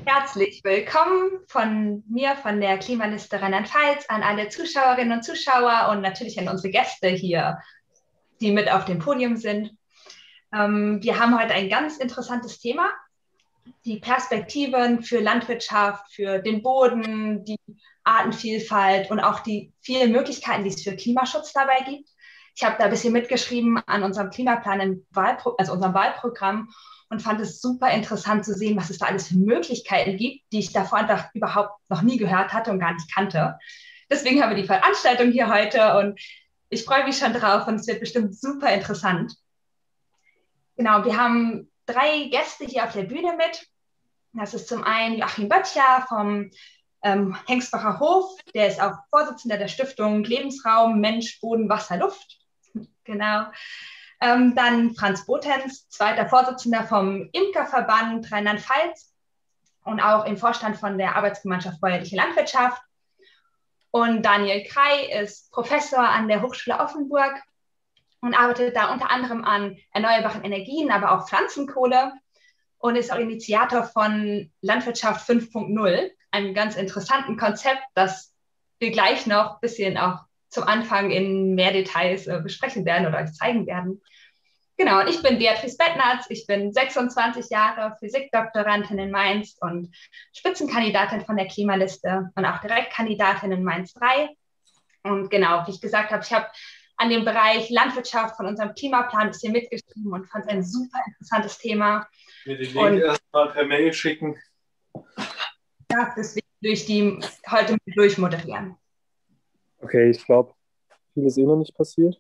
Herzlich willkommen von mir, von der Klimaliste Rheinland-Pfalz, an alle Zuschauerinnen und Zuschauer und natürlich an unsere Gäste hier, die mit auf dem Podium sind. Wir haben heute ein ganz interessantes Thema, die Perspektiven für Landwirtschaft, für den Boden, die Artenvielfalt und auch die vielen Möglichkeiten, die es für Klimaschutz dabei gibt. Ich habe da ein bisschen mitgeschrieben an unserem Klimaplan, also unserem Wahlprogramm, und fand es super interessant zu sehen, was es da alles für Möglichkeiten gibt, die ich davor einfach überhaupt noch nie gehört hatte und gar nicht kannte. Deswegen haben wir die Veranstaltung hier heute und ich freue mich schon drauf und es wird bestimmt super interessant. Genau, wir haben 3 Gäste hier auf der Bühne mit. Das ist zum einen Joachim Böttcher vom Hengsbacher Hof, der ist auch Vorsitzender der Stiftung Lebensraum, Mensch, Boden, Wasser, Luft. Genau. Dann Franz Botens, zweiter Vorsitzender vom Imkerverband Rheinland-Pfalz und auch im Vorstand von der Arbeitsgemeinschaft Bäuerliche Landwirtschaft. Und Daniel Krei ist Professor an der Hochschule Offenburg und arbeitet da unter anderem an erneuerbaren Energien, aber auch Pflanzenkohle und ist auch Initiator von Landwirtschaft 5.0, einem ganz interessanten Konzept, das wir gleich noch ein bisschen auch zum Anfang in mehr Details besprechen werden oder euch zeigen werden. Genau, und ich bin Beatrice Bettnarz, ich bin 26 Jahre Physikdoktorandin in Mainz und Spitzenkandidatin von der Klimaliste und auch Direktkandidatin in Mainz 3. Und genau, wie ich gesagt habe, ich habe an dem Bereich Landwirtschaft von unserem Klimaplan ein bisschen mitgeschrieben und fand es ein super interessantes Thema. Mir den Link erstmal per Mail schicken. Ja, deswegen durch die heute durchmoderieren. Okay, ich glaube, viel ist noch nicht passiert.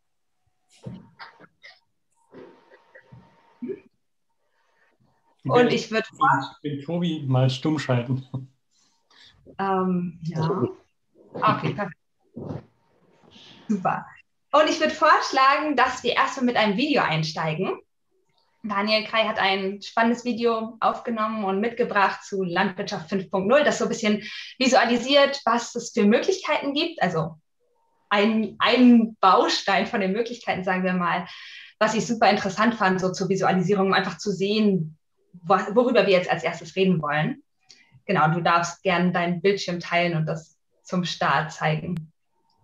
Und ich würde den Tobi mal stumm schalten. Ja. Okay, perfekt. Super. Und ich würde vorschlagen, dass wir erstmal mit einem Video einsteigen. Daniel Krei hat ein spannendes Video aufgenommen und mitgebracht zu Landwirtschaft 5.0, das so ein bisschen visualisiert, was es für Möglichkeiten gibt. Also ein Baustein von den Möglichkeiten, sagen wir mal, was ich super interessant fand, so zur Visualisierung, um einfach zu sehen, worüber wir jetzt als erstes reden wollen. Genau, du darfst gerne deinen Bildschirm teilen und das zum Start zeigen.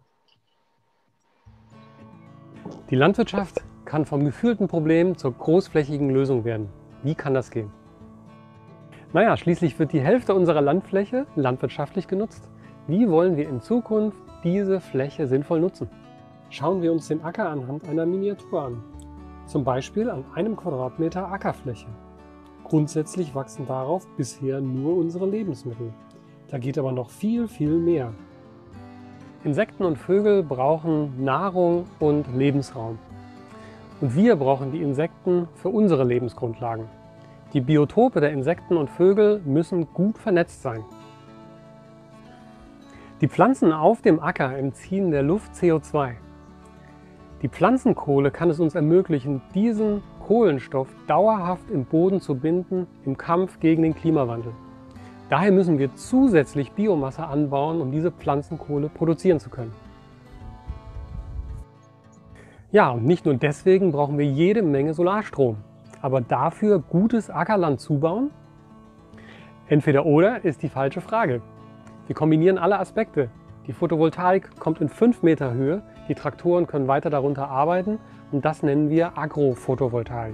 Die Landwirtschaft kann vom gefühlten Problem zur großflächigen Lösung werden. Wie kann das gehen? Naja, schließlich wird die Hälfte unserer Landfläche landwirtschaftlich genutzt. Wie wollen wir in Zukunft diese Fläche sinnvoll nutzen? Schauen wir uns den Acker anhand einer Miniatur an. Zum Beispiel an einem Quadratmeter Ackerfläche. Grundsätzlich wachsen darauf bisher nur unsere Lebensmittel. Da geht aber noch viel, viel mehr. Insekten und Vögel brauchen Nahrung und Lebensraum. Und wir brauchen die Insekten für unsere Lebensgrundlagen. Die Biotope der Insekten und Vögel müssen gut vernetzt sein. Die Pflanzen auf dem Acker entziehen der Luft CO2. Die Pflanzenkohle kann es uns ermöglichen, diesen Kohlenstoff dauerhaft im Boden zu binden im Kampf gegen den Klimawandel. Daher müssen wir zusätzlich Biomasse anbauen, um diese Pflanzenkohle produzieren zu können. Ja, und nicht nur deswegen brauchen wir jede Menge Solarstrom, aber dafür gutes Ackerland zubauen? Entweder oder ist die falsche Frage. Wir kombinieren alle Aspekte. Die Photovoltaik kommt in 5 Meter Höhe, die Traktoren können weiter darunter arbeiten und das nennen wir Agrophotovoltaik.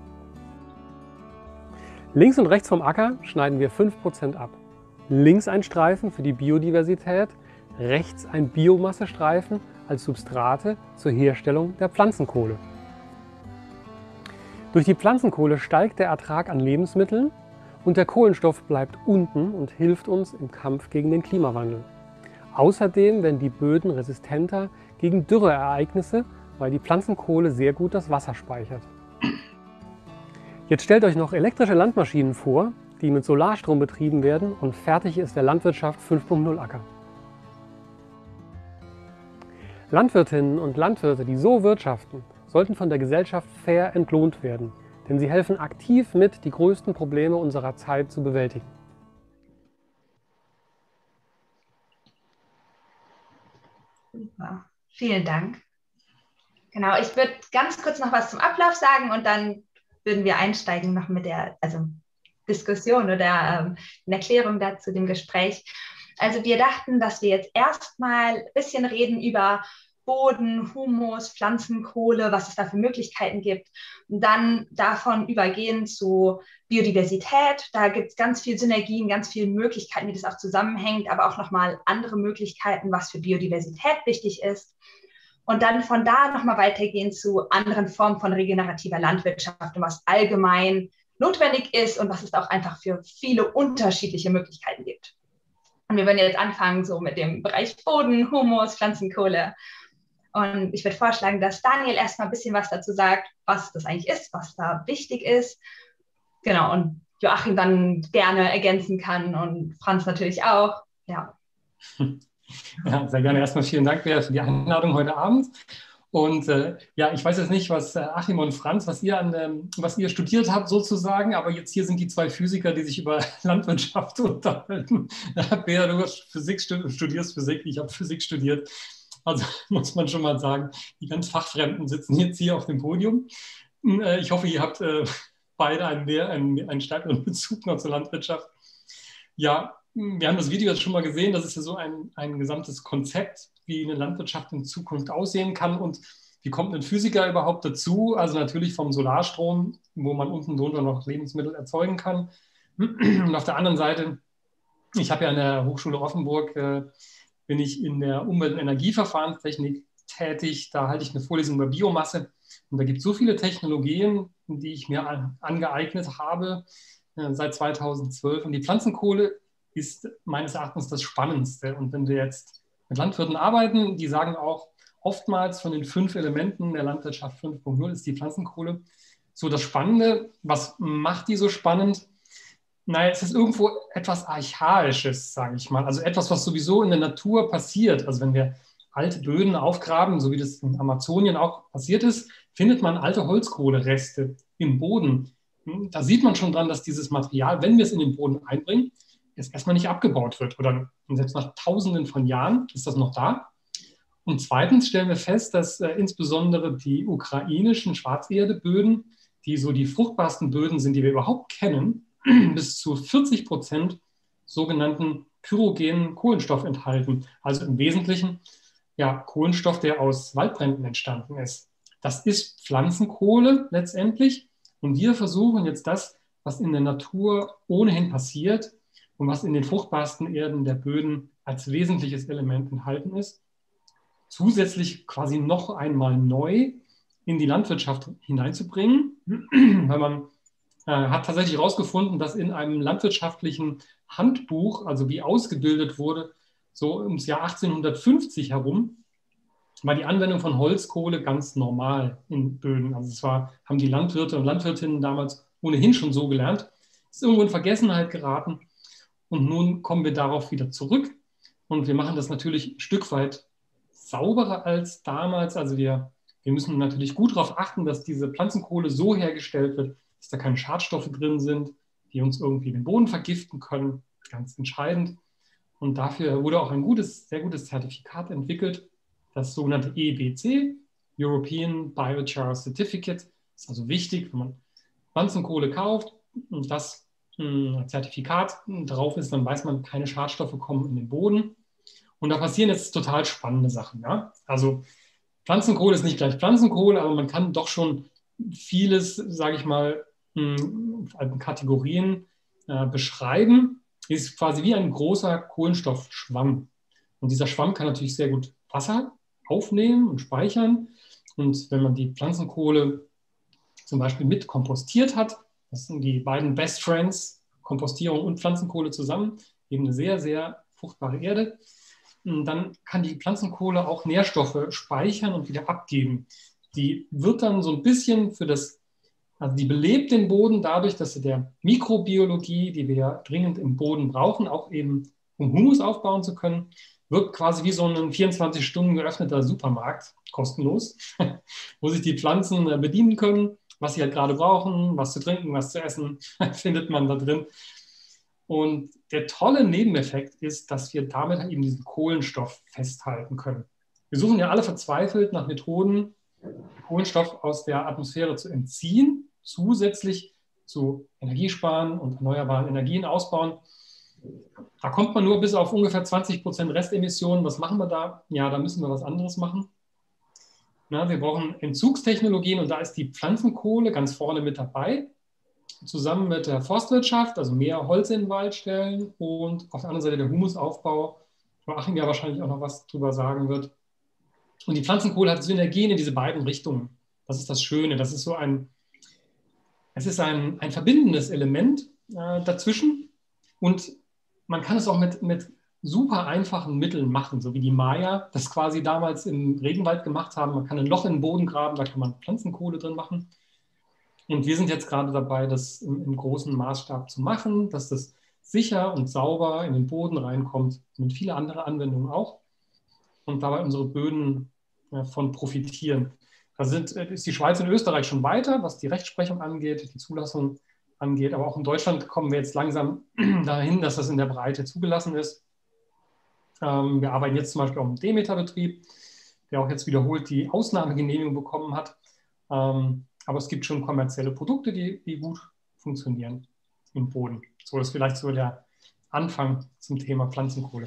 Links und rechts vom Acker schneiden wir 5% ab. Links ein Streifen für die Biodiversität, rechts ein Biomassestreifen als Substrate zur Herstellung der Pflanzenkohle. Durch die Pflanzenkohle steigt der Ertrag an Lebensmitteln und der Kohlenstoff bleibt unten und hilft uns im Kampf gegen den Klimawandel. Außerdem werden die Böden resistenter gegen Dürreereignisse, weil die Pflanzenkohle sehr gut das Wasser speichert. Jetzt stellt euch noch elektrische Landmaschinen vor, die mit Solarstrom betrieben werden und fertig ist der Landwirtschaft 5.0 Acker. Landwirtinnen und Landwirte, die so wirtschaften, sollten von der Gesellschaft fair entlohnt werden, denn sie helfen aktiv mit, die größten Probleme unserer Zeit zu bewältigen. Super, vielen Dank. Genau, ich würde ganz kurz noch was zum Ablauf sagen und dann würden wir einsteigen noch mit der, Diskussion oder eine Erklärung dazu dem Gespräch. Also wir dachten, dass wir jetzt erstmal ein bisschen reden über Boden, Humus, Pflanzenkohle, was es da für Möglichkeiten gibt. Und dann davon übergehen zu Biodiversität. Da gibt es ganz viele Synergien, ganz viele Möglichkeiten, wie das auch zusammenhängt, aber auch nochmal andere Möglichkeiten, was für Biodiversität wichtig ist. Und dann von da nochmal weitergehen zu anderen Formen von regenerativer Landwirtschaft und was allgemein notwendig ist und was es auch einfach für viele unterschiedliche Möglichkeiten gibt. Und wir würden jetzt anfangen so mit dem Bereich Boden, Humus, Pflanzenkohle. Und ich würde vorschlagen, dass Daniel erstmal ein bisschen was dazu sagt, was das eigentlich ist, was da wichtig ist. Genau, und Joachim dann gerne ergänzen kann und Franz natürlich auch. Ja. Ja, sehr gerne. Erstmal vielen Dank für die Einladung heute Abend. Und ja, ich weiß jetzt nicht, was Achim und Franz, was ihr studiert habt sozusagen, aber jetzt hier sind die zwei Physiker, die sich über Landwirtschaft unterhalten. Bea, du hast Physik, studierst Physik, ich habe Physik studiert. Also muss man schon mal sagen, die ganz Fachfremden sitzen jetzt hier auf dem Podium. Ich hoffe, ihr habt beide einen stärkeren Bezug noch zur Landwirtschaft. Ja, wir haben das Video jetzt schon mal gesehen. Das ist ja so ein gesamtes Konzept, wie eine Landwirtschaft in Zukunft aussehen kann und wie kommt ein Physiker überhaupt dazu? Also natürlich vom Solarstrom, wo man unten drunter noch Lebensmittel erzeugen kann. Und auf der anderen Seite, ich habe ja an der Hochschule Offenburg bin ich in der Umwelt- und Energieverfahrenstechnik tätig. Da halte ich eine Vorlesung über Biomasse. Und da gibt es so viele Technologien, die ich mir angeeignet habe seit 2012. Und die Pflanzenkohle ist meines Erachtens das Spannendste. Und wenn wir jetzt mit Landwirten arbeiten, die sagen auch oftmals von den 5 Elementen der Landwirtschaft 5.0 ist die Pflanzenkohle so das Spannende. Was macht die so spannend? Naja, es ist irgendwo etwas Archaisches, sage ich mal. Also etwas, was sowieso in der Natur passiert. Also wenn wir alte Böden aufgraben, so wie das in Amazonien auch passiert ist, findet man alte Holzkohlereste im Boden. Da sieht man schon dran, dass dieses Material, wenn wir es in den Boden einbringen, jetzt erstmal nicht abgebaut wird. Oder selbst nach Tausenden von Jahren ist das noch da. Und zweitens stellen wir fest, dass insbesondere die ukrainischen Schwarzerdeböden, die so die fruchtbarsten Böden sind, die wir überhaupt kennen, bis zu 40% sogenannten pyrogenen Kohlenstoff enthalten. Also im Wesentlichen ja, Kohlenstoff, der aus Waldbränden entstanden ist. Das ist Pflanzenkohle letztendlich. Und wir versuchen jetzt das, was in der Natur ohnehin passiert und was in den fruchtbarsten Erden der Böden als wesentliches Element enthalten ist, zusätzlich quasi noch einmal neu in die Landwirtschaft hineinzubringen, weil man hat tatsächlich herausgefunden, dass in einem landwirtschaftlichen Handbuch, also wie ausgebildet wurde, so ums Jahr 1850 herum, war die Anwendung von Holzkohle ganz normal in Böden. Also es haben die Landwirte und Landwirtinnen damals ohnehin schon so gelernt, ist irgendwo in Vergessenheit geraten und nun kommen wir darauf wieder zurück und wir machen das natürlich ein Stück weit sauberer als damals. Also wir müssen natürlich gut darauf achten, dass diese Pflanzenkohle so hergestellt wird, dass da keine Schadstoffe drin sind, die uns irgendwie den Boden vergiften können, ganz entscheidend. Und dafür wurde auch ein sehr gutes Zertifikat entwickelt, das sogenannte EBC, European Biochar Certificate. Das ist also wichtig, wenn man Pflanzenkohle kauft und das Zertifikat drauf ist, dann weiß man, keine Schadstoffe kommen in den Boden. Und da passieren jetzt total spannende Sachen. Ja? Also Pflanzenkohle ist nicht gleich Pflanzenkohle, aber man kann doch schon vieles, sage ich mal, in Kategorien beschreiben, ist quasi wie ein großer Kohlenstoffschwamm. Und dieser Schwamm kann natürlich sehr gut Wasser aufnehmen und speichern. Und wenn man die Pflanzenkohle zum Beispiel mit kompostiert hat, das sind die beiden Best Friends, Kompostierung und Pflanzenkohle zusammen, eben eine sehr, sehr fruchtbare Erde, dann kann die Pflanzenkohle auch Nährstoffe speichern und wieder abgeben. Die wird dann so ein bisschen also die belebt den Boden dadurch, dass sie der Mikrobiologie, die wir ja dringend im Boden brauchen, auch eben um Humus aufbauen zu können, wirkt quasi wie so ein 24 Stunden geöffneter Supermarkt, kostenlos, wo sich die Pflanzen bedienen können, was sie halt gerade brauchen, was zu trinken, was zu essen, findet man da drin. Und der tolle Nebeneffekt ist, dass wir damit eben diesen Kohlenstoff festhalten können. Wir suchen ja alle verzweifelt nach Methoden, Kohlenstoff aus der Atmosphäre zu entziehen, zusätzlich zu Energiesparen und erneuerbaren Energien ausbauen. Da kommt man nur bis auf ungefähr 20% Restemissionen. Was machen wir da? Ja, da müssen wir was anderes machen. Na, wir brauchen Entzugstechnologien und da ist die Pflanzenkohle ganz vorne mit dabei, zusammen mit der Forstwirtschaft, also mehr Holz in den Wald stellen und auf der anderen Seite der Humusaufbau, wo Achim ja wahrscheinlich auch noch was drüber sagen wird. Und die Pflanzenkohle hat Synergien in diese beiden Richtungen. Das ist das Schöne. Das ist so ein verbindendes Element dazwischen und man kann es auch mit super einfachen Mitteln machen, so wie die Maya das quasi damals im Regenwald gemacht haben. Man kann ein Loch in den Boden graben, da kann man Pflanzenkohle drin machen. Und wir sind jetzt gerade dabei, das im großen Maßstab zu machen, dass das sicher und sauber in den Boden reinkommt und viele andere Anwendungen auch. Und dabei unsere Böden von profitieren. Da ist die Schweiz und Österreich schon weiter, was die Rechtsprechung angeht, die Zulassung angeht. Aber auch in Deutschland kommen wir jetzt langsam dahin, dass das in der Breite zugelassen ist. Wir arbeiten jetzt zum Beispiel auch im Demeter-Betrieb, der auch jetzt wiederholt die Ausnahmegenehmigung bekommen hat. Aber es gibt schon kommerzielle Produkte, die gut funktionieren im Boden. So ist vielleicht so der Anfang zum Thema Pflanzenkohle.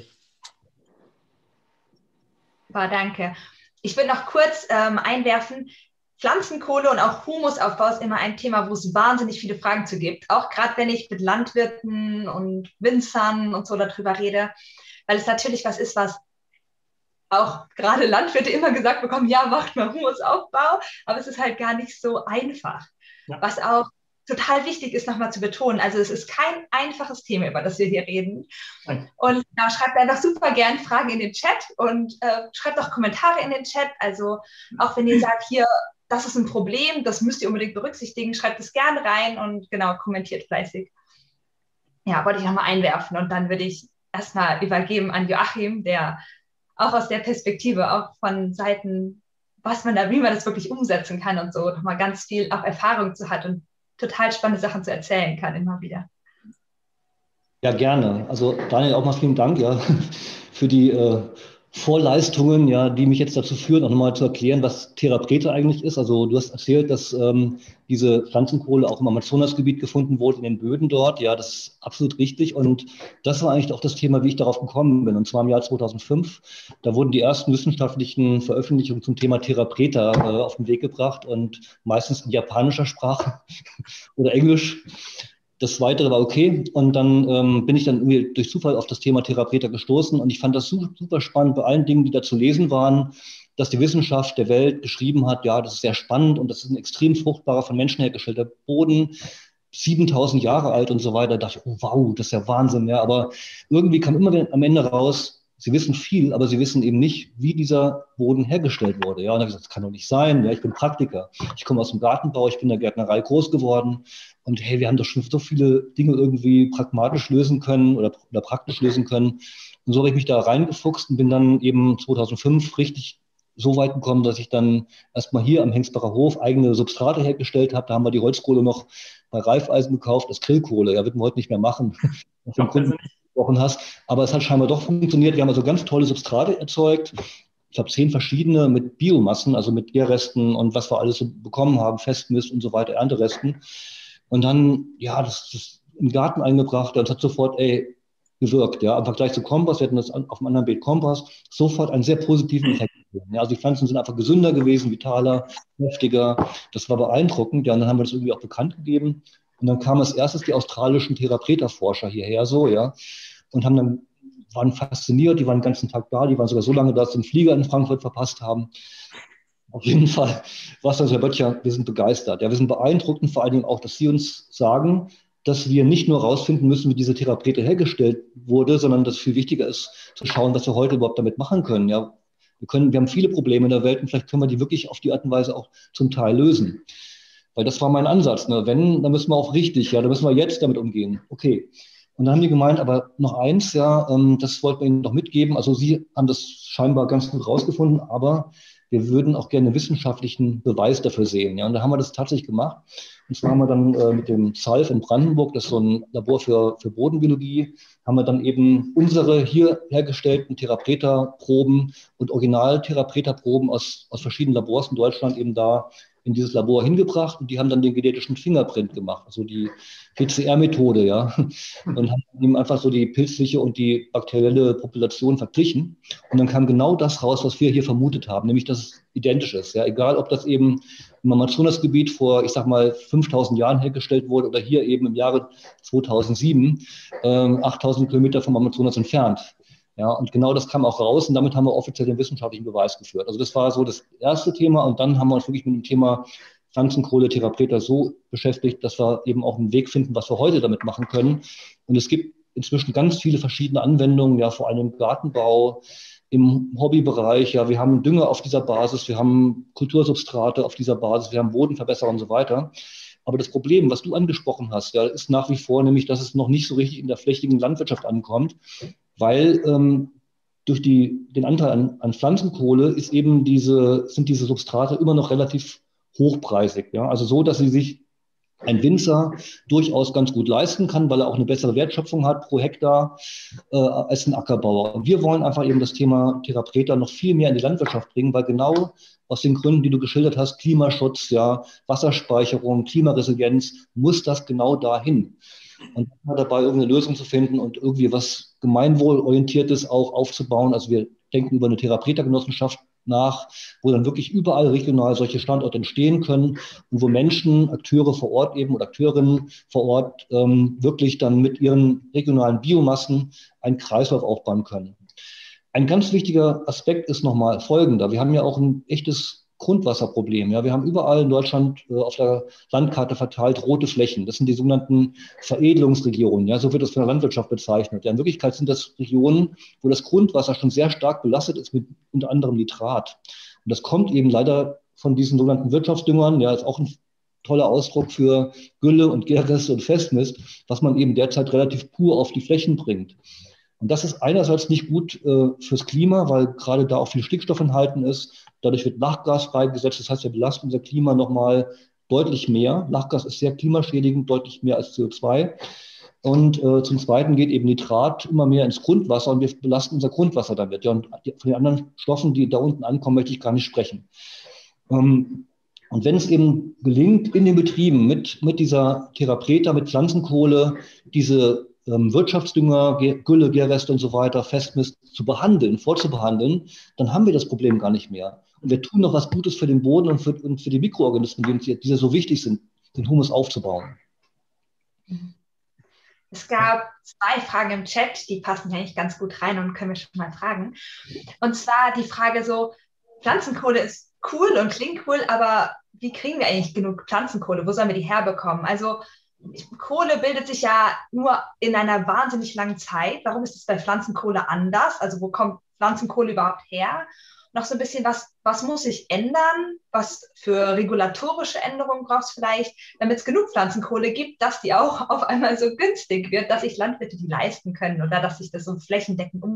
Danke. Ich will noch kurz einwerfen, Pflanzenkohle und auch Humusaufbau ist immer ein Thema, wo es wahnsinnig viele Fragen zu gibt. Auch gerade wenn ich mit Landwirten und Winzern und so darüber rede, weil es natürlich was ist, was auch gerade Landwirte immer gesagt bekommen, ja, macht mal Humusaufbau, aber es ist halt gar nicht so einfach. Ja. Was auch total wichtig ist, nochmal zu betonen, also es ist kein einfaches Thema, über das wir hier reden. Nein. Und schreibt einfach super gern Fragen in den Chat und schreibt auch Kommentare in den Chat, also auch wenn ihr sagt, hier, das ist ein Problem, das müsst ihr unbedingt berücksichtigen, schreibt es gerne rein und genau, kommentiert fleißig. Ja, wollte ich nochmal einwerfen und dann würde ich erstmal übergeben an Joachim, der auch aus der Perspektive, auch von Seiten, wie man das wirklich umsetzen kann und so, nochmal ganz viel auch Erfahrung zu hat und total spannende Sachen zu erzählen kann, immer wieder. Ja, gerne. Also Daniel, auch mal vielen Dank für die Vorleistungen, die mich jetzt dazu führen, auch nochmal zu erklären, was Theraprete eigentlich ist. Also du hast erzählt, dass diese Pflanzenkohle auch im Amazonasgebiet gefunden wurde, in den Böden dort. Ja, das ist absolut richtig. Und das war eigentlich auch das Thema, wie ich darauf gekommen bin. Und zwar im Jahr 2005. Da wurden die ersten wissenschaftlichen Veröffentlichungen zum Thema Therapreta auf den Weg gebracht und meistens in japanischer Sprache oder Englisch. Das Weitere war okay und dann bin ich dann irgendwie durch Zufall auf das Thema Therapreta gestoßen und ich fand das super spannend bei allen Dingen, die da zu lesen waren, dass die Wissenschaft der Welt geschrieben hat, ja, das ist sehr spannend und das ist ein extrem fruchtbarer, von Menschen hergestellter Boden, 7000 Jahre alt und so weiter. Da dachte ich, oh, wow, das ist ja Wahnsinn, ja, aber irgendwie kam immer am Ende raus, sie wissen viel, aber sie wissen eben nicht, wie dieser Boden hergestellt wurde. Ja, und dann habe ich gesagt, das kann doch nicht sein. Ja, ich bin Praktiker. Ich komme aus dem Gartenbau, ich bin in der Gärtnerei groß geworden. Und hey, wir haben doch schon so viele Dinge irgendwie pragmatisch lösen können oder praktisch lösen können. Und so habe ich mich da reingefuchst und bin dann eben 2005 richtig so weit gekommen, dass ich dann erstmal hier am Hengsbacher Hof eigene Substrate hergestellt habe. Da haben wir die Holzkohle noch bei Raiffeisen gekauft, das Grillkohle. Ja, wird man heute nicht mehr machen. Hast. Aber es hat scheinbar doch funktioniert. Wir haben also ganz tolle Substrate erzeugt. Ich habe 10 verschiedene mit Biomassen, also mit Gärresten und was wir alles so bekommen haben, Festmist und so weiter, Ernteresten. Und dann, ja, das in den Garten eingebracht und es hat sofort, gewirkt. Ja, im Vergleich zu Kompost, wir hatten das auf einem anderen Beet Kompost, sofort einen sehr positiven Effekt. Ja, also die Pflanzen sind einfach gesünder gewesen, vitaler, kräftiger. Das war beeindruckend. Ja, und dann haben wir das irgendwie auch bekannt gegeben. Und dann kamen als erstes die australischen Therapreta-Forscher hierher und waren fasziniert, die waren den ganzen Tag da, die waren sogar so lange da, dass sie den Flieger in Frankfurt verpasst haben. Auf jeden Fall war es dann so, Herr Böttcher, wir sind begeistert. Ja, wir sind beeindruckt und vor allen Dingen auch, dass Sie uns sagen, dass wir nicht nur rausfinden müssen, wie diese Theraprete hergestellt wurde, sondern dass es viel wichtiger ist, zu schauen, was wir heute überhaupt damit machen können. Ja, wir haben viele Probleme in der Welt und vielleicht können wir die wirklich auf die Art und Weise auch zum Teil lösen. Weil das war mein Ansatz. Ne? Wenn, dann müssen wir auch richtig, dann müssen wir jetzt damit umgehen. Okay. Und dann haben die gemeint, aber noch eins, das wollten wir Ihnen doch mitgeben. Also Sie haben das scheinbar ganz gut rausgefunden, aber wir würden auch gerne wissenschaftlichen Beweis dafür sehen. Ja? Und da haben wir das tatsächlich gemacht. Und zwar haben wir dann mit dem ZALF in Brandenburg, das ist so ein Labor für Bodenbiologie, haben wir dann eben unsere hier hergestellten Therapreta-Proben und Original-Therapreta-Proben aus verschiedenen Labors in Deutschland eben da in dieses Labor hingebracht und die haben dann den genetischen Fingerprint gemacht, also die PCR-Methode, ja, und haben ihm einfach so die pilzliche und die bakterielle Population verglichen. Und dann kam genau das raus, was wir hier vermutet haben, nämlich dass es identisch ist. Ja, egal, ob das eben im Amazonasgebiet vor, ich sag mal, 5000 Jahren hergestellt wurde oder hier eben im Jahre 2007, 8000 Kilometer vom Amazonas entfernt. Ja, und genau das kam auch raus und damit haben wir offiziell den wissenschaftlichen Beweis geführt. Also das war so das erste Thema und dann haben wir uns wirklich mit dem Thema Pflanzenkohle, Therapreta so beschäftigt, dass wir eben auch einen Weg finden, was wir heute damit machen können. Und es gibt inzwischen ganz viele verschiedene Anwendungen, ja, vor allem im Gartenbau, im Hobbybereich. Ja, wir haben Dünger auf dieser Basis, wir haben Kultursubstrate auf dieser Basis, wir haben Bodenverbesserer und so weiter. Aber das Problem, was du angesprochen hast, ja, ist nach wie vor nämlich, dass es noch nicht so richtig in der flächigen Landwirtschaft ankommt, weil durch den Anteil an Pflanzenkohle sind diese Substrate immer noch relativ hochpreisig. Ja? Also so, dass sie sich ein Winzer durchaus ganz gut leisten kann, weil er auch eine bessere Wertschöpfung hat pro Hektar als ein Ackerbauer. Und wir wollen einfach eben das Thema Therapreta noch viel mehr in die Landwirtschaft bringen, weil genau aus den Gründen, die du geschildert hast, Klimaschutz, ja, Wasserspeicherung, Klimaresilienz, muss das genau dahin. Und dabei irgendeine Lösung zu finden und irgendwie was Gemeinwohlorientiertes auch aufzubauen. Also wir denken über eine Therapreta-Genossenschaft nach, wo dann wirklich überall regional solche Standorte entstehen können und wo Menschen, Akteure vor Ort eben oder Akteurinnen vor Ort wirklich dann mit ihren regionalen Biomassen einen Kreislauf aufbauen können. Ein ganz wichtiger Aspekt ist nochmal folgender. Wir haben ja auch ein echtes Grundwasserproblem. Ja, wir haben überall in Deutschland auf der Landkarte verteilt rote Flächen. Das sind die sogenannten Veredelungsregionen. Ja, so wird das von der Landwirtschaft bezeichnet. Ja, in Wirklichkeit sind das Regionen, wo das Grundwasser schon sehr stark belastet ist mit unter anderem Nitrat. Und das kommt eben leider von diesen sogenannten Wirtschaftsdüngern. Ja, ist auch ein toller Ausdruck für Gülle und Gärreste und Festmist, was man eben derzeit relativ pur auf die Flächen bringt. Und das ist einerseits nicht gut fürs Klima, weil gerade da auch viel Stickstoff enthalten ist. Dadurch wird Lachgas freigesetzt. Das heißt, wir belasten unser Klima nochmal deutlich mehr. Lachgas ist sehr klimaschädigend, deutlich mehr als CO2. Und zum Zweiten geht eben Nitrat immer mehr ins Grundwasser und wir belasten unser Grundwasser damit. Ja, und von den anderen Stoffen, die da unten ankommen, möchte ich gar nicht sprechen. Und wenn es eben gelingt, in den Betrieben mit dieser Therapreta, mit Pflanzenkohle, diese Wirtschaftsdünger, Gülle, Gärreste und so weiter, Festmist zu behandeln, vorzubehandeln, dann haben wir das Problem gar nicht mehr. Und wir tun noch was Gutes für den Boden und für die Mikroorganismen, die so wichtig sind, den Humus aufzubauen. Es gab 2 Fragen im Chat, die passen ja eigentlich ganz gut rein und können wir schon mal fragen. Und zwar die Frage so, Pflanzenkohle ist cool und klingt cool, aber wie kriegen wir eigentlich genug Pflanzenkohle? Wo sollen wir die herbekommen? Also Kohle bildet sich ja nur in einer wahnsinnig langen Zeit. Warum ist es bei Pflanzenkohle anders? Also wo kommt Pflanzenkohle überhaupt her? Noch so ein bisschen, was muss sich ändern? Was für regulatorische Änderungen braucht es vielleicht, damit es genug Pflanzenkohle gibt, dass die auch auf einmal so günstig wird, dass sich Landwirte die leisten können oder dass sich das so flächendeckend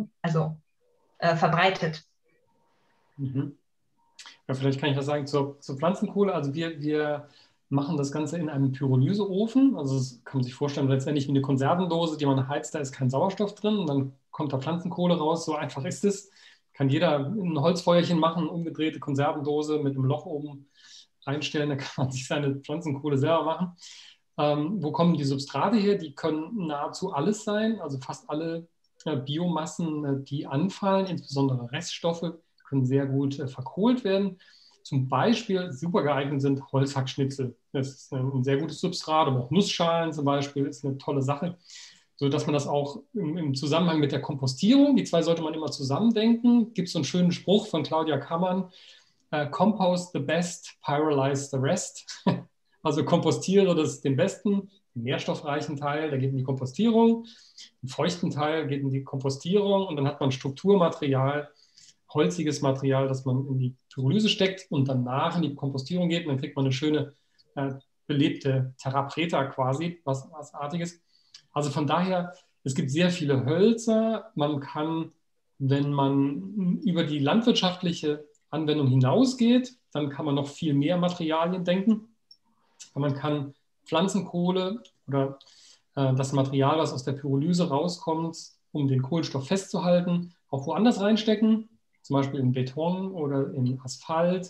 verbreitet? Mhm. Ja, vielleicht kann ich was sagen zur Pflanzenkohle. Also wir machen das Ganze in einem Pyrolyseofen. Also das kann man sich vorstellen, letztendlich wie eine Konservendose, die man heizt, da ist kein Sauerstoff drin und dann kommt da Pflanzenkohle raus. So einfach ist es. Kann jeder ein Holzfeuerchen machen, eine umgedrehte Konservendose mit einem Loch oben einstellen, da kann man sich seine Pflanzenkohle selber machen. Wo kommen die Substrate her? Die können nahezu alles sein, also fast alle Biomassen, die anfallen, insbesondere Reststoffe, können sehr gut verkohlt werden. Zum Beispiel super geeignet sind Holzhackschnitzel. Das ist ein sehr gutes Substrat, aber auch Nussschalen zum Beispiel ist eine tolle Sache, sodass man das auch im Zusammenhang mit der Kompostierung, die 2 sollte man immer zusammendenken, gibt es so einen schönen Spruch von Claudia Kammann, Compost the best, pyrolyze the rest. Also kompostiere den besten, den nährstoffreichen Teil, der geht in die Kompostierung, den feuchten Teil geht in die Kompostierung und dann hat man Strukturmaterial, holziges Material, das man in die Pyrolyse steckt und danach in die Kompostierung geht und dann kriegt man eine schöne belebte Therapreta quasi, was Artiges. Also von daher, es gibt sehr viele Hölzer. Man kann, wenn man über die landwirtschaftliche Anwendung hinausgeht, dann kann man noch viel mehr Materialien denken. Man kann Pflanzenkohle oder das Material, was aus der Pyrolyse rauskommt, um den Kohlenstoff festzuhalten, auch woanders reinstecken, zum Beispiel in Beton oder in Asphalt,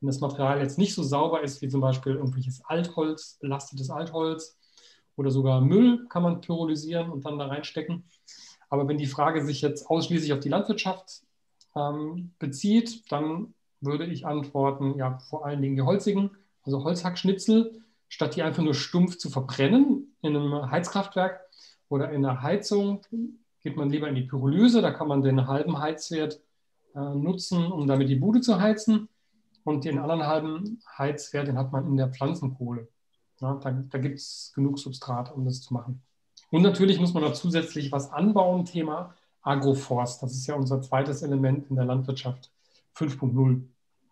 Wenn das Material jetzt nicht so sauber ist, wie zum Beispiel irgendwelches Altholz, belastetes Altholz oder sogar Müll, kann man pyrolysieren und dann da reinstecken. Aber wenn die Frage sich jetzt ausschließlich auf die Landwirtschaft bezieht, dann würde ich antworten, ja, vor allen Dingen die holzigen, also Holzhackschnitzel, statt die einfach nur stumpf zu verbrennen in einem Heizkraftwerk oder in der Heizung, geht man lieber in die Pyrolyse, da kann man den halben Heizwert nutzen, um damit die Bude zu heizen. Und den anderen halben Heizwert, den hat man in der Pflanzenkohle. Ja, da gibt es genug Substrat, um das zu machen. Und natürlich muss man noch zusätzlich was anbauen, Thema Agroforst. Das ist ja unser zweites Element in der Landwirtschaft 5.0.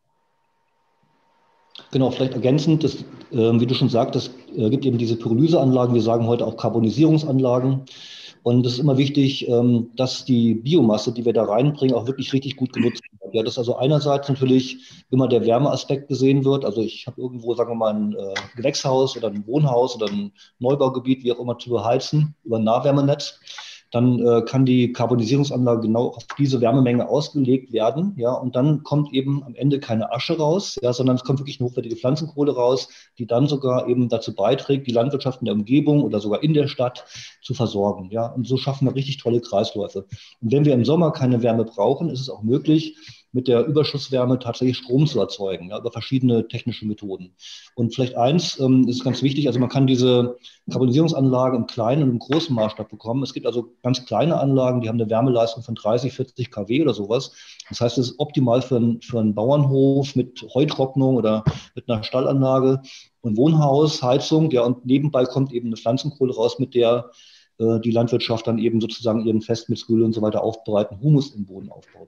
Genau, vielleicht ergänzend, das, wie du schon sagtest, gibt eben diese Pyrolyseanlagen, wir sagen heute auch Carbonisierungsanlagen. Und es ist immer wichtig, dass die Biomasse, die wir da reinbringen, auch wirklich richtig gut genutzt wird. Ja, dass also einerseits natürlich immer der Wärmeaspekt gesehen wird. Also ich habe irgendwo, sagen wir mal, ein Gewächshaus oder ein Wohnhaus oder ein Neubaugebiet, wie auch immer, zu beheizen über ein Nahwärmenetz. Dann kann die Carbonisierungsanlage genau auf diese Wärmemenge ausgelegt werden, ja, und dann kommt eben am Ende keine Asche raus, ja, sondern es kommt wirklich eine hochwertige Pflanzenkohle raus, die dann sogar eben dazu beiträgt, die Landwirtschaft in der Umgebung oder sogar in der Stadt zu versorgen, ja, und so schaffen wir richtig tolle Kreisläufe. Und wenn wir im Sommer keine Wärme brauchen, ist es auch möglich, mit der Überschusswärme tatsächlich Strom zu erzeugen, ja, über verschiedene technische Methoden. Und vielleicht eins ist ganz wichtig, also man kann diese Carbonisierungsanlage im kleinen und im großen Maßstab bekommen. Es gibt also ganz kleine Anlagen, die haben eine Wärmeleistung von 30, 40 kW oder sowas. Das heißt, es ist optimal für einen Bauernhof mit Heutrocknung oder mit einer Stallanlage und Wohnhaus, Heizung, ja, und nebenbei kommt eben eine Pflanzenkohle raus, mit der die Landwirtschaft dann eben sozusagen ihren Festmilchsrühle und so weiter aufbereiten, Humus im Boden aufbaut.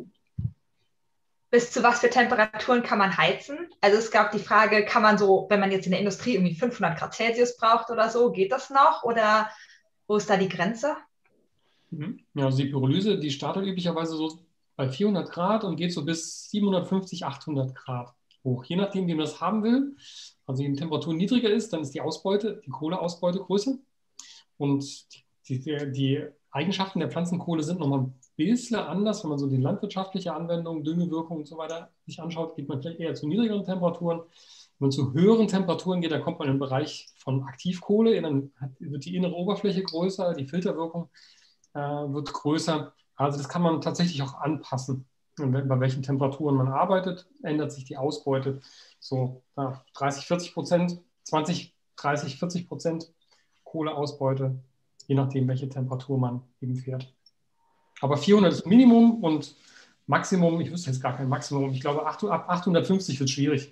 Bis zu was für Temperaturen kann man heizen? Also es gab die Frage, kann man so, wenn man jetzt in der Industrie irgendwie 500 Grad Celsius braucht oder so, geht das noch? Oder wo ist da die Grenze? Ja, also die Pyrolyse, die startet üblicherweise so bei 400 Grad und geht so bis 750, 800 Grad hoch. Je nachdem, wie man das haben will. Also wenn die Temperatur niedriger ist, dann ist die Ausbeute, die Kohleausbeute größer. Und die Eigenschaften der Pflanzenkohle sind nochmal ein bisschen anders. Wenn man so die landwirtschaftliche Anwendung, Düngewirkung und so weiter sich anschaut, geht man vielleicht eher zu niedrigeren Temperaturen. Wenn man zu höheren Temperaturen geht, dann kommt man in den Bereich von Aktivkohle. Dann wird die innere Oberfläche größer, die Filterwirkung wird größer. Also das kann man tatsächlich auch anpassen. Und bei welchen Temperaturen man arbeitet, ändert sich die Ausbeute. So 30, 40%, 20, 30, 40% Kohleausbeute, je nachdem, welche Temperatur man eben fährt. Aber 400 ist Minimum und Maximum, ich wüsste jetzt gar kein Maximum, ich glaube ab 850 wird schwierig.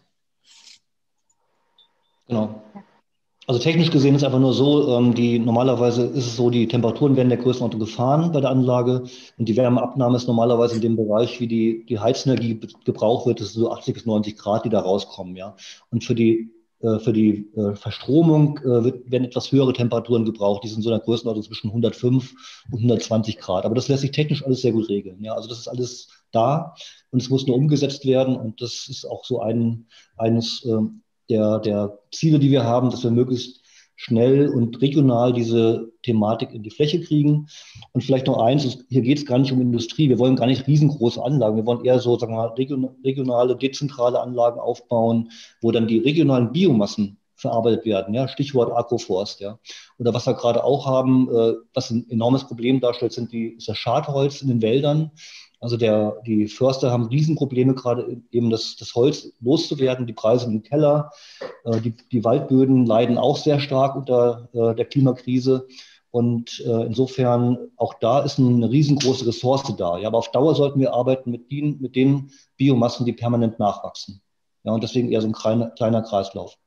Genau. Also technisch gesehen ist einfach nur so, normalerweise ist es so, die Temperaturen werden der Größenordnung gefahren bei der Anlage und die Wärmeabnahme ist normalerweise in dem Bereich, wie die Heizenergie gebraucht wird, das sind so 80 bis 90 Grad, die da rauskommen, ja. Und für die Verstromung werden etwas höhere Temperaturen gebraucht. Die sind so in der Größenordnung zwischen 105 und 120 Grad. Aber das lässt sich technisch alles sehr gut regeln. Ja, also das ist alles da und es muss nur umgesetzt werden. Und das ist auch so eines der Ziele, die wir haben, dass wir möglichst schnell und regional diese Thematik in die Fläche kriegen. Und vielleicht noch eins, hier geht es gar nicht um Industrie. Wir wollen gar nicht riesengroße Anlagen. Wir wollen eher so, sagen wir mal, regionale, dezentrale Anlagen aufbauen, wo dann die regionalen Biomassen verarbeitet werden. Ja? Stichwort Agroforst. Ja? Oder was wir gerade auch haben, was ein enormes Problem darstellt, ist das Schadholz in den Wäldern. Also die Förster haben Riesenprobleme, gerade eben das Holz loszuwerden. Die Preise sind im Keller. Die Waldböden leiden auch sehr stark unter der Klimakrise. Und insofern, auch da ist eine riesengroße Ressource da. Ja, aber auf Dauer sollten wir arbeiten mit den Biomassen, die permanent nachwachsen. Ja, und deswegen eher so ein kleiner Kreislauf.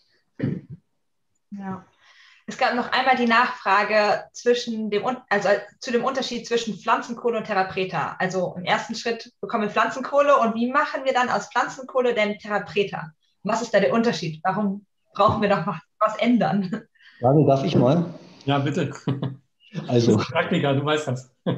Ja. Es gab noch einmal die Nachfrage zu dem Unterschied zwischen Pflanzenkohle und Terra Preta. Also im ersten Schritt bekommen wir Pflanzenkohle und wie machen wir dann aus Pflanzenkohle denn Terra Preta? Was ist da der Unterschied? Warum brauchen wir doch noch was ändern? Daniel, darf ich mal? Ja, bitte. Also, Praktiker, du weißt das.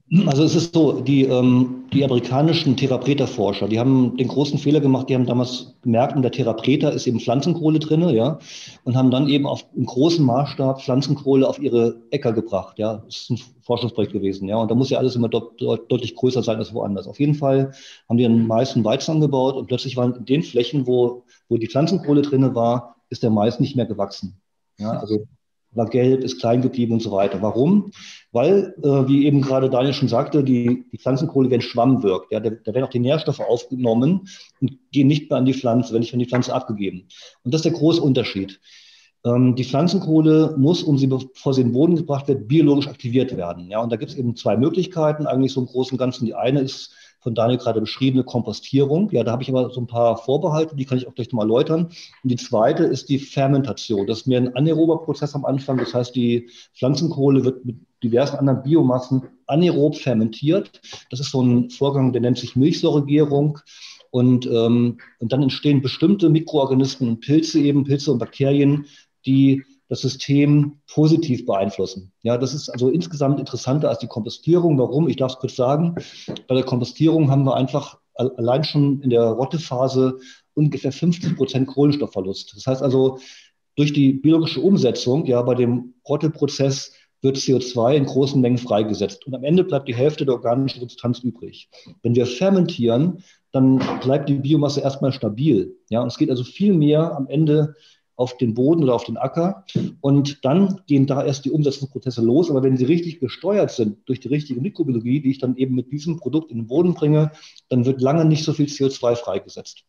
Also es ist so, die amerikanischen Therapreta-Forscher, die haben den großen Fehler gemacht, die haben damals gemerkt, in der Therapreta ist eben Pflanzenkohle drin, ja, und haben dann eben im großen Maßstab Pflanzenkohle auf ihre Äcker gebracht, ja. Das ist ein Forschungsprojekt gewesen, ja, und da muss ja alles immer deutlich größer sein als woanders. Auf jeden Fall haben die den meisten Weizen angebaut und plötzlich waren in den Flächen, wo die Pflanzenkohle drin war, ist der Mais nicht mehr gewachsen. Ja, also war gelb, ist klein geblieben und so weiter. Warum? Weil, wie eben gerade Daniel schon sagte, die Pflanzenkohle wie ein Schwamm wirkt. Ja, da werden auch die Nährstoffe aufgenommen und gehen nicht mehr an die Pflanze, werden nicht an die Pflanze abgegeben. Und das ist der große Unterschied. Die Pflanzenkohle muss, bevor sie in den Boden gebracht wird, biologisch aktiviert werden. Ja, und da gibt es eben zwei Möglichkeiten, eigentlich so im Großen und Ganzen. Die eine ist von Daniel gerade beschriebene Kompostierung. Ja, da habe ich aber so ein paar Vorbehalte, die kann ich auch gleich mal erläutern. Und die zweite ist die Fermentation. Das ist mehr ein anaerober Prozess am Anfang. Das heißt, die Pflanzenkohle wird mit diversen anderen Biomassen anaerob fermentiert. Das ist so ein Vorgang, der nennt sich Milchsäuregärung. Und dann entstehen bestimmte Mikroorganismen und Pilze und Bakterien, die das System positiv beeinflussen. Ja, das ist also insgesamt interessanter als die Kompostierung. Warum? Ich darf es kurz sagen. Bei der Kompostierung haben wir einfach allein schon in der Rottephase ungefähr 50% Kohlenstoffverlust. Das heißt also, durch die biologische Umsetzung, ja, bei dem Rotteprozess wird CO2 in großen Mengen freigesetzt. Und am Ende bleibt die Hälfte der organischen Substanz übrig. Wenn wir fermentieren, dann bleibt die Biomasse erstmal stabil. Ja, und es geht also viel mehr am Ende auf den Boden oder auf den Acker. Und dann gehen da erst die Umsetzungsprozesse los. Aber wenn sie richtig gesteuert sind durch die richtige Mikrobiologie, die ich dann eben mit diesem Produkt in den Boden bringe, dann wird lange nicht so viel CO2 freigesetzt.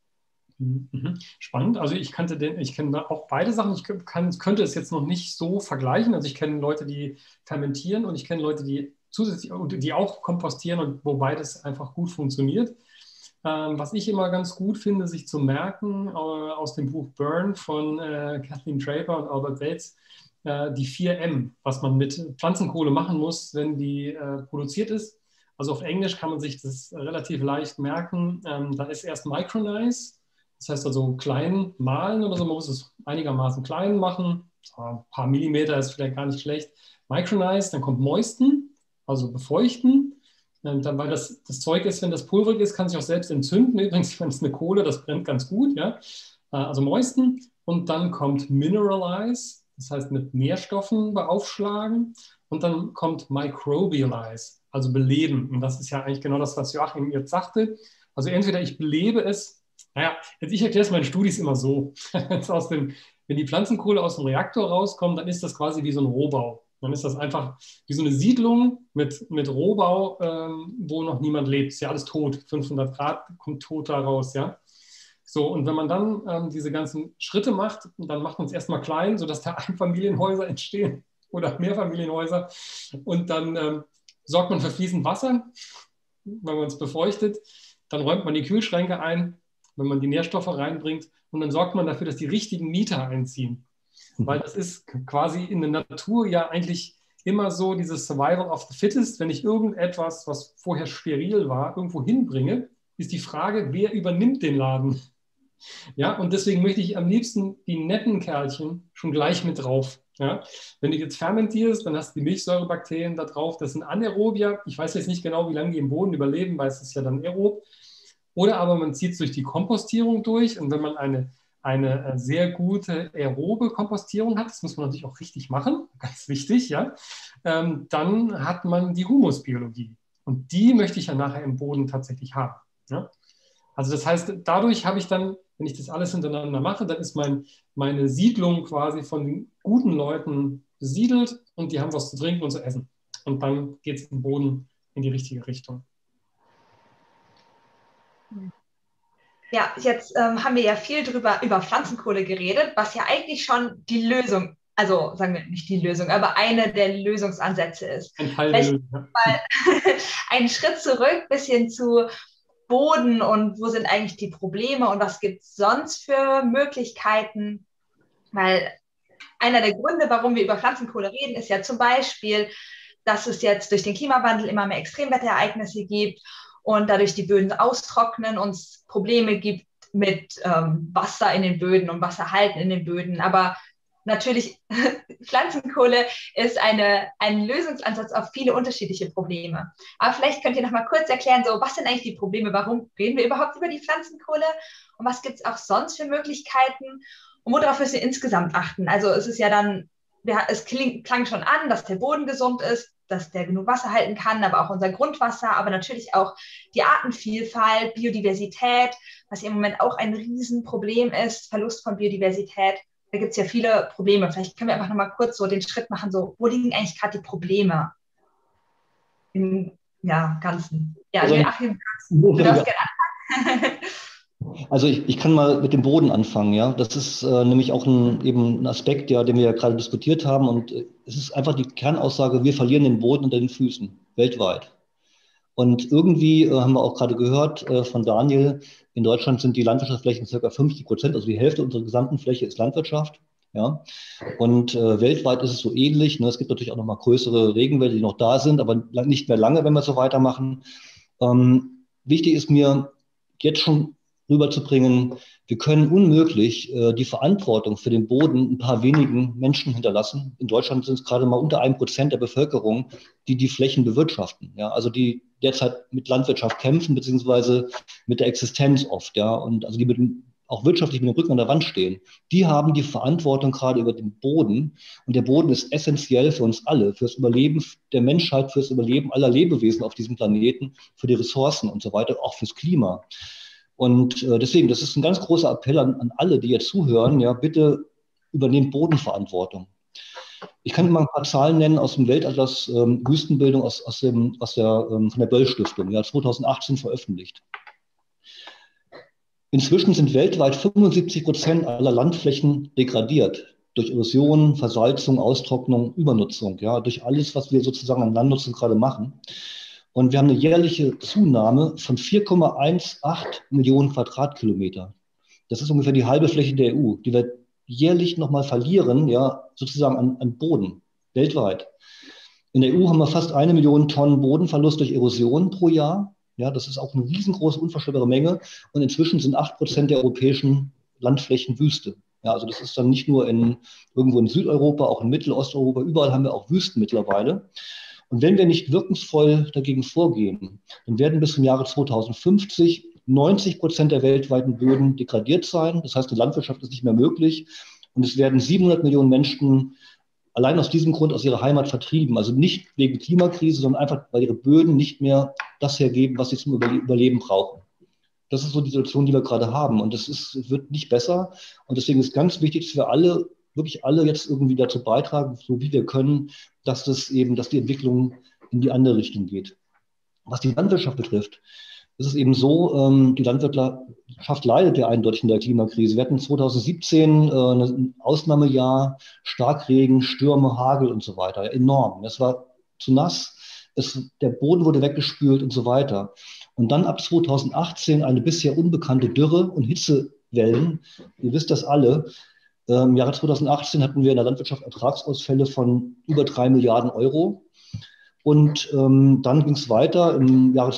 Spannend. Also ich kenne auch beide Sachen. Ich könnte es jetzt noch nicht so vergleichen. Also ich kenne Leute, die fermentieren und ich kenne Leute, die zusätzlich, die auch kompostieren und wo beides einfach gut funktioniert. Was ich immer ganz gut finde, sich zu merken, aus dem Buch Burn von Kathleen Draper und Albert Bates, die 4M, was man mit Pflanzenkohle machen muss, wenn die produziert ist. Also auf Englisch kann man sich das relativ leicht merken. Da ist erst Micronize, das heißt also klein mahlen oder so, man muss es einigermaßen klein machen. Ein paar Millimeter ist vielleicht gar nicht schlecht. Micronize, dann kommt Moisten, also befeuchten. Dann, weil das Zeug ist, wenn das pulverig ist, kann sich auch selbst entzünden. Übrigens, wenn es eine Kohle, das brennt ganz gut. Ja? Also Moisten. Und dann kommt Mineralize, das heißt mit Nährstoffen beaufschlagen. Und dann kommt Microbialize, also beleben. Und das ist ja eigentlich genau das, was Joachim jetzt sagte. Also entweder ich belebe es, ich erkläre es meinen Studis immer so. Wenn die Pflanzenkohle aus dem Reaktor rauskommt, dann ist das quasi wie so ein Rohbau. Dann ist das einfach wie so eine Siedlung mit Rohbau, wo noch niemand lebt. Ist ja alles tot. 500 Grad kommt tot da raus, ja. So, und wenn man dann diese ganzen Schritte macht, dann macht man es erstmal klein, sodass da Einfamilienhäuser entstehen oder Mehrfamilienhäuser. Und dann sorgt man für fließend Wasser, wenn man es befeuchtet. Dann räumt man die Kühlschränke ein, wenn man die Nährstoffe reinbringt. Und dann sorgt man dafür, dass die richtigen Mieter einziehen. Weil das ist quasi in der Natur ja eigentlich immer so dieses Survival of the Fittest. Wenn ich irgendetwas, was vorher steril war, irgendwo hinbringe, ist die Frage, wer übernimmt den Laden? Ja, und deswegen möchte ich am liebsten die netten Kerlchen schon gleich mit drauf. Ja? Wenn du jetzt fermentierst, dann hast du die Milchsäurebakterien da drauf. Das sind Anaerobier. Ich weiß jetzt nicht genau, wie lange die im Boden überleben, weil es ist ja dann aerob. Oder aber man zieht es durch die Kompostierung durch. Und wenn man eine sehr gute aerobe Kompostierung hat, das muss man natürlich auch richtig machen, ganz wichtig, ja, dann hat man die Humusbiologie. Und die möchte ich ja nachher im Boden tatsächlich haben. Ja? Also das heißt, dadurch habe ich dann, wenn ich das alles hintereinander mache, dann ist meine Siedlung quasi von den guten Leuten besiedelt und die haben was zu trinken und zu essen. Und dann geht es im Boden in die richtige Richtung. Ja, jetzt haben wir ja viel über Pflanzenkohle geredet, was ja eigentlich schon die Lösung, also sagen wir nicht die Lösung, aber eine der Lösungsansätze ist. Ein Teil der Lösung. Mal einen Schritt zurück, bisschen zu Boden und wo sind eigentlich die Probleme und was gibt es sonst für Möglichkeiten? Weil einer der Gründe, warum wir über Pflanzenkohle reden, ist ja zum Beispiel, dass es jetzt durch den Klimawandel immer mehr Extremwetterereignisse gibt und dadurch die Böden austrocknen und es Probleme gibt mit Wasser in den Böden und Wasserhalten in den Böden. Aber natürlich, Pflanzenkohle ist ein Lösungsansatz auf viele unterschiedliche Probleme. Aber vielleicht könnt ihr noch mal kurz erklären, so, was sind eigentlich die Probleme? Warum reden wir überhaupt über die Pflanzenkohle? Und was gibt es auch sonst für Möglichkeiten? Und worauf müssen wir insgesamt achten? Also es ist ja dann, es klang schon an, dass der Boden gesund ist, dass der genug Wasser halten kann, aber auch unser Grundwasser, aber natürlich auch die Artenvielfalt, Biodiversität, was im Moment auch ein Riesenproblem ist, Verlust von Biodiversität. Da gibt es ja viele Probleme. Vielleicht können wir einfach nochmal kurz so den Schritt machen, so, wo liegen eigentlich gerade die Probleme im Ganzen? Ja, also, Achim, du darfst gerne anfangen. Also ich kann mal mit dem Boden anfangen, ja. Das ist nämlich auch ein Aspekt, ja, den wir ja gerade diskutiert haben. Und es ist einfach die Kernaussage, wir verlieren den Boden unter den Füßen, weltweit. Und irgendwie haben wir auch gerade gehört von Daniel, in Deutschland sind die Landwirtschaftsflächen ca. 50%, also die Hälfte unserer gesamten Fläche ist Landwirtschaft. Ja. Und weltweit ist es so ähnlich. Ne? Es gibt natürlich auch noch mal größere Regenwälder, die noch da sind, aber nicht mehr lange, wenn wir so weitermachen. Wichtig ist mir jetzt schon rüberzubringen, wir können unmöglich die Verantwortung für den Boden ein paar wenigen Menschen hinterlassen. In Deutschland sind es gerade mal unter 1% der Bevölkerung, die die Flächen bewirtschaften. Ja, also die derzeit mit Landwirtschaft kämpfen, beziehungsweise mit der Existenz oft. Ja, und also die auch wirtschaftlich mit dem Rücken an der Wand stehen. Die haben die Verantwortung gerade über den Boden. Und der Boden ist essentiell für uns alle, fürs Überleben der Menschheit, fürs Überleben aller Lebewesen auf diesem Planeten, für die Ressourcen und so weiter, auch fürs Klima. Und deswegen, das ist ein ganz großer Appell an alle, die jetzt zuhören, ja, bitte übernehmt Bodenverantwortung. Ich kann mal ein paar Zahlen nennen aus dem Weltatlas Wüstenbildung von der Böll-Stiftung, ja, 2018 veröffentlicht. Inzwischen sind weltweit 75% aller Landflächen degradiert durch Erosion, Versalzung, Austrocknung, Übernutzung, ja, durch alles, was wir sozusagen an Landnutzung gerade machen. Und wir haben eine jährliche Zunahme von 4,18 Millionen Quadratkilometer. Das ist ungefähr die halbe Fläche der EU, die wir jährlich nochmal verlieren, ja, sozusagen an Boden, weltweit. In der EU haben wir fast 1 Million Tonnen Bodenverlust durch Erosion pro Jahr. Ja, das ist auch eine riesengroße, unvorstellbare Menge. Und inzwischen sind 8% der europäischen Landflächen Wüste. Ja, also das ist dann nicht nur irgendwo in Südeuropa, auch in Mittelosteuropa, überall haben wir auch Wüsten mittlerweile. Und wenn wir nicht wirkungsvoll dagegen vorgehen, dann werden bis zum Jahre 2050 90% der weltweiten Böden degradiert sein. Das heißt, die Landwirtschaft ist nicht mehr möglich. Und es werden 700 Millionen Menschen allein aus diesem Grund aus ihrer Heimat vertrieben. Also nicht wegen Klimakrise, sondern einfach, weil ihre Böden nicht mehr das hergeben, was sie zum Überleben brauchen. Das ist so die Situation, die wir gerade haben. Und es wird nicht besser. Und deswegen ist ganz wichtig, dass wir alle, wirklich alle jetzt irgendwie dazu beitragen, so wie wir können, dass die Entwicklung in die andere Richtung geht. Was die Landwirtschaft betrifft, ist es eben so, die Landwirtschaft leidet ja eindeutig in der Klimakrise. Wir hatten 2017 ein Ausnahmejahr, Starkregen, Stürme, Hagel und so weiter, enorm. Es war zu nass, der Boden wurde weggespült und so weiter. Und dann ab 2018 eine bisher unbekannte Dürre und Hitzewellen. Ihr wisst das alle. Im Jahre 2018 hatten wir in der Landwirtschaft Ertragsausfälle von über 3 Milliarden Euro. Und dann ging es weiter. Im Jahre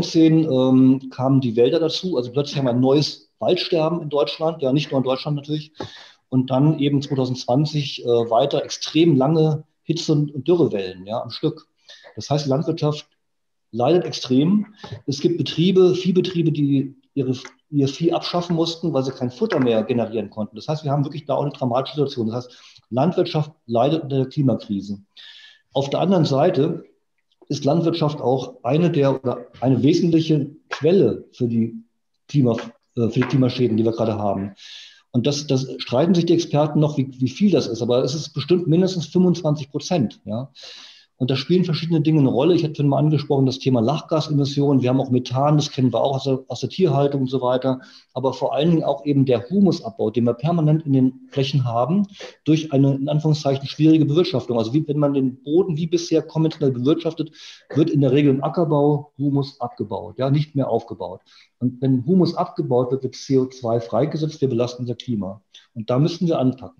2019 kamen die Wälder dazu. Also plötzlich haben wir ein neues Waldsterben in Deutschland. Ja, nicht nur in Deutschland natürlich. Und dann eben 2020 weiter extrem lange Hitze- und Dürrewellen, ja, am Stück. Das heißt, die Landwirtschaft leidet extrem. Es gibt Viehbetriebe, die ihr Vieh abschaffen mussten, weil sie kein Futter mehr generieren konnten. Das heißt, wir haben wirklich da auch eine dramatische Situation. Das heißt, Landwirtschaft leidet unter der Klimakrise. Auf der anderen Seite ist Landwirtschaft auch eine wesentliche Quelle für die Klimaschäden, die wir gerade haben. Und das streiten sich die Experten noch, wie viel das ist. Aber es ist bestimmt mindestens 25%. Ja? Und da spielen verschiedene Dinge eine Rolle. Ich hatte mal angesprochen, das Thema Lachgasemissionen. Wir haben auch Methan, das kennen wir auch aus der Tierhaltung und so weiter. Aber vor allen Dingen auch eben der Humusabbau, den wir permanent in den Flächen haben, durch eine, in Anführungszeichen, schwierige Bewirtschaftung. Also wenn man den Boden wie bisher konventionell bewirtschaftet, wird in der Regel im Ackerbau Humus abgebaut, ja, nicht mehr aufgebaut. Und wenn Humus abgebaut wird, wird CO2 freigesetzt, wir belasten unser Klima. Und da müssen wir anpacken.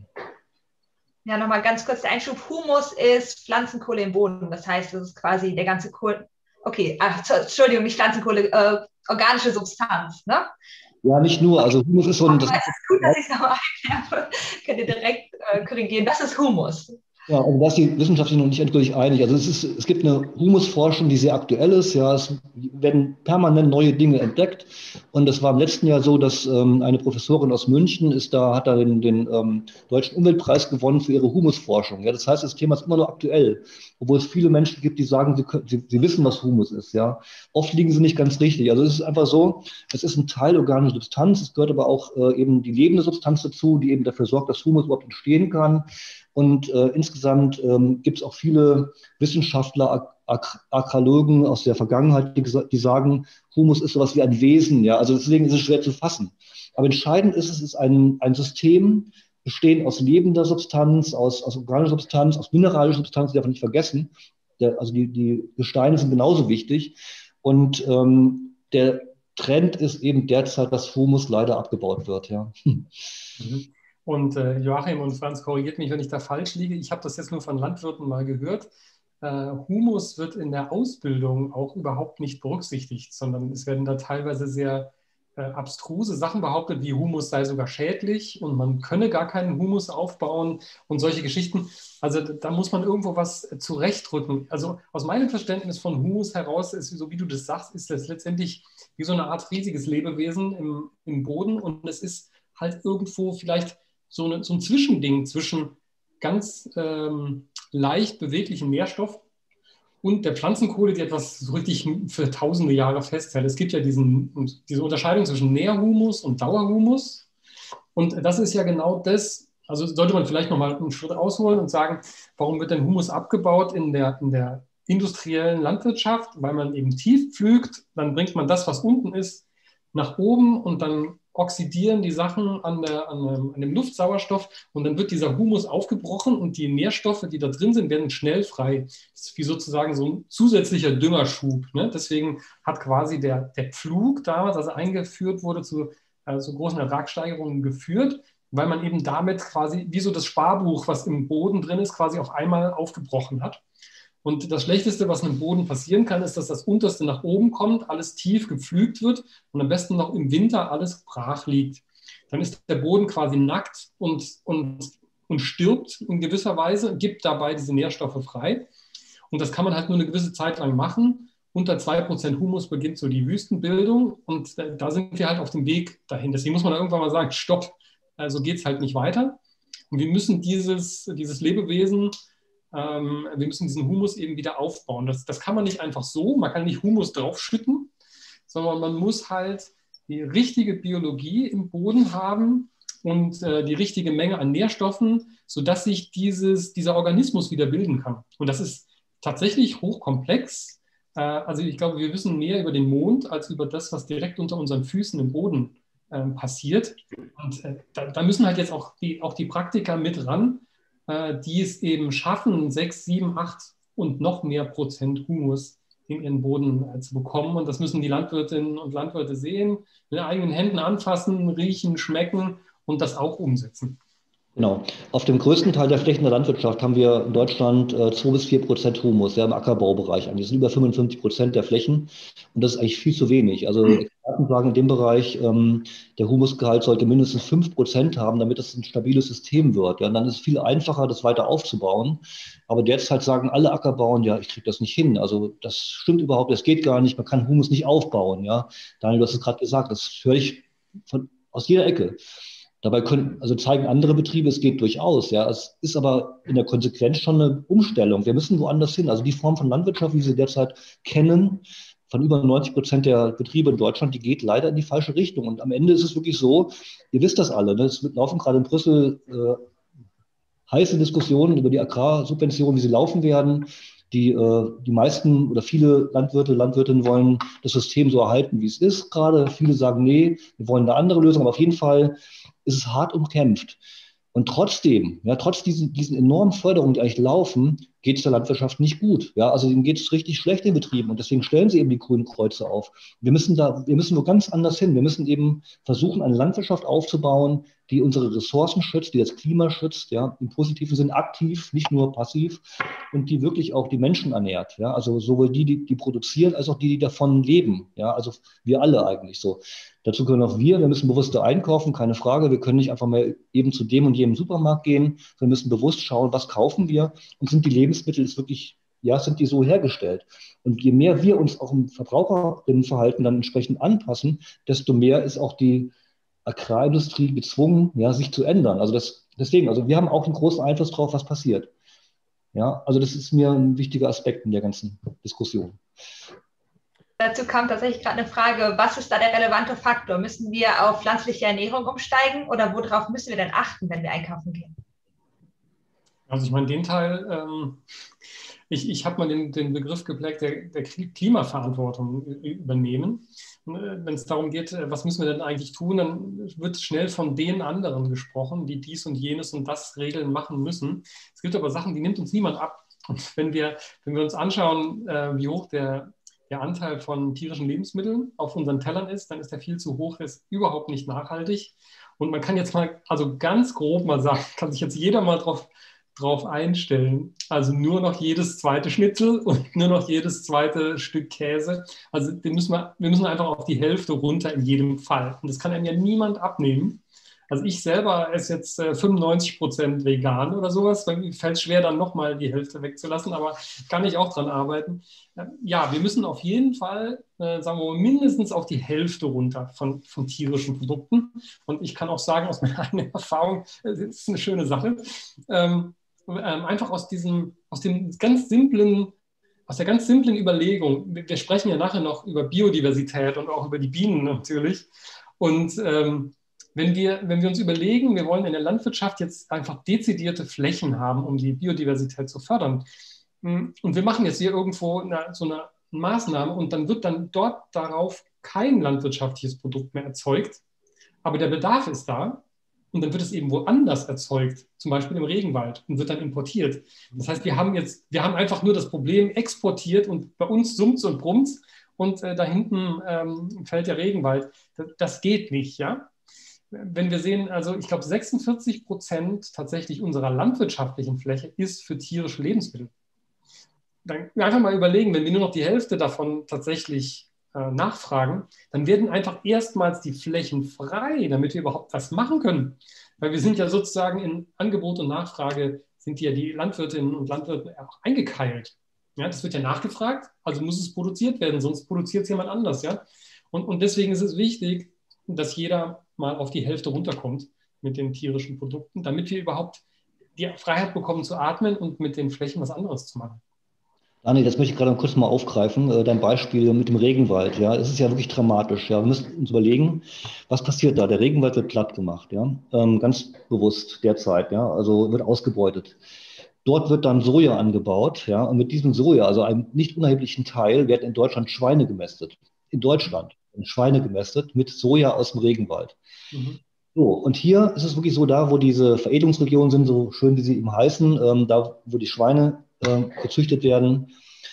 Ja, nochmal ganz kurz der Einschub. Humus ist Pflanzenkohle im Boden. Das heißt, das ist quasi der ganze Kohle. Okay, Entschuldigung, nicht Pflanzenkohle, organische Substanz. Ne? Ja, nicht nur. Also Humus ist so ein... Aber es ist gut, dass ich es nochmal erkläre. Könnt ihr direkt korrigieren. Das ist Humus. Ja, also da ist die Wissenschaft sich noch nicht endgültig einig. Also es gibt eine Humusforschung, die sehr aktuell ist. Ja, es werden permanent neue Dinge entdeckt. Und es war im letzten Jahr so, dass eine Professorin aus München hat da den Deutschen Umweltpreis gewonnen für ihre Humusforschung. Ja, das heißt, das Thema ist immer noch aktuell, obwohl es viele Menschen gibt, die sagen, sie wissen, was Humus ist. Ja, oft liegen sie nicht ganz richtig. Also es ist einfach so, es ist ein Teil organischer Substanz. Es gehört aber auch eben die lebende Substanz dazu, die eben dafür sorgt, dass Humus überhaupt entstehen kann. Und insgesamt gibt es auch viele Wissenschaftler, Archäologen aus der Vergangenheit, die sagen, Humus ist sowas wie ein Wesen. Ja? Also deswegen ist es schwer zu fassen. Aber entscheidend ist, es ist ein System, bestehend aus lebender Substanz, aus organischer Substanz, aus mineralischer Substanz, die darf man nicht vergessen. Also die Gesteine sind genauso wichtig. Und der Trend ist eben derzeit, dass Humus leider abgebaut wird. Ja. Mhm. Und Joachim und Franz, korrigiert mich, wenn ich da falsch liege. Ich habe das jetzt nur von Landwirten mal gehört. Humus wird in der Ausbildung auch überhaupt nicht berücksichtigt, sondern es werden da teilweise sehr abstruse Sachen behauptet, wie Humus sei sogar schädlich und man könne gar keinen Humus aufbauen und solche Geschichten. Also da muss man irgendwo was zurechtrücken. Also aus meinem Verständnis von Humus heraus, ist, so wie du das sagst, ist das letztendlich wie so eine Art riesiges Lebewesen im Boden und es ist halt irgendwo vielleicht so ein Zwischending zwischen ganz leicht beweglichen Nährstoff und der Pflanzenkohle, die etwas so richtig für tausende Jahre festhält. Es gibt ja diese Unterscheidung zwischen Nährhumus und Dauerhumus. Und das ist ja genau das, also sollte man vielleicht nochmal einen Schritt ausholen und sagen, warum wird denn Humus abgebaut in der industriellen Landwirtschaft? Weil man eben tief pflügt, dann bringt man das, was unten ist, nach oben und dann oxidieren die Sachen an dem Luftsauerstoff und dann wird dieser Humus aufgebrochen und die Nährstoffe, die da drin sind, werden schnell frei. Das ist wie sozusagen so ein zusätzlicher Düngerschub. Ne? Deswegen hat quasi der Pflug damals, als er eingeführt wurde, zu großen Ertragssteigerungen geführt, weil man eben damit quasi wie so das Sparbuch, was im Boden drin ist, quasi auf einmal aufgebrochen hat. Und das Schlechteste, was im Boden passieren kann, ist, dass das Unterste nach oben kommt, alles tief gepflügt wird und am besten noch im Winter alles brach liegt. Dann ist der Boden quasi nackt und stirbt in gewisser Weise, gibt dabei diese Nährstoffe frei. Und das kann man halt nur eine gewisse Zeit lang machen. Unter 2% Humus beginnt so die Wüstenbildung und da sind wir halt auf dem Weg dahin. Deswegen muss man irgendwann mal sagen, stopp, so geht es halt nicht weiter. Und wir müssen dieses Lebewesen, wir müssen diesen Humus eben wieder aufbauen. Das kann man nicht einfach so, man kann nicht Humus draufschütten, sondern man muss halt die richtige Biologie im Boden haben und die richtige Menge an Nährstoffen, sodass sich dieser Organismus wieder bilden kann. Und das ist tatsächlich hochkomplex. Also ich glaube, wir wissen mehr über den Mond als über das, was direkt unter unseren Füßen im Boden passiert. Und da müssen halt jetzt auch die Praktiker mit ran, die es eben schaffen, 6, 7, 8 und noch mehr Prozent Humus in ihren Boden zu bekommen. Und das müssen die Landwirtinnen und Landwirte sehen, mit eigenen Händen anfassen, riechen, schmecken und das auch umsetzen. Genau. Auf dem größten Teil der Flächen der Landwirtschaft haben wir in Deutschland 2-4% Humus, ja, im Ackerbaubereich. Das sind über 55% der Flächen und das ist eigentlich viel zu wenig. Also Experten sagen in dem Bereich, der Humusgehalt sollte mindestens 5% haben, damit es ein stabiles System wird. Ja, und dann ist es viel einfacher, das weiter aufzubauen. Aber derzeit sagen alle Ackerbauern, ja, ich kriege das nicht hin. Also das stimmt überhaupt, das geht gar nicht. Man kann Humus nicht aufbauen. Ja, Daniel, du hast es gerade gesagt, das höre ich aus jeder Ecke. Dabei zeigen andere Betriebe, es geht durchaus. Ja. Es ist aber in der Konsequenz schon eine Umstellung. Wir müssen woanders hin. Also die Form von Landwirtschaft, wie wir sie derzeit kennen, von über 90% der Betriebe in Deutschland, die geht leider in die falsche Richtung. Und am Ende ist es wirklich so, ihr wisst das alle, ne? Es laufen gerade in Brüssel heiße Diskussionen über die Agrarsubventionen, wie sie laufen werden. Die meisten oder viele Landwirtinnen wollen das System so erhalten, wie es ist gerade. Viele sagen, nee, wir wollen eine andere Lösung. Aber auf jeden Fall ist es hart umkämpft. Und trotzdem, ja, trotz diesen enormen Förderungen, die eigentlich laufen, geht es der Landwirtschaft nicht gut. Ja, also denen geht es richtig schlecht in Betrieben. Und deswegen stellen sie eben die grünen Kreuze auf. Wir müssen wo ganz anders hin. Wir müssen eben versuchen, eine Landwirtschaft aufzubauen, die unsere Ressourcen schützt, die das Klima schützt, ja, im positiven Sinn aktiv, nicht nur passiv, und die wirklich auch die Menschen ernährt, ja, also sowohl die produzieren, als auch die davon leben, ja, also wir alle eigentlich so. Dazu können auch wir müssen bewusster einkaufen, keine Frage, wir können nicht einfach mal eben zu dem und jenem Supermarkt gehen, wir müssen bewusst schauen, was kaufen wir und sind die Lebensmittel ist wirklich, ja, sind die so hergestellt. Und je mehr wir uns auch im Verbraucherinnenverhalten dann entsprechend anpassen, desto mehr ist auch die Agrarindustrie gezwungen, ja, sich zu ändern. Also deswegen, also wir haben auch einen großen Einfluss drauf, was passiert. Ja, also das ist mir ein wichtiger Aspekt in der ganzen Diskussion. Dazu kam tatsächlich gerade eine Frage, was ist da der relevante Faktor? Müssen wir auf pflanzliche Ernährung umsteigen oder worauf müssen wir denn achten, wenn wir einkaufen gehen? Also ich meine, den Teil, ich habe mal den Begriff geprägt, der Klimaverantwortung übernehmen. Wenn es darum geht, was müssen wir denn eigentlich tun, dann wird schnell von den anderen gesprochen, die dies und jenes und das Regeln machen müssen. Es gibt aber Sachen, die nimmt uns niemand ab. Und wenn wir uns anschauen, wie hoch der Anteil von tierischen Lebensmitteln auf unseren Tellern ist, dann ist der viel zu hoch, ist überhaupt nicht nachhaltig. Und man kann jetzt mal, also ganz grob mal sagen, kann sich jetzt jeder mal drauf einstellen. Also nur noch jedes zweite Schnitzel und nur noch jedes zweite Stück Käse. Also wir müssen einfach auf die Hälfte runter in jedem Fall. Und das kann einem ja niemand abnehmen. Also ich selber esse jetzt 95% vegan oder sowas. Dann fällt es schwer, dann nochmal die Hälfte wegzulassen, aber kann ich auch dran arbeiten. Ja, wir müssen auf jeden Fall, sagen wir mal, mindestens auf die Hälfte runter von tierischen Produkten. Und ich kann auch sagen, aus meiner eigenen Erfahrung, das ist eine schöne Sache, einfach aus der ganz simplen Überlegung. Wir sprechen ja nachher noch über Biodiversität und auch über die Bienen natürlich. Und wenn wir uns überlegen, wir wollen in der Landwirtschaft jetzt einfach dezidierte Flächen haben, um die Biodiversität zu fördern. Und wir machen jetzt hier irgendwo so eine Maßnahme und dann wird dann dort darauf kein landwirtschaftliches Produkt mehr erzeugt. Aber der Bedarf ist da. Und dann wird es eben woanders erzeugt, zum Beispiel im Regenwald, und wird dann importiert. Das heißt, wir haben einfach nur das Problem exportiert und bei uns summt's und brummt's und da hinten fällt der Regenwald. Das geht nicht, ja. Wenn wir sehen, also ich glaube 46% tatsächlich unserer landwirtschaftlichen Fläche ist für tierische Lebensmittel. Dann einfach mal überlegen, wenn wir nur noch die Hälfte davon tatsächlich nachfragen, dann werden einfach erstmals die Flächen frei, damit wir überhaupt was machen können. Weil wir sind ja sozusagen in Angebot und Nachfrage, sind ja die Landwirtinnen und Landwirte auch eingekeilt. Ja, das wird ja nachgefragt, also muss es produziert werden, sonst produziert es jemand anders. Ja? Und deswegen ist es wichtig, dass jeder mal auf die Hälfte runterkommt mit den tierischen Produkten, damit wir überhaupt die Freiheit bekommen zu atmen und mit den Flächen was anderes zu machen. Anni, das möchte ich gerade kurz mal aufgreifen, dein Beispiel mit dem Regenwald. Ja, es ist ja wirklich dramatisch. Ja, wir müssen uns überlegen, was passiert da? Der Regenwald wird platt gemacht, ja, ganz bewusst derzeit. Ja, also wird ausgebeutet. Dort wird dann Soja angebaut, ja, und mit diesem Soja, also einem nicht unerheblichen Teil, werden in Deutschland Schweine gemästet. In Deutschland werden Schweine gemästet mit Soja aus dem Regenwald. Mhm. So, und hier ist es wirklich so, da wo diese Veredelungsregionen sind, so schön wie sie eben heißen, da wo die Schweine gezüchtet werden,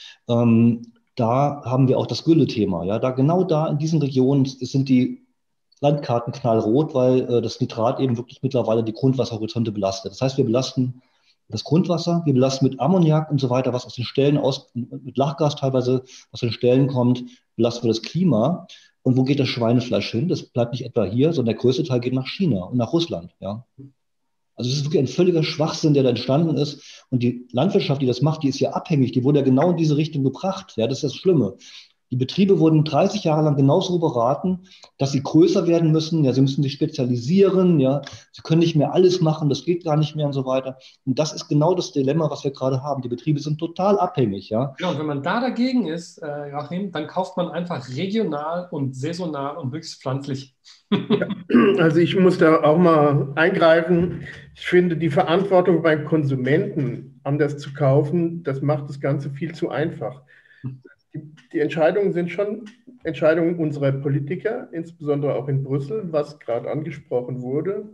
da haben wir auch das Gülle-Thema. Ja? Genau da in diesen Regionen sind die Landkarten knallrot, weil das Nitrat eben wirklich mittlerweile die Grundwasserhorizonte belastet. Das heißt, wir belasten das Grundwasser, wir belasten mit Ammoniak und so weiter, was aus den Ställen mit Lachgas teilweise aus den Ställen kommt, belasten wir das Klima. Und wo geht das Schweinefleisch hin? Das bleibt nicht etwa hier, sondern der größte Teil geht nach China und nach Russland. Ja? Also es ist wirklich ein völliger Schwachsinn, der da entstanden ist. Und die Landwirtschaft, die das macht, die ist ja abhängig. Die wurde ja genau in diese Richtung gebracht. Ja, das ist das Schlimme. Die Betriebe wurden 30 Jahre lang genauso beraten, dass sie größer werden müssen. Ja, sie müssen sich spezialisieren. Ja, sie können nicht mehr alles machen. Das geht gar nicht mehr und so weiter. Und das ist genau das Dilemma, was wir gerade haben. Die Betriebe sind total abhängig. Ja, und wenn man da dagegen ist, Joachim, dann kauft man einfach regional und saisonal und höchst pflanzlich. Ja, also ich muss da auch mal eingreifen. Ich finde, die Verantwortung beim Konsumenten, anders zu kaufen, das macht das Ganze viel zu einfach. Die Entscheidungen sind schon Entscheidungen unserer Politiker, insbesondere auch in Brüssel, was gerade angesprochen wurde.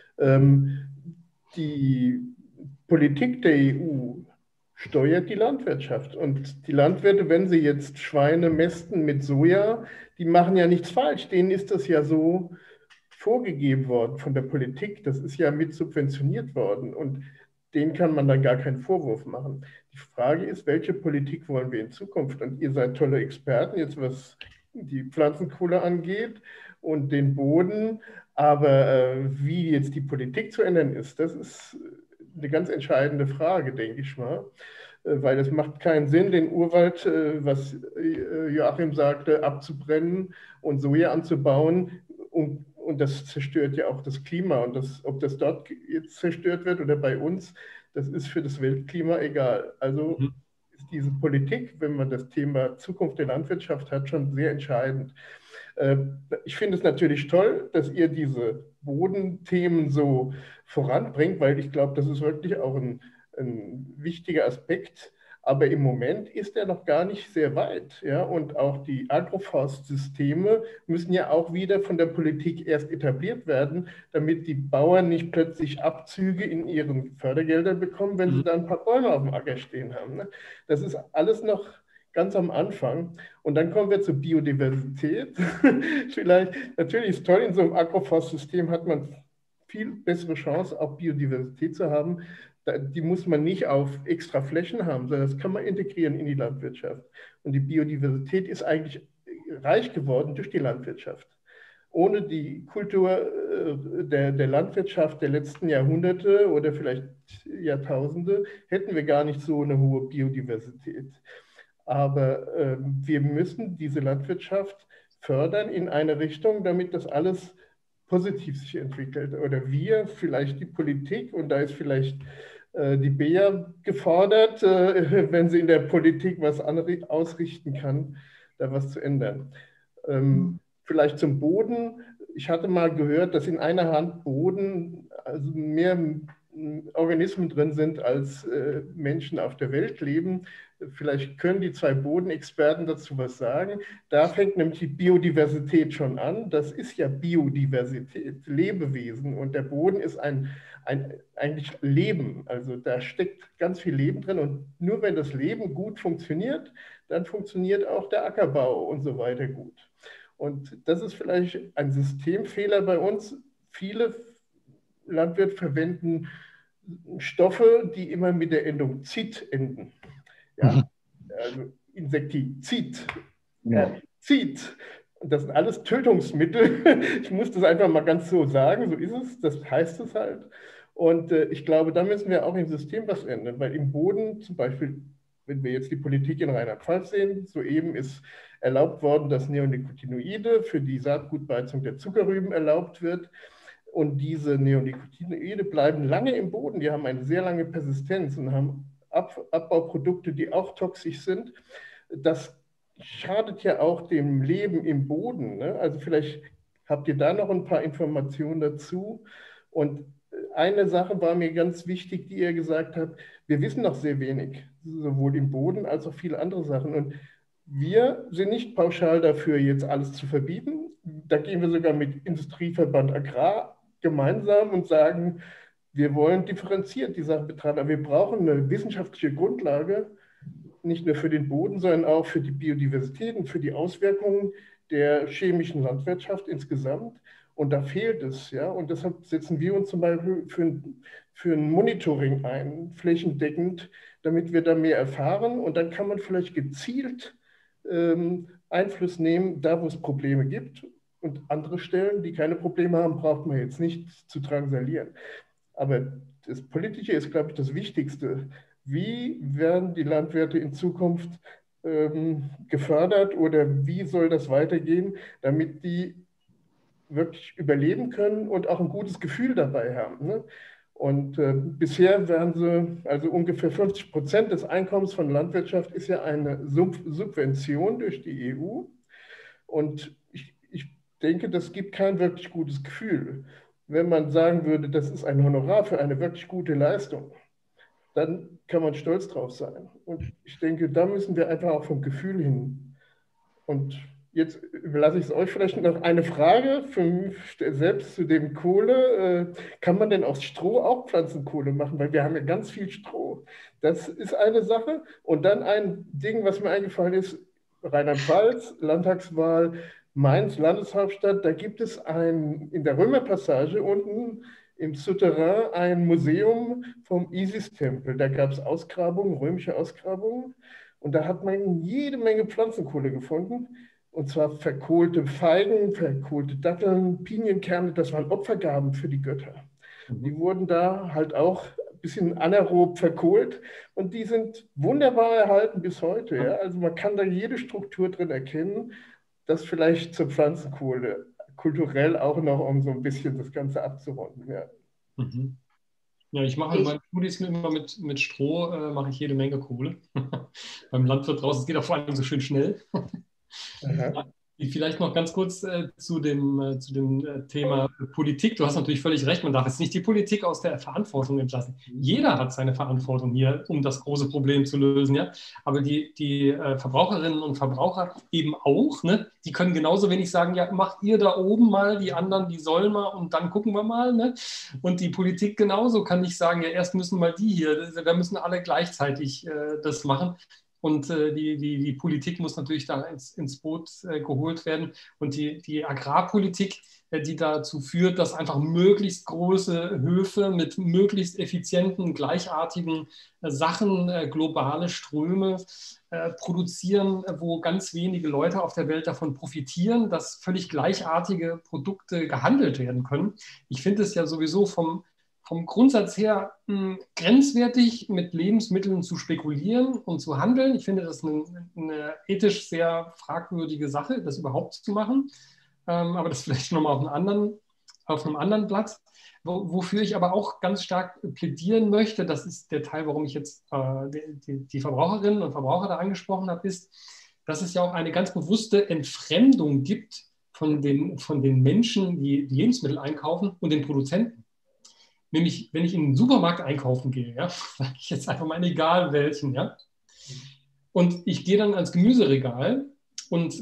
Die Politik der EU steuert die Landwirtschaft. Und die Landwirte, wenn sie jetzt Schweine mästen mit Soja, die machen ja nichts falsch. Denen ist das ja so vorgegeben worden von der Politik, das ist ja mit subventioniert worden und denen kann man dann gar keinen Vorwurf machen. Die Frage ist, welche Politik wollen wir in Zukunft? Und ihr seid tolle Experten, jetzt was die Pflanzenkohle angeht und den Boden, aber wie jetzt die Politik zu ändern ist, das ist eine ganz entscheidende Frage, denke ich mal. Weil es macht keinen Sinn, den Urwald, was Joachim sagte, abzubrennen und Soja anzubauen. Und das zerstört ja auch das Klima. Und ob das dort jetzt zerstört wird oder bei uns, das ist für das Weltklima egal. Also ist diese Politik, wenn man das Thema Zukunft der Landwirtschaft hat, schon sehr entscheidend. Ich finde es natürlich toll, dass ihr diese Bodenthemen so voranbringt, weil ich glaube, das ist wirklich auch ein wichtiger Aspekt. Aber im Moment ist er noch gar nicht sehr weit. Ja? Und auch die Agroforstsysteme müssen ja auch wieder von der Politik erst etabliert werden, damit die Bauern nicht plötzlich Abzüge in ihren Fördergeldern bekommen, wenn sie da ein paar Bäume auf dem Acker stehen haben. Ne? Das ist alles noch ganz am Anfang. Und dann kommen wir zur Biodiversität. Vielleicht, natürlich ist toll, in so einem Agroforstsystem hat man viel bessere Chance, auch Biodiversität zu haben. Die muss man nicht auf extra Flächen haben, sondern das kann man integrieren in die Landwirtschaft. Und die Biodiversität ist eigentlich reich geworden durch die Landwirtschaft. Ohne die Kultur der Landwirtschaft der letzten Jahrhunderte oder vielleicht Jahrtausende hätten wir gar nicht so eine hohe Biodiversität. Aber wir müssen diese Landwirtschaft fördern in eine Richtung, damit das alles positiv sich entwickelt. Oder wir, vielleicht die Politik, und da ist vielleicht die Bea gefordert, wenn sie in der Politik was ausrichten kann, da was zu ändern. Vielleicht zum Boden. Ich hatte mal gehört, dass in einer Hand Boden also mehr Organismen drin sind, als Menschen auf der Welt leben. Vielleicht können die zwei Bodenexperten dazu was sagen. Da fängt nämlich die Biodiversität schon an. Das ist ja Biodiversität, Lebewesen. Und der Boden ist eigentlich Leben. Also da steckt ganz viel Leben drin. Und nur wenn das Leben gut funktioniert, dann funktioniert auch der Ackerbau und so weiter gut. Und das ist vielleicht ein Systemfehler bei uns. Viele Landwirte verwenden Stoffe, die immer mit der Endung "zit" enden. Ja, also Insektizid, Zid. Und das sind alles Tötungsmittel. Ich muss das einfach mal ganz so sagen, so ist es, das heißt es halt. Und ich glaube, da müssen wir auch im System was ändern, weil im Boden zum Beispiel, wenn wir jetzt die Politik in Rheinland-Pfalz sehen, soeben ist erlaubt worden, dass Neonicotinoide für die Saatgutbeizung der Zuckerrüben erlaubt wird. Und diese Neonicotinoide bleiben lange im Boden, die haben eine sehr lange Persistenz und haben Abbauprodukte, die auch toxisch sind. Das schadet ja auch dem Leben im Boden. Ne? Also vielleicht habt ihr da noch ein paar Informationen dazu. Und eine Sache war mir ganz wichtig, die ihr gesagt habt, wir wissen noch sehr wenig, sowohl im Boden als auch viele andere Sachen. Und wir sind nicht pauschal dafür, jetzt alles zu verbieten. Da gehen wir sogar mit Industrieverband Agrar gemeinsam und sagen, wir wollen differenziert die Sachen betrachten, aber wir brauchen eine wissenschaftliche Grundlage, nicht nur für den Boden, sondern auch für die Biodiversität und für die Auswirkungen der chemischen Landwirtschaft insgesamt. Und da fehlt es. Ja? Und deshalb setzen wir uns zum Beispiel für ein Monitoring ein, flächendeckend, damit wir da mehr erfahren. Und dann kann man vielleicht gezielt Einfluss nehmen, da wo es Probleme gibt. Und andere Stellen, die keine Probleme haben, braucht man jetzt nicht zu drangsalieren. Aber das Politische ist, glaube ich, das Wichtigste. Wie werden die Landwirte in Zukunft gefördert oder wie soll das weitergehen, damit die wirklich überleben können und auch ein gutes Gefühl dabei haben. Ne? Und bisher werden sie, also ungefähr 50% des Einkommens von Landwirtschaft ist ja eine Subvention durch die EU. Und ich denke, das gibt kein wirklich gutes Gefühl. Wenn man sagen würde, das ist ein Honorar für eine wirklich gute Leistung, dann kann man stolz drauf sein. Und ich denke, da müssen wir einfach auch vom Gefühl hin. Und jetzt überlasse ich es euch vielleicht noch eine Frage für mich selbst zu dem Kohle. Kann man denn aus Stroh auch Pflanzenkohle machen? Weil wir haben ja ganz viel Stroh. Das ist eine Sache. Und dann ein Ding, was mir eingefallen ist, Rheinland-Pfalz, Landtagswahl, Mainz, Landeshauptstadt, da gibt es in der Römerpassage unten im Souterrain ein Museum vom Isis-Tempel. Da gab es Ausgrabungen, römische Ausgrabungen. Und da hat man jede Menge Pflanzenkohle gefunden. Und zwar verkohlte Feigen, verkohlte Datteln, Pinienkerne. Das waren Opfergaben für die Götter. Die wurden da halt auch ein bisschen anaerob verkohlt. Und die sind wunderbar erhalten bis heute. Ja? Also man kann da jede Struktur drin erkennen. Das vielleicht zur Pflanzenkohle, kulturell auch noch, um so ein bisschen das Ganze abzurunden. Ja, ja, ich mache in meinen Studien immer mit Stroh, mache ich jede Menge Kohle. Beim Landwirt draußen, es geht auch vor allem so schön schnell. Vielleicht noch ganz kurz zu dem Thema Politik. Du hast natürlich völlig recht, man darf jetzt nicht die Politik aus der Verantwortung entlassen. Jeder hat seine Verantwortung hier, um das große Problem zu lösen. Ja? Aber die Verbraucherinnen und Verbraucher eben auch, ne? Die können genauso wenig sagen, ja, macht ihr da oben mal, die anderen, die sollen mal und dann gucken wir mal. Ne? Und die Politik genauso kann nicht sagen, ja, erst müssen mal die hier, wir müssen alle gleichzeitig das machen. Und die Politik muss natürlich da ins Boot geholt werden. Und die Agrarpolitik, die dazu führt, dass einfach möglichst große Höfe mit möglichst effizienten, gleichartigen Sachen, globale Ströme produzieren, wo ganz wenige Leute auf der Welt davon profitieren, dass völlig gleichartige Produkte gehandelt werden können. Ich finde es ja sowieso vom Grundsatz her grenzwertig, mit Lebensmitteln zu spekulieren und zu handeln. Ich finde das eine ethisch sehr fragwürdige Sache, das überhaupt zu machen. Aber das vielleicht nochmal auf einem anderen Blatt. Wofür ich aber auch ganz stark plädieren möchte, das ist der Teil, warum ich jetzt die Verbraucherinnen und Verbraucher da angesprochen habe, ist, dass es ja auch eine ganz bewusste Entfremdung gibt von den Menschen, die Lebensmittel einkaufen und den Produzenten. Nämlich, wenn ich in den Supermarkt einkaufen gehe, ja, sage ich jetzt einfach mal, egal welchen, ja, und ich gehe dann ans Gemüseregal und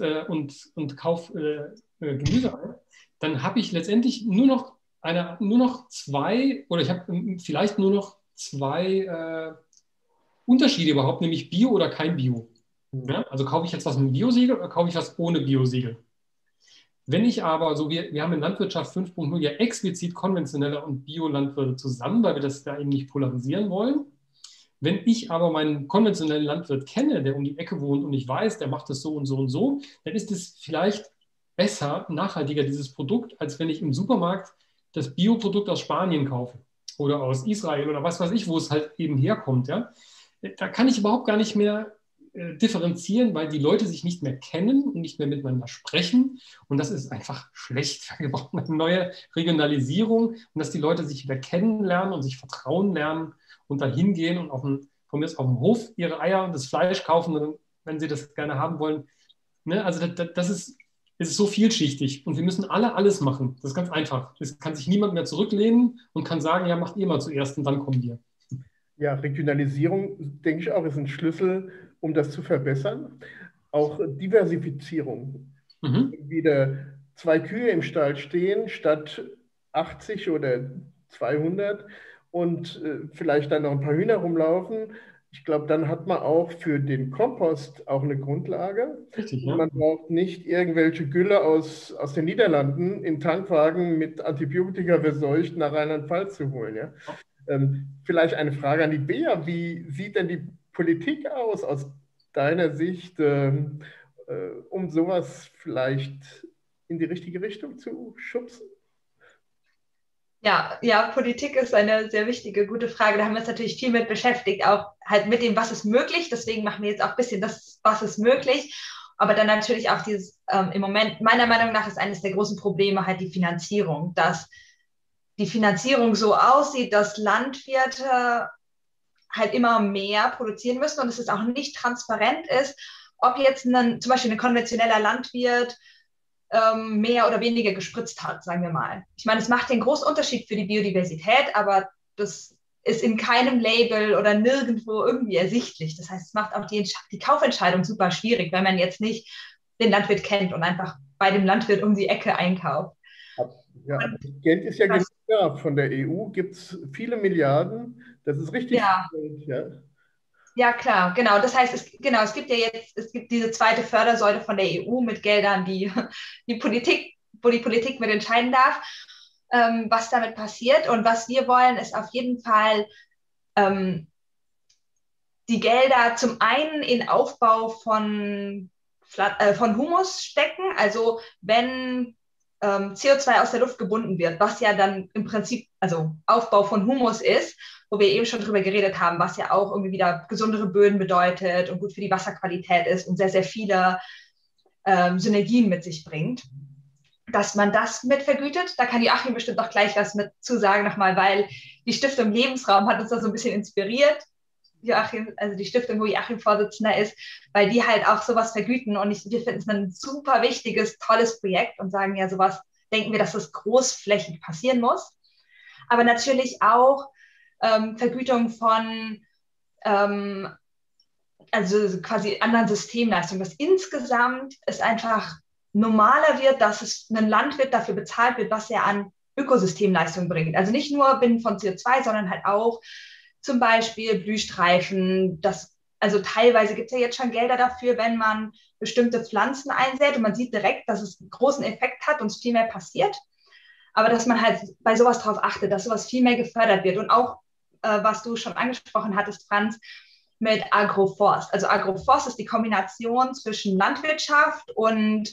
kaufe Gemüse ein, dann habe ich letztendlich nur noch zwei, oder ich habe vielleicht nur noch zwei Unterschiede überhaupt, nämlich Bio oder kein Bio. Ja? Also kaufe ich jetzt was mit Biosiegel oder kaufe ich was ohne Biosiegel? Wenn ich aber, so wir haben in Landwirtschaft 5.0 ja explizit konventionelle und Biolandwirte zusammen, weil wir das da eben nicht polarisieren wollen. Wenn ich aber meinen konventionellen Landwirt kenne, der um die Ecke wohnt und ich weiß, der macht das so und so und so, dann ist es vielleicht besser, nachhaltiger, dieses Produkt, als wenn ich im Supermarkt das Bioprodukt aus Spanien kaufe oder aus Israel oder was weiß ich, wo es halt eben herkommt. Ja? Da kann ich überhaupt gar nicht mehr differenzieren, weil die Leute sich nicht mehr kennen und nicht mehr miteinander sprechen. Und das ist einfach schlecht. Wir brauchen eine neue Regionalisierung und dass die Leute sich wieder kennenlernen und sich vertrauen lernen und da hingehen und von mir aus auf dem Hof ihre Eier und das Fleisch kaufen, wenn sie das gerne haben wollen. Ne? Also das ist so vielschichtig und wir müssen alle alles machen. Das ist ganz einfach. Es kann sich niemand mehr zurücklehnen und kann sagen, ja, macht ihr mal zuerst und dann kommen wir. Ja, Regionalisierung, denke ich auch, ist ein Schlüssel, um das zu verbessern. Auch Diversifizierung. Wieder 2 Kühe im Stall stehen statt 80 oder 200 und vielleicht dann noch ein paar Hühner rumlaufen. Ich glaube, dann hat man auch für den Kompost auch eine Grundlage. Richtig, ja. Man braucht nicht irgendwelche Gülle aus den Niederlanden in Tankwagen mit Antibiotika verseucht nach Rheinland-Pfalz zu holen. Ja? Vielleicht eine Frage an die Bea. Wie sieht denn die Politik aus deiner Sicht, um sowas vielleicht in die richtige Richtung zu schubsen? Ja, Politik ist eine sehr wichtige, gute Frage. Da haben wir uns natürlich viel mit beschäftigt, auch halt mit dem, was ist möglich. Deswegen machen wir jetzt auch ein bisschen das, was ist möglich. Aber dann natürlich auch dieses, im Moment, meiner Meinung nach, ist eines der großen Probleme halt die Finanzierung, dass die Finanzierung so aussieht, dass Landwirte halt immer mehr produzieren müssen und es auch nicht transparent ist, ob jetzt zum Beispiel ein konventioneller Landwirt mehr oder weniger gespritzt hat, sagen wir mal. Ich meine, es macht den großen Unterschied für die Biodiversität, aber das ist in keinem Label oder nirgendwo irgendwie ersichtlich. Das heißt, es macht auch die Kaufentscheidung super schwierig, wenn man jetzt nicht den Landwirt kennt und einfach bei dem Landwirt um die Ecke einkauft. Ja, Geld ist ja genug da. Von der EU gibt es viele Milliarden. Das ist richtig. Ja. Geld, ja. Ja, klar, genau. Das heißt, es gibt ja jetzt, es gibt diese zweite Fördersäule von der EU mit Geldern, wo die Politik mit entscheiden darf, was damit passiert. Und was wir wollen, ist auf jeden Fall ähm, die Gelder zum einen in Aufbau von Humus stecken. Also wenn CO2 aus der Luft gebunden wird, was ja dann im Prinzip, also Aufbau von Humus ist, wo wir eben schon drüber geredet haben, was ja auch irgendwie wieder gesundere Böden bedeutet und gut für die Wasserqualität ist und sehr, sehr viele Synergien mit sich bringt, dass man das mit vergütet. Da kann Joachim bestimmt auch gleich was mit zu sagen nochmal, weil die Stiftung Lebensraum hat uns da so ein bisschen inspiriert. Joachim, also die Stiftung, wo Joachim Vorsitzender ist, weil die halt auch sowas vergüten und wir finden es ein super wichtiges, tolles Projekt und sagen ja, sowas denken wir, dass das großflächig passieren muss. Aber natürlich auch Vergütung von also quasi anderen Systemleistungen, dass insgesamt es einfach normaler wird, dass es ein Landwirt dafür bezahlt wird, was er an Ökosystemleistungen bringt. Also nicht nur Binden von CO2, sondern halt auch zum Beispiel Blühstreifen. Also teilweise gibt es ja jetzt schon Gelder dafür, wenn man bestimmte Pflanzen einsät und man sieht direkt, dass es einen großen Effekt hat und es viel mehr passiert. Aber dass man halt bei sowas drauf achtet, dass sowas viel mehr gefördert wird. Und auch, was du schon angesprochen hattest, Franz, mit Agroforst. Also Agroforst ist die Kombination zwischen Landwirtschaft und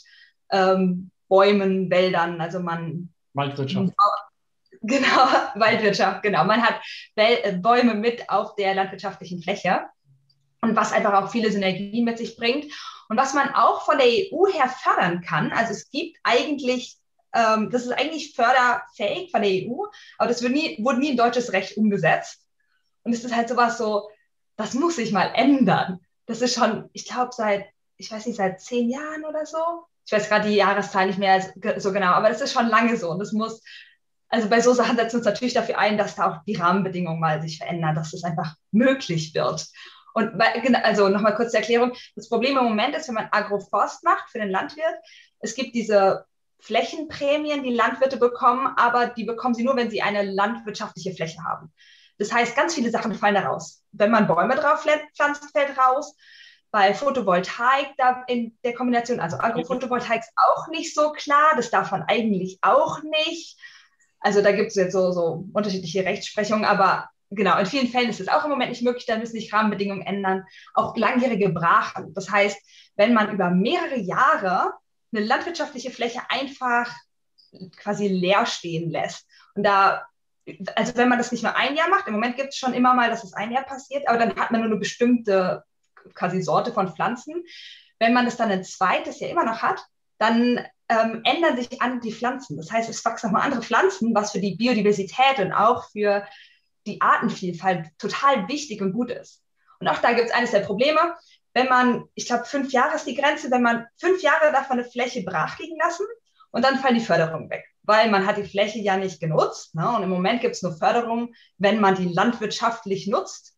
Bäumen, Wäldern. Also Waldwirtschaft. Genau, Waldwirtschaft, genau. Man hat Bäume mit auf der landwirtschaftlichen Fläche und was einfach auch viele Synergien mit sich bringt. Und was man auch von der EU her fördern kann, also es gibt eigentlich, das ist eigentlich förderfähig von der EU, aber das wurde nie in deutsches Recht umgesetzt. Und es ist halt sowas so, das muss sich mal ändern. Das ist schon, ich glaube, seit 10 Jahren oder so. Ich weiß gerade die Jahreszahl nicht mehr so genau, aber das ist schon lange so. Und das muss, also bei so Sachen setzen wir uns natürlich dafür ein, dass da auch die Rahmenbedingungen mal sich verändern, dass es einfach möglich wird. Und also nochmal kurz zur Erklärung. Das Problem im Moment ist, wenn man Agroforst macht für den Landwirt, es gibt diese Flächenprämien, die Landwirte bekommen, aber die bekommen sie nur, wenn sie eine landwirtschaftliche Fläche haben. Das heißt, ganz viele Sachen fallen da raus. Wenn man Bäume drauf pflanzt, fällt raus. Bei Photovoltaik da in der Kombination, also Agrophotovoltaik ist auch nicht so klar. Das darf man eigentlich auch nicht. Also da gibt es jetzt so unterschiedliche Rechtsprechungen, aber genau, in vielen Fällen ist es auch im Moment nicht möglich, da müssen sich Rahmenbedingungen ändern. Auch langjährige Brachen. Das heißt, wenn man über mehrere Jahre eine landwirtschaftliche Fläche einfach quasi leer stehen lässt und also wenn man das nicht nur ein Jahr macht, im Moment gibt es schon immer mal, dass es ein Jahr passiert, aber dann hat man nur eine bestimmte quasi Sorte von Pflanzen. Wenn man das dann ein zweites Jahr immer noch hat, dann ändern sich die Pflanzen. Das heißt, es wachsen nochmal andere Pflanzen, was für die Biodiversität und auch für die Artenvielfalt total wichtig und gut ist. Und auch da gibt es eines der Probleme, wenn man, ich glaube 5 Jahre ist die Grenze, wenn man 5 Jahre davon eine Fläche brach liegen lassen und dann fallen die Förderungen weg, weil man hat die Fläche ja nicht genutzt. Ne? Und im Moment gibt es nur Förderung, wenn man die landwirtschaftlich nutzt,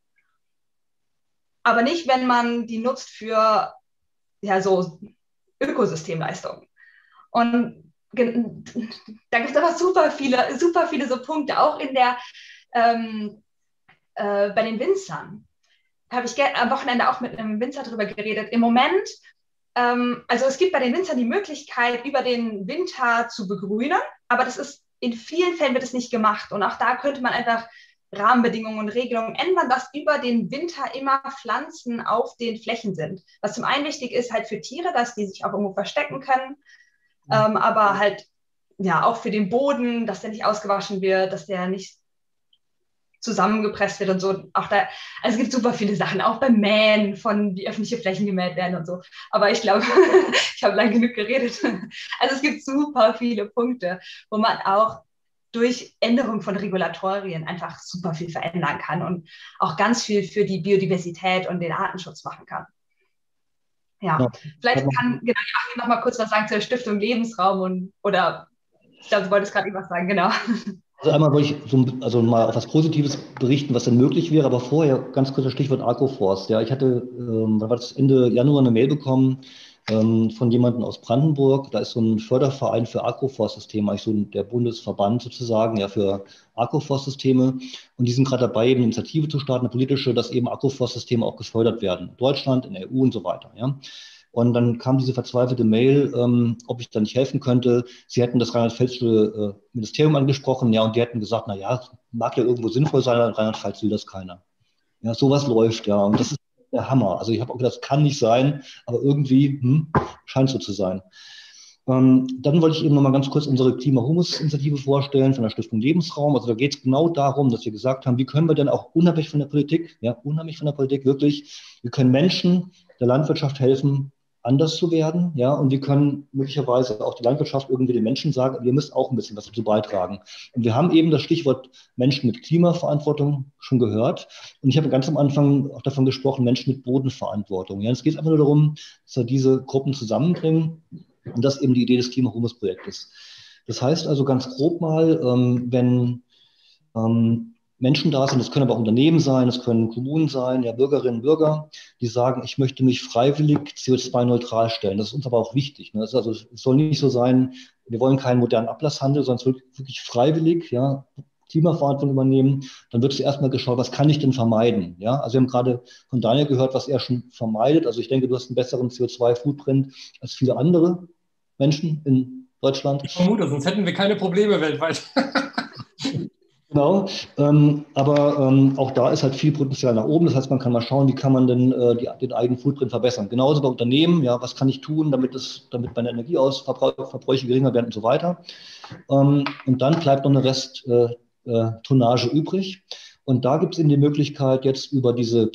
aber nicht, wenn man die nutzt für ja, so Ökosystemleistungen. Und da gibt es aber super viele so Punkte, auch in der bei den Winzern. Da habe ich am Wochenende auch mit einem Winzer drüber geredet. Im Moment, also es gibt bei den Winzern die Möglichkeit, über den Winter zu begrünen, aber das ist, in vielen Fällen wird es nicht gemacht. Und auch da könnte man einfach Rahmenbedingungen und Regelungen ändern, dass über den Winter immer Pflanzen auf den Flächen sind. Was zum einen wichtig ist halt für Tiere, dass die sich auch irgendwo verstecken können, aber halt ja auch für den Boden, dass der nicht ausgewaschen wird, dass der nicht zusammengepresst wird und so. Auch da, also es gibt super viele Sachen, auch beim Mähen, wie öffentliche Flächen gemäht werden und so. Aber ich glaube, ich habe lange genug geredet. Also es gibt super viele Punkte, wo man auch durch Änderung von Regulatorien einfach super viel verändern kann und auch ganz viel für die Biodiversität und den Artenschutz machen kann. Ja, vielleicht kann Joachim noch mal kurz was sagen zur Stiftung Lebensraum oder ich glaube, du wolltest gerade irgendwas sagen, genau. Also einmal wollte ich mal auf was Positives berichten, was denn möglich wäre, aber vorher ganz kurz das Stichwort Agroforst. Ja, ich hatte, da war das Ende Januar eine Mail bekommen von jemandem aus Brandenburg. Da ist so ein Förderverein für Agroforstsysteme, eigentlich so der Bundesverband sozusagen, ja, für Agroforstsysteme. Und die sind gerade dabei, eben eine Initiative zu starten, eine politische, dass eben Agroforstsysteme auch gefördert werden. In Deutschland, in der EU und so weiter, ja. Und dann kam diese verzweifelte Mail, ob ich da nicht helfen könnte. Sie hätten das rheinland-pfälzische Ministerium angesprochen, ja, und die hätten gesagt, na ja, mag ja irgendwo sinnvoll sein, aber Rheinland-Pfalz will das keiner. Ja, sowas läuft, ja, und das ist der Hammer. Also ich habe auch gedacht, das kann nicht sein, aber irgendwie scheint so zu sein. Dann wollte ich eben noch mal ganz kurz unsere Klima-Humus-Initiative vorstellen von der Stiftung Lebensraum. Also da geht es genau darum, dass wir gesagt haben, wie können wir denn auch unabhängig von der Politik, ja, unabhängig von der Politik wirklich, wir können Menschen der Landwirtschaft helfen, anders zu werden, ja, und wir können möglicherweise auch die Landwirtschaft irgendwie den Menschen sagen, ihr müsst auch ein bisschen was dazu beitragen. Und wir haben eben das Stichwort Menschen mit Klimaverantwortung schon gehört. Und ich habe ganz am Anfang auch davon gesprochen, Menschen mit Bodenverantwortung. Ja, es geht einfach nur darum, dass wir diese Gruppen zusammenbringen. Und das ist eben die Idee des Klima-Humus-Projektes. Das heißt also ganz grob mal, wenn Menschen da sind, das können aber auch Unternehmen sein, das können Kommunen sein, ja, Bürgerinnen und Bürger, die sagen, ich möchte mich freiwillig CO2-neutral stellen. Das ist uns aber auch wichtig. Ne? Also, es soll nicht so sein, wir wollen keinen modernen Ablasshandel, sondern es wird wirklich freiwillig, ja, Klimaverantwortung übernehmen. Dann wird zuerst mal geschaut, was kann ich denn vermeiden? Ja? Also wir haben gerade von Daniel gehört, was er schon vermeidet. Also ich denke, du hast einen besseren CO2-Footprint als viele andere Menschen in Deutschland. Ich vermute, sonst hätten wir keine Probleme weltweit. Genau, aber auch da ist halt viel Potenzial nach oben. Das heißt, man kann mal schauen, wie kann man denn den eigenen Footprint verbessern. Genauso bei Unternehmen, ja, was kann ich tun, damit meine Energieverbräuche geringer werden und so weiter. Und dann bleibt noch eine Resttonnage übrig. Und da gibt es eben die Möglichkeit, jetzt über diese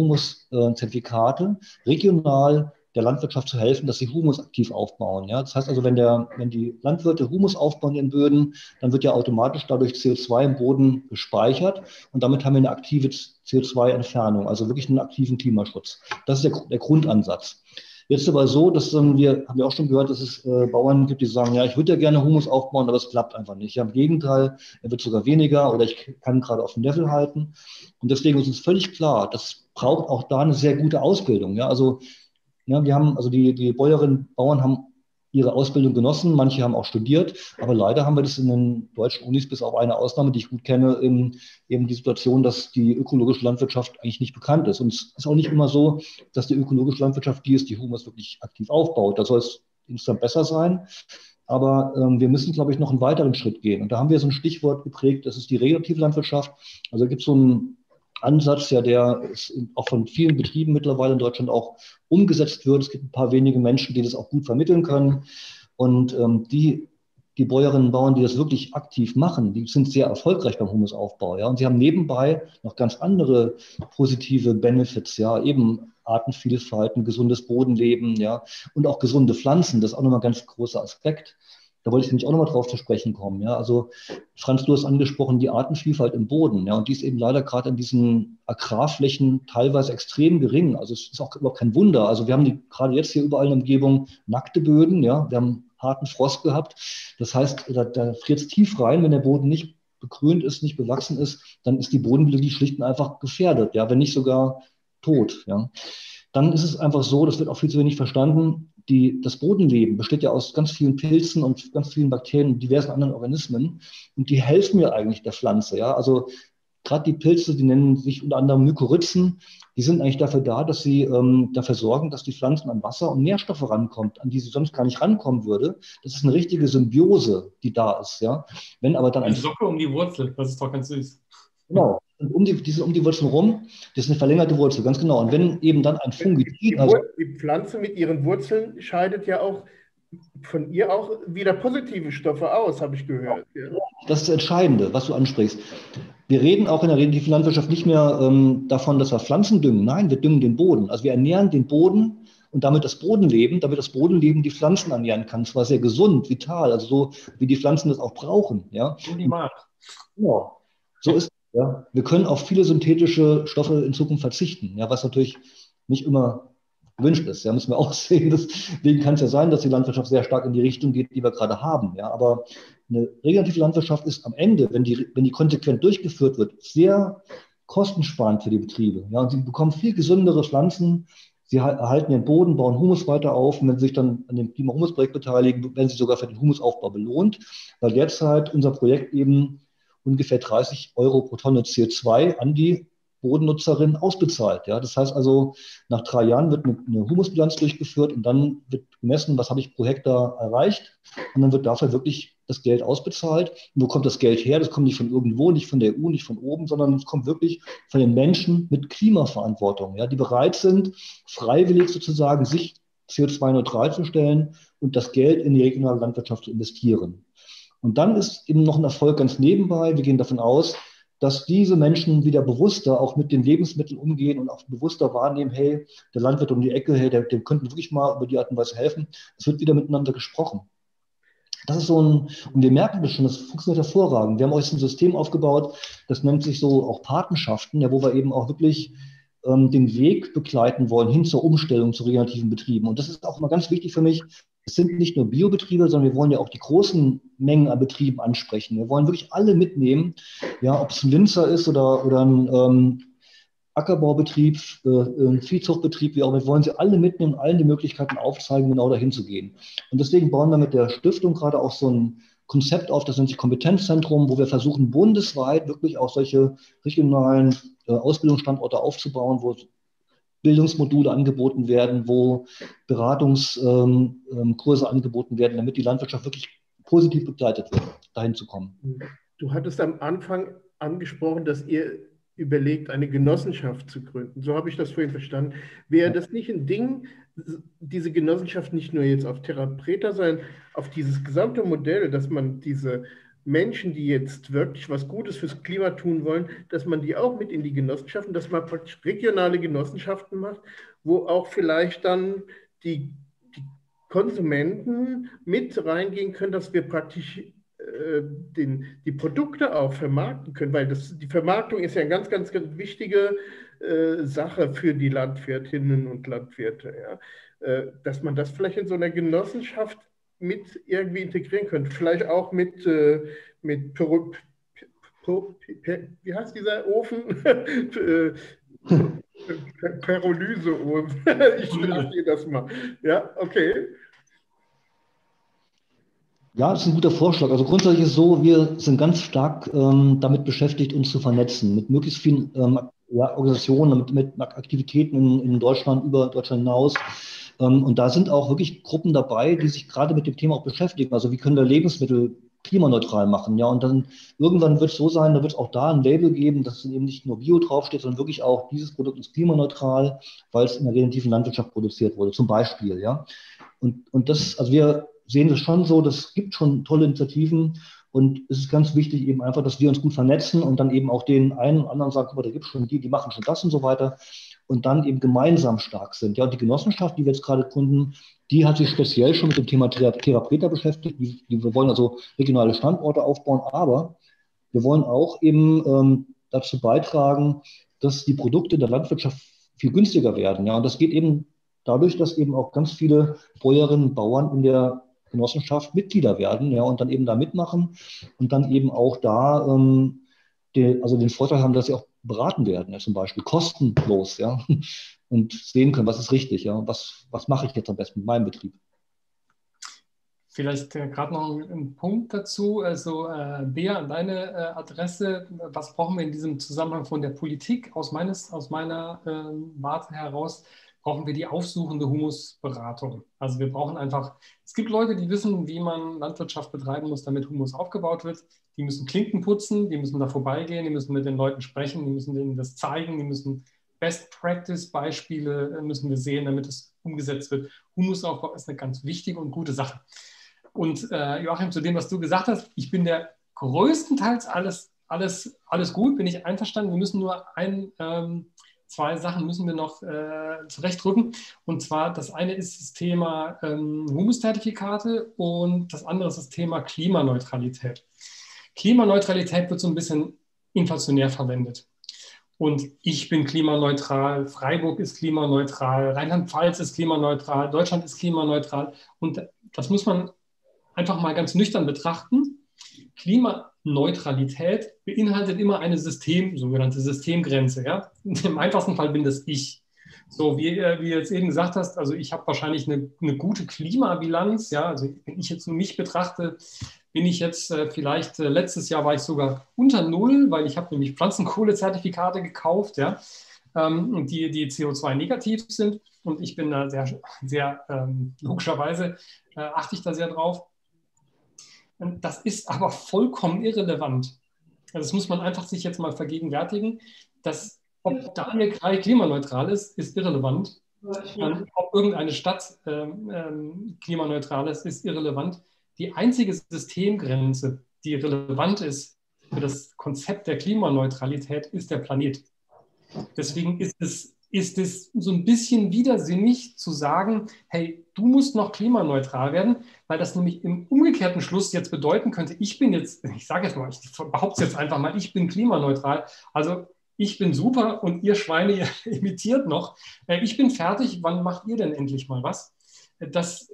Klima-Humus-Zertifikate regional der Landwirtschaft zu helfen, dass sie Humus aktiv aufbauen. Ja? Das heißt also, wenn die Landwirte Humus aufbauen in den Böden, dann wird ja automatisch dadurch CO2 im Boden gespeichert und damit haben wir eine aktive CO2-Entfernung, also wirklich einen aktiven Klimaschutz. Das ist der Grundansatz. Jetzt ist aber so, dass haben wir auch schon gehört, dass es Bauern gibt, die sagen, ja, ich würde ja gerne Humus aufbauen, aber es klappt einfach nicht. Ja, im Gegenteil, er wird sogar weniger oder ich kann gerade auf dem Level halten. Und deswegen ist uns völlig klar, das braucht auch da eine sehr gute Ausbildung. Ja, also ja, wir haben, also die Bäuerinnen und Bauern haben ihre Ausbildung genossen, manche haben auch studiert, aber leider haben wir das in den deutschen Unis bis auf eine Ausnahme, die ich gut kenne, eben die Situation, dass die ökologische Landwirtschaft eigentlich nicht bekannt ist. Und es ist auch nicht immer so, dass die ökologische Landwirtschaft die ist, die Humus wirklich aktiv aufbaut. Da soll es insgesamt besser sein. Aber wir müssen, glaube ich, noch einen weiteren Schritt gehen. Und da haben wir so ein Stichwort geprägt, das ist die regenerative Landwirtschaft. Also da gibt es so einen Ansatz, ja, der auch von vielen Betrieben mittlerweile in Deutschland auch umgesetzt wird. Es gibt ein paar wenige Menschen, die das auch gut vermitteln können. Und die Bäuerinnen und Bauern, die das wirklich aktiv machen, die sind sehr erfolgreich beim Humusaufbau. Ja? Und sie haben nebenbei noch ganz andere positive Benefits, ja, eben Artenvielfalt, ein gesundes Bodenleben, ja, und auch gesunde Pflanzen. Das ist auch nochmal ein ganz großer Aspekt. Da wollte ich nämlich auch nochmal drauf zu sprechen kommen. Ja? Also Franz, du hast angesprochen, die Artenvielfalt im Boden. Ja? Und die ist eben leider gerade an diesen Agrarflächen teilweise extrem gering. Also es ist auch überhaupt kein Wunder. Also wir haben gerade jetzt hier überall in der Umgebung nackte Böden. Ja? Wir haben harten Frost gehabt. Das heißt, da friert es tief rein, wenn der Boden nicht begrünt ist, nicht bewachsen ist, dann ist die Bodenbiologie schlicht und einfach gefährdet, ja? Wenn nicht sogar tot. Ja? Dann ist es einfach so, das wird auch viel zu wenig verstanden, das Bodenleben besteht ja aus ganz vielen Pilzen und ganz vielen Bakterien und diversen anderen Organismen. Und die helfen ja eigentlich der Pflanze. Ja? Also gerade die Pilze, die nennen sich unter anderem Mykorrhizen, die sind eigentlich dafür da, dass sie dafür sorgen, dass die Pflanzen an Wasser und Nährstoffe rankommt, an die sie sonst gar nicht rankommen würde. Das ist eine richtige Symbiose, die da ist. Ja? Wenn aber dann eine Socke um die Wurzel, das ist doch ganz süß. Genau. Und die sind um die Wurzeln rum, das ist eine verlängerte Wurzel, ganz genau. Und wenn eben dann ein Fungizid... Die Pflanze mit ihren Wurzeln scheidet ja auch von ihr auch wieder positive Stoffe aus, habe ich gehört. Ja. Das ist das Entscheidende, was du ansprichst. Wir reden auch in der regenerativen Landwirtschaft nicht mehr davon, dass wir Pflanzen düngen. Nein, wir düngen den Boden. Also wir ernähren den Boden und damit das Bodenleben, die Pflanzen ernähren kann. Und zwar sehr gesund, vital, also so, wie die Pflanzen das auch brauchen. Ja? Ja, so ist es. Ja, wir können auf viele synthetische Stoffe in Zukunft verzichten, ja, was natürlich nicht immer gewünscht ist. Ja, müssen wir auch sehen. Deswegen kann es ja sein, dass die Landwirtschaft sehr stark in die Richtung geht, die wir gerade haben. Ja, aber eine regenerative Landwirtschaft ist am Ende, wenn die konsequent durchgeführt wird, sehr kostensparend für die Betriebe. Ja, und sie bekommen viel gesündere Pflanzen, Sie erhalten den Boden, bauen Humus weiter auf und wenn Sie sich dann an dem Klima-Humus-Projekt beteiligen, werden Sie sogar für den Humusaufbau belohnt, weil derzeit unser Projekt eben ungefähr 30 Euro pro Tonne CO2 an die Bodennutzerin ausbezahlt. Ja? Das heißt also, nach 3 Jahren wird eine Humusbilanz durchgeführt und dann wird gemessen, was habe ich pro Hektar erreicht und dann wird dafür wirklich das Geld ausbezahlt. Und wo kommt das Geld her? Das kommt nicht von irgendwo, nicht von der EU, nicht von oben, sondern es kommt wirklich von den Menschen mit Klimaverantwortung, ja, die bereit sind, freiwillig sozusagen sich CO2-neutral zu stellen und das Geld in die regionale Landwirtschaft zu investieren. Und dann ist eben noch ein Erfolg ganz nebenbei. Wir gehen davon aus, dass diese Menschen wieder bewusster auch mit den Lebensmitteln umgehen und auch bewusster wahrnehmen, hey, der Landwirt um die Ecke, hey, dem könnten wir wirklich mal über die Art und Weise helfen. Es wird wieder miteinander gesprochen. Das ist so und wir merken das schon, das funktioniert hervorragend. Wir haben euch ein System aufgebaut, das nennt sich so auch Patenschaften, ja, wo wir eben auch wirklich den Weg begleiten wollen hin zur Umstellung zu regenerativen Betrieben. Und das ist auch immer ganz wichtig für mich. Es sind nicht nur Biobetriebe, sondern wir wollen ja auch die großen Mengen an Betrieben ansprechen. Wir wollen wirklich alle mitnehmen, ja, ob es ein Winzer ist oder ein Ackerbaubetrieb, ein Viehzuchtbetrieb, wie auch immer. Wir wollen sie alle mitnehmen, allen die Möglichkeiten aufzeigen, genau dahin zu gehen. Und deswegen bauen wir mit der Stiftung gerade auch so ein Konzept auf, das nennt sich Kompetenzzentrum, wo wir versuchen, bundesweit wirklich auch solche regionalen Ausbildungsstandorte aufzubauen, wo Bildungsmodule angeboten werden, wo Beratungskurse angeboten werden, damit die Landwirtschaft wirklich positiv begleitet wird, dahin zu kommen. Du hattest am Anfang angesprochen, dass ihr überlegt, eine Genossenschaft zu gründen. So habe ich das vorhin verstanden. Wäre das nicht ein Ding, diese Genossenschaft nicht nur jetzt auf Terra Preta, sondern auf dieses gesamte Modell, dass man diese Menschen, die jetzt wirklich was Gutes fürs Klima tun wollen, dass man die auch mit in die Genossenschaften, dass man praktisch regionale Genossenschaften macht, wo auch vielleicht dann die Konsumenten mit reingehen können, dass wir praktisch die Produkte auch vermarkten können, weil die Vermarktung ist ja eine ganz, ganz, ganz wichtige Sache für die Landwirtinnen und Landwirte. Ja? Dass man das vielleicht in so einer Genossenschaft mit irgendwie integrieren könnte. Vielleicht auch mit wie heißt dieser Ofen? Pyrolyseofen. Ich lasse dir das mal. Ja, okay. Ja, das ist ein guter Vorschlag. Also grundsätzlich ist es so, wir sind ganz stark damit beschäftigt, uns zu vernetzen mit möglichst vielen Organisationen, mit Aktivitäten in Deutschland, über Deutschland hinaus. Und da sind auch wirklich Gruppen dabei, die sich gerade mit dem Thema auch beschäftigen. Also wie können wir Lebensmittel klimaneutral machen? Ja, und dann irgendwann wird es so sein, da wird es auch da ein Label geben, dass eben nicht nur Bio draufsteht, sondern wirklich auch dieses Produkt ist klimaneutral, weil es in der regenerativen Landwirtschaft produziert wurde, zum Beispiel. Ja, und das, also wir sehen das schon so, das gibt schon tolle Initiativen und es ist ganz wichtig eben einfach, dass wir uns gut vernetzen und dann eben auch den einen und anderen sagen, guck mal, da gibt es schon die machen schon das und so weiter und dann eben gemeinsam stark sind. Ja, und die Genossenschaft, die wir jetzt gerade gründen, die hat sich speziell schon mit dem Thema Terra Preta beschäftigt. Wir wollen also regionale Standorte aufbauen, aber wir wollen auch eben dazu beitragen, dass die Produkte der Landwirtschaft viel günstiger werden. Ja, und das geht eben dadurch, dass eben auch ganz viele Bäuerinnen und Bauern in der Genossenschaft Mitglieder werden, ja, und dann eben da mitmachen und dann eben auch da den Vorteil haben, dass sie auch beraten werden, ja, zum Beispiel kostenlos, ja, und sehen können, was ist richtig, ja, was mache ich jetzt am besten mit meinem Betrieb. Vielleicht gerade noch ein Punkt dazu, also Bea, an deine Adresse, was brauchen wir in diesem Zusammenhang von der Politik? Aus meiner Warte heraus brauchen wir die aufsuchende Humusberatung. Also wir brauchen einfach, es gibt Leute, die wissen, wie man Landwirtschaft betreiben muss, damit Humus aufgebaut wird. Die müssen Klinken putzen, die müssen da vorbeigehen, die müssen mit den Leuten sprechen, die müssen denen das zeigen, die müssen Best-Practice-Beispiele müssen wir sehen, damit es umgesetzt wird. Humusaufbau ist eine ganz wichtige und gute Sache. Und Joachim, zu dem, was du gesagt hast, ich bin der größtenteils alles gut, bin ich einverstanden. Wir müssen nur zwei Sachen müssen wir noch zurechtrücken. Und zwar, das eine ist das Thema Humuszertifikate und das andere ist das Thema Klimaneutralität. Klimaneutralität wird so ein bisschen inflationär verwendet. Und ich bin klimaneutral, Freiburg ist klimaneutral, Rheinland-Pfalz ist klimaneutral, Deutschland ist klimaneutral. Und das muss man einfach mal ganz nüchtern betrachten. Klimaneutralität beinhaltet immer eine sogenannte Systemgrenze. Ja? Im einfachsten Fall bin das ich. So, wie du jetzt eben gesagt hast, also ich habe wahrscheinlich eine gute Klimabilanz. Ja, also wenn ich jetzt nur mich betrachte, bin ich jetzt vielleicht, letztes Jahr war ich sogar unter Null, weil ich habe nämlich Pflanzenkohlezertifikate gekauft, ja, die CO2-negativ sind. Und ich bin da sehr logischerweise achte ich da sehr drauf. Das ist aber vollkommen irrelevant. Also das muss man einfach sich jetzt mal vergegenwärtigen, dass ob Daniel Krei klimaneutral ist irrelevant. Ob irgendeine Stadt klimaneutral ist irrelevant. Die einzige Systemgrenze, die relevant ist für das Konzept der Klimaneutralität, ist der Planet. Deswegen ist es so ein bisschen widersinnig zu sagen, hey, du musst noch klimaneutral werden, weil das nämlich im umgekehrten Schluss jetzt bedeuten könnte, ich sage jetzt mal, ich behaupte jetzt einfach mal, ich bin klimaneutral, also ich bin super und ihr Schweine, ihr imitiert noch. Ich bin fertig, wann macht ihr denn endlich mal was? Das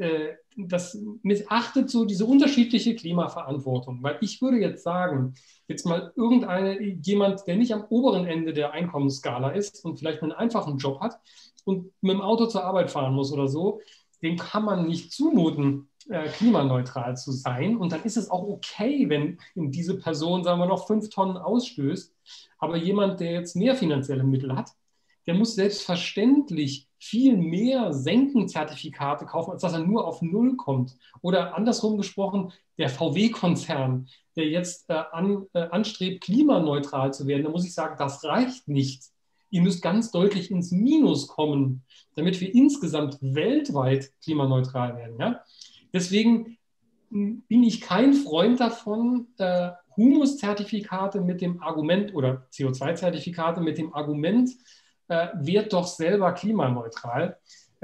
missachtet so diese unterschiedliche Klimaverantwortung. Weil ich würde jetzt sagen, jetzt mal jemand, der nicht am oberen Ende der Einkommensskala ist und vielleicht einen einfachen Job hat und mit dem Auto zur Arbeit fahren muss oder so, dem kann man nicht zumuten, klimaneutral zu sein. Und dann ist es auch okay, wenn diese Person, sagen wir noch, 5 Tonnen ausstößt. Aber jemand, der jetzt mehr finanzielle Mittel hat, der muss selbstverständlich viel mehr Senkenzertifikate kaufen, als dass er nur auf Null kommt. Oder andersrum gesprochen, der VW-Konzern, der jetzt anstrebt, klimaneutral zu werden, da muss ich sagen, das reicht nicht. Ihr müsst ganz deutlich ins Minus kommen, damit wir insgesamt weltweit klimaneutral werden. Ja? Deswegen bin ich kein Freund davon, Humuszertifikate mit dem Argument oder CO2-Zertifikate mit dem Argument, wird doch selber klimaneutral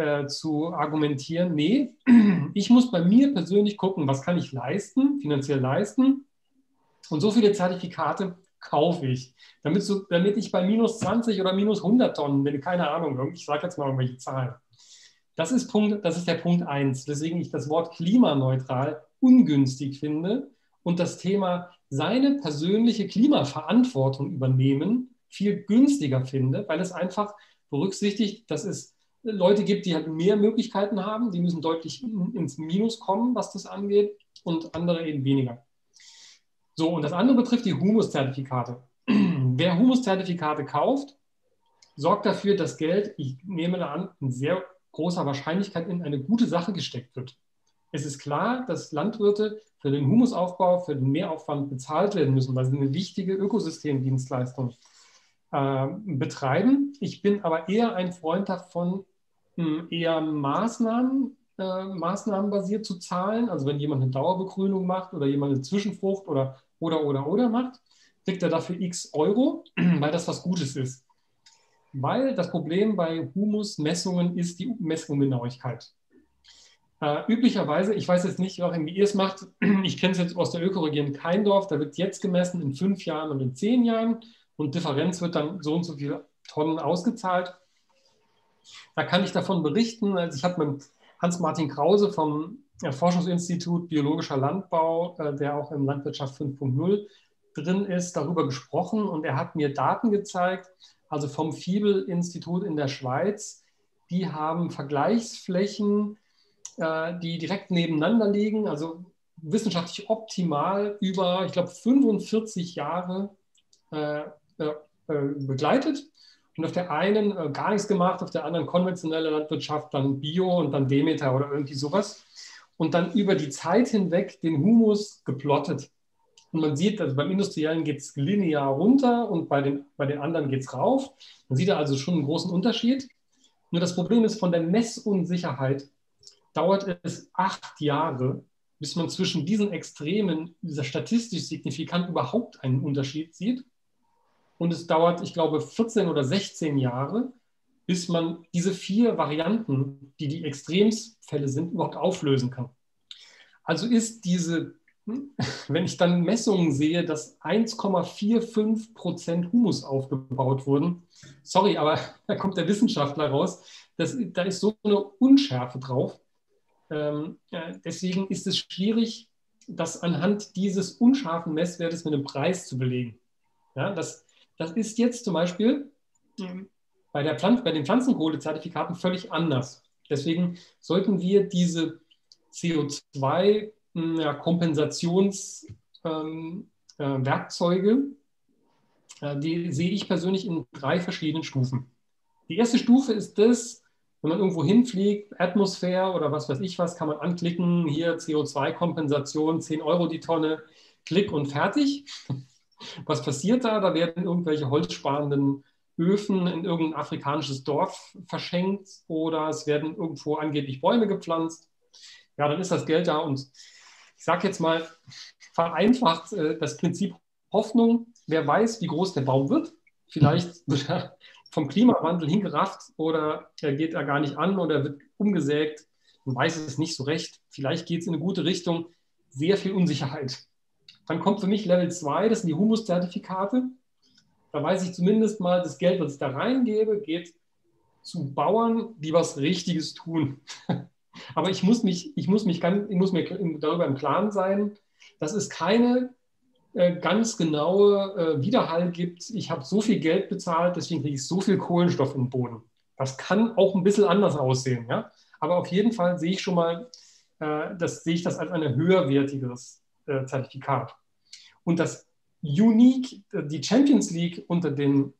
zu argumentieren. Nee, ich muss bei mir persönlich gucken, was kann ich leisten, finanziell leisten. Und so viele Zertifikate kaufe ich, damit ich bei minus 20 oder minus 100 Tonnen bin, keine Ahnung, ich sage jetzt mal irgendwelche Zahlen. Das ist der Punkt 1, weswegen ich das Wort klimaneutral ungünstig finde und das Thema seine persönliche Klimaverantwortung übernehmen viel günstiger finde, weil es einfach berücksichtigt, dass es Leute gibt, die halt mehr Möglichkeiten haben, die müssen deutlich ins Minus kommen, was das angeht, und andere eben weniger. So, und das andere betrifft die Humuszertifikate. Wer Humuszertifikate kauft, sorgt dafür, dass Geld, ich nehme an, in sehr großer Wahrscheinlichkeit in eine gute Sache gesteckt wird. Es ist klar, dass Landwirte für den Humusaufbau, für den Mehraufwand bezahlt werden müssen, weil sie eine wichtige Ökosystemdienstleistung betreiben. Ich bin aber eher ein Freund davon, eher maßnahmenbasiert zu zahlen. Also wenn jemand eine Dauerbegrünung macht oder jemand eine Zwischenfrucht oder macht, kriegt er dafür x Euro, weil das was Gutes ist. Weil das Problem bei Humusmessungen ist die Messungsgenauigkeit. Üblicherweise, ich weiß jetzt nicht, wie ihr es macht, ich kenne es jetzt aus der Ökoregion Keindorf, da wird jetzt gemessen in 5 Jahren und in 10 Jahren und Differenz wird dann so und so viele Tonnen ausgezahlt. Da kann ich davon berichten, also ich habe mit Hans-Martin Krause vom Forschungsinstitut Biologischer Landbau, der auch in Landwirtschaft 5.0 drin ist, darüber gesprochen und er hat mir Daten gezeigt, also vom Fiebel-Institut in der Schweiz, die haben Vergleichsflächen, die direkt nebeneinander liegen, also wissenschaftlich optimal über, ich glaube, 45 Jahre begleitet und auf der einen gar nichts gemacht, auf der anderen konventionelle Landwirtschaft, dann Bio und dann Demeter oder irgendwie sowas und dann über die Zeit hinweg den Humus geplottet. Und man sieht, also beim Industriellen geht es linear runter und bei den anderen geht es rauf. Man sieht da also schon einen großen Unterschied. Nur das Problem ist, von der Messunsicherheit dauert es 8 Jahre, bis man zwischen diesen Extremen, dieser statistisch signifikant überhaupt einen Unterschied sieht. Und es dauert, ich glaube, 14 oder 16 Jahre, bis man diese 4 Varianten, die die Extremfälle sind, überhaupt auflösen kann. Also ist wenn ich dann Messungen sehe, dass 1,45% Humus aufgebaut wurden, sorry, aber da kommt der Wissenschaftler raus, da ist so eine Unschärfe drauf. Deswegen ist es schwierig, das anhand dieses unscharfen Messwertes mit einem Preis zu belegen. Ja, das ist jetzt zum Beispiel, bei den Pflanzenkohlezertifikaten völlig anders. Deswegen sollten wir diese CO2-Kompensationswerkzeuge, die sehe ich persönlich in 3 verschiedenen Stufen. Die erste Stufe ist das, wenn man irgendwo hinfliegt, Atmosphäre oder was weiß ich was, kann man anklicken, hier CO2-Kompensation, 10 Euro die Tonne, Klick und fertig. Was passiert da? Da werden irgendwelche holzsparenden Öfen in irgendein afrikanisches Dorf verschenkt oder es werden irgendwo angeblich Bäume gepflanzt. Ja, dann ist das Geld da und ich sage jetzt mal vereinfacht das Prinzip Hoffnung. Wer weiß, wie groß der Baum wird. Vielleicht wird er vom Klimawandel hingerafft oder er geht da gar nicht an oder wird umgesägt. Man weiß es nicht so recht. Vielleicht geht es in eine gute Richtung. Sehr viel Unsicherheit. Dann kommt für mich Level 2, das sind die Humuszertifikate. Da weiß ich zumindest mal, das Geld, was ich da reingebe, geht zu Bauern, die was Richtiges tun. Aber ich muss mir darüber im Klaren sein, dass es keine ganz genaue Widerhall gibt. Ich habe so viel Geld bezahlt, deswegen kriege ich so viel Kohlenstoff im Boden. Das kann auch ein bisschen anders aussehen. Ja? Aber auf jeden Fall sehe ich schon mal, sehe ich das als ein höherwertiges Zertifikat. Und das Unique, die Champions League unter den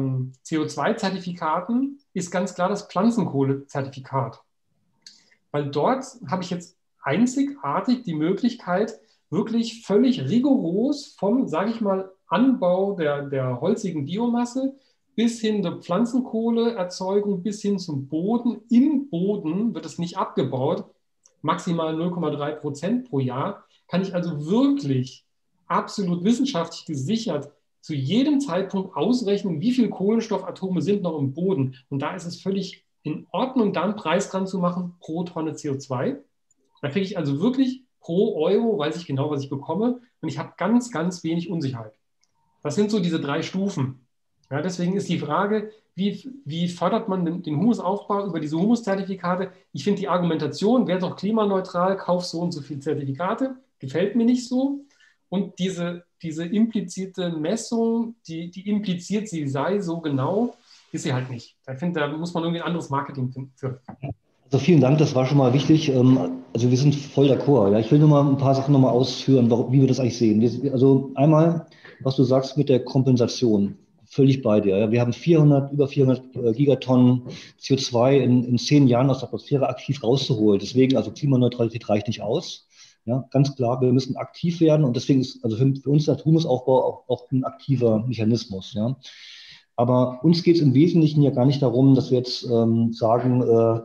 CO2-Zertifikaten ist ganz klar das Pflanzenkohlezertifikat. Weil dort habe ich jetzt einzigartig die Möglichkeit, wirklich völlig rigoros vom, sage ich mal, Anbau der holzigen Biomasse bis hin zur Pflanzenkohleerzeugung, bis hin zum Boden. Im Boden wird es nicht abgebaut, maximal 0,3% pro Jahr. Kann ich also wirklich absolut wissenschaftlich gesichert zu jedem Zeitpunkt ausrechnen, wie viele Kohlenstoffatome sind noch im Boden. Und da ist es völlig in Ordnung, da einen Preis dran zu machen pro Tonne CO2. Da kriege ich also wirklich pro Euro, weiß ich genau, was ich bekomme. Und ich habe ganz, ganz wenig Unsicherheit. Das sind so diese 3 Stufen. Ja, deswegen ist die Frage, wie fördert man den Humusaufbau über diese Humuszertifikate? Ich finde die Argumentation, wer doch klimaneutral, kauft so und so viele Zertifikate, gefällt mir nicht so. Und diese implizite Messung, die impliziert, sie sei so genau, ist sie halt nicht. Ich finde, da muss man irgendwie ein anderes Marketing finden. Also vielen Dank, das war schon mal wichtig. Also wir sind voll d'accord. Ja. Ich will nur mal ein paar Sachen nochmal ausführen, wie wir das eigentlich sehen. Also einmal, was du sagst mit der Kompensation, völlig bei dir. Ja. Wir haben über 400 Gigatonnen CO2 in 10 Jahren aus der Atmosphäre aktiv rauszuholen. Deswegen, also Klimaneutralität reicht nicht aus. Ja, ganz klar, wir müssen aktiv werden und deswegen ist also für uns der Humusaufbau auch ein aktiver Mechanismus. Ja. Aber uns geht es im Wesentlichen ja gar nicht darum, dass wir jetzt sagen,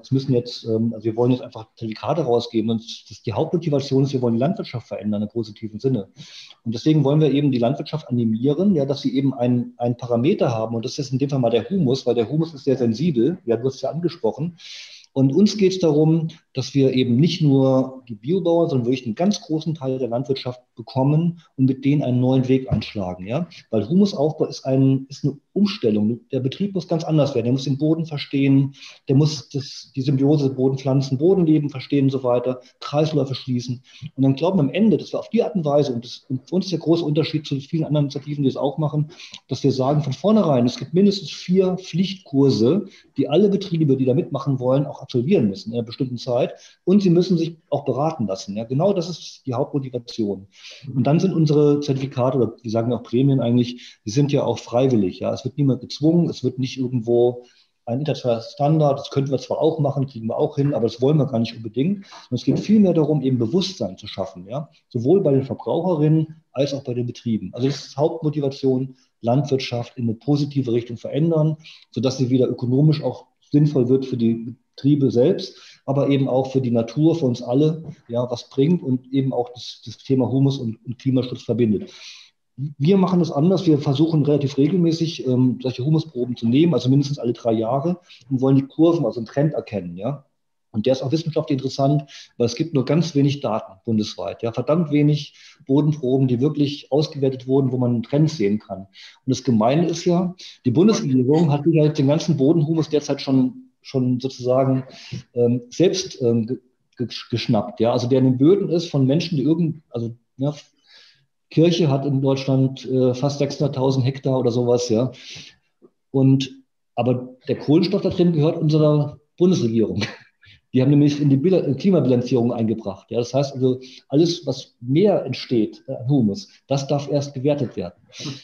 also wir wollen jetzt einfach Zertifikate rausgeben. Und die Hauptmotivation ist, wir wollen die Landwirtschaft verändern im positiven Sinne. Und deswegen wollen wir eben die Landwirtschaft animieren, ja, dass sie eben einen Parameter haben. Und das ist in dem Fall mal der Humus, weil der Humus ist sehr sensibel. Ja, du hast es ja angesprochen. Und uns geht es darum, dass wir eben nicht nur die Biobauern, sondern wirklich einen ganz großen Teil der Landwirtschaft bekommen und mit denen einen neuen Weg anschlagen. Ja? Weil Humusaufbau ist eine Umstellung. Der Betrieb muss ganz anders werden. Der muss den Boden verstehen, der muss die Symbiose Bodenpflanzen, Bodenleben verstehen und so weiter, Kreisläufe schließen. Und dann glauben wir am Ende, dass wir auf die Art und Weise, und für uns ist der große Unterschied zu vielen anderen Initiativen, die es auch machen, dass wir sagen von vornherein, es gibt mindestens 4 Pflichtkurse, die alle Betriebe, die da mitmachen wollen, auch absolvieren müssen in einer bestimmten Zeit. Und sie müssen sich auch beraten lassen. Ja, genau das ist die Hauptmotivation. Und dann sind unsere Zertifikate, oder wir sagen auch Prämien eigentlich, die sind ja auch freiwillig. Ja, es wird niemand gezwungen, es wird nicht irgendwo ein internationaler Standard, das könnten wir zwar auch machen, kriegen wir auch hin, aber das wollen wir gar nicht unbedingt. Und es geht vielmehr darum, eben Bewusstsein zu schaffen, ja, sowohl bei den Verbraucherinnen als auch bei den Betrieben. Also das ist Hauptmotivation, Landwirtschaft in eine positive Richtung verändern, sodass sie wieder ökonomisch auch sinnvoll wird für die Betriebe selbst, aber eben auch für die Natur, für uns alle, ja, was bringt und eben auch das Thema Humus und Klimaschutz verbindet. Wir machen das anders. Wir versuchen relativ regelmäßig solche Humusproben zu nehmen, also mindestens alle 3 Jahre, und wollen die Kurven, also einen Trend erkennen. Ja? Und der ist auch wissenschaftlich interessant, weil es gibt nur ganz wenig Daten bundesweit. Ja? Verdammt wenig Bodenproben, die wirklich ausgewertet wurden, wo man einen Trend sehen kann. Und das Gemeine ist ja, die Bundesregierung hat sich halt den ganzen Bodenhumus derzeit schon sozusagen selbst geschnappt. Ja? Also der in den Böden ist von Menschen, die Kirche hat in Deutschland fast 600.000 Hektar oder sowas, ja. Und Aber der Kohlenstoff da drin gehört unserer Bundesregierung. Die haben nämlich in die Klimabilanzierung eingebracht. Ja, das heißt also, alles, was mehr entsteht an Humus, das darf erst gewertet werden.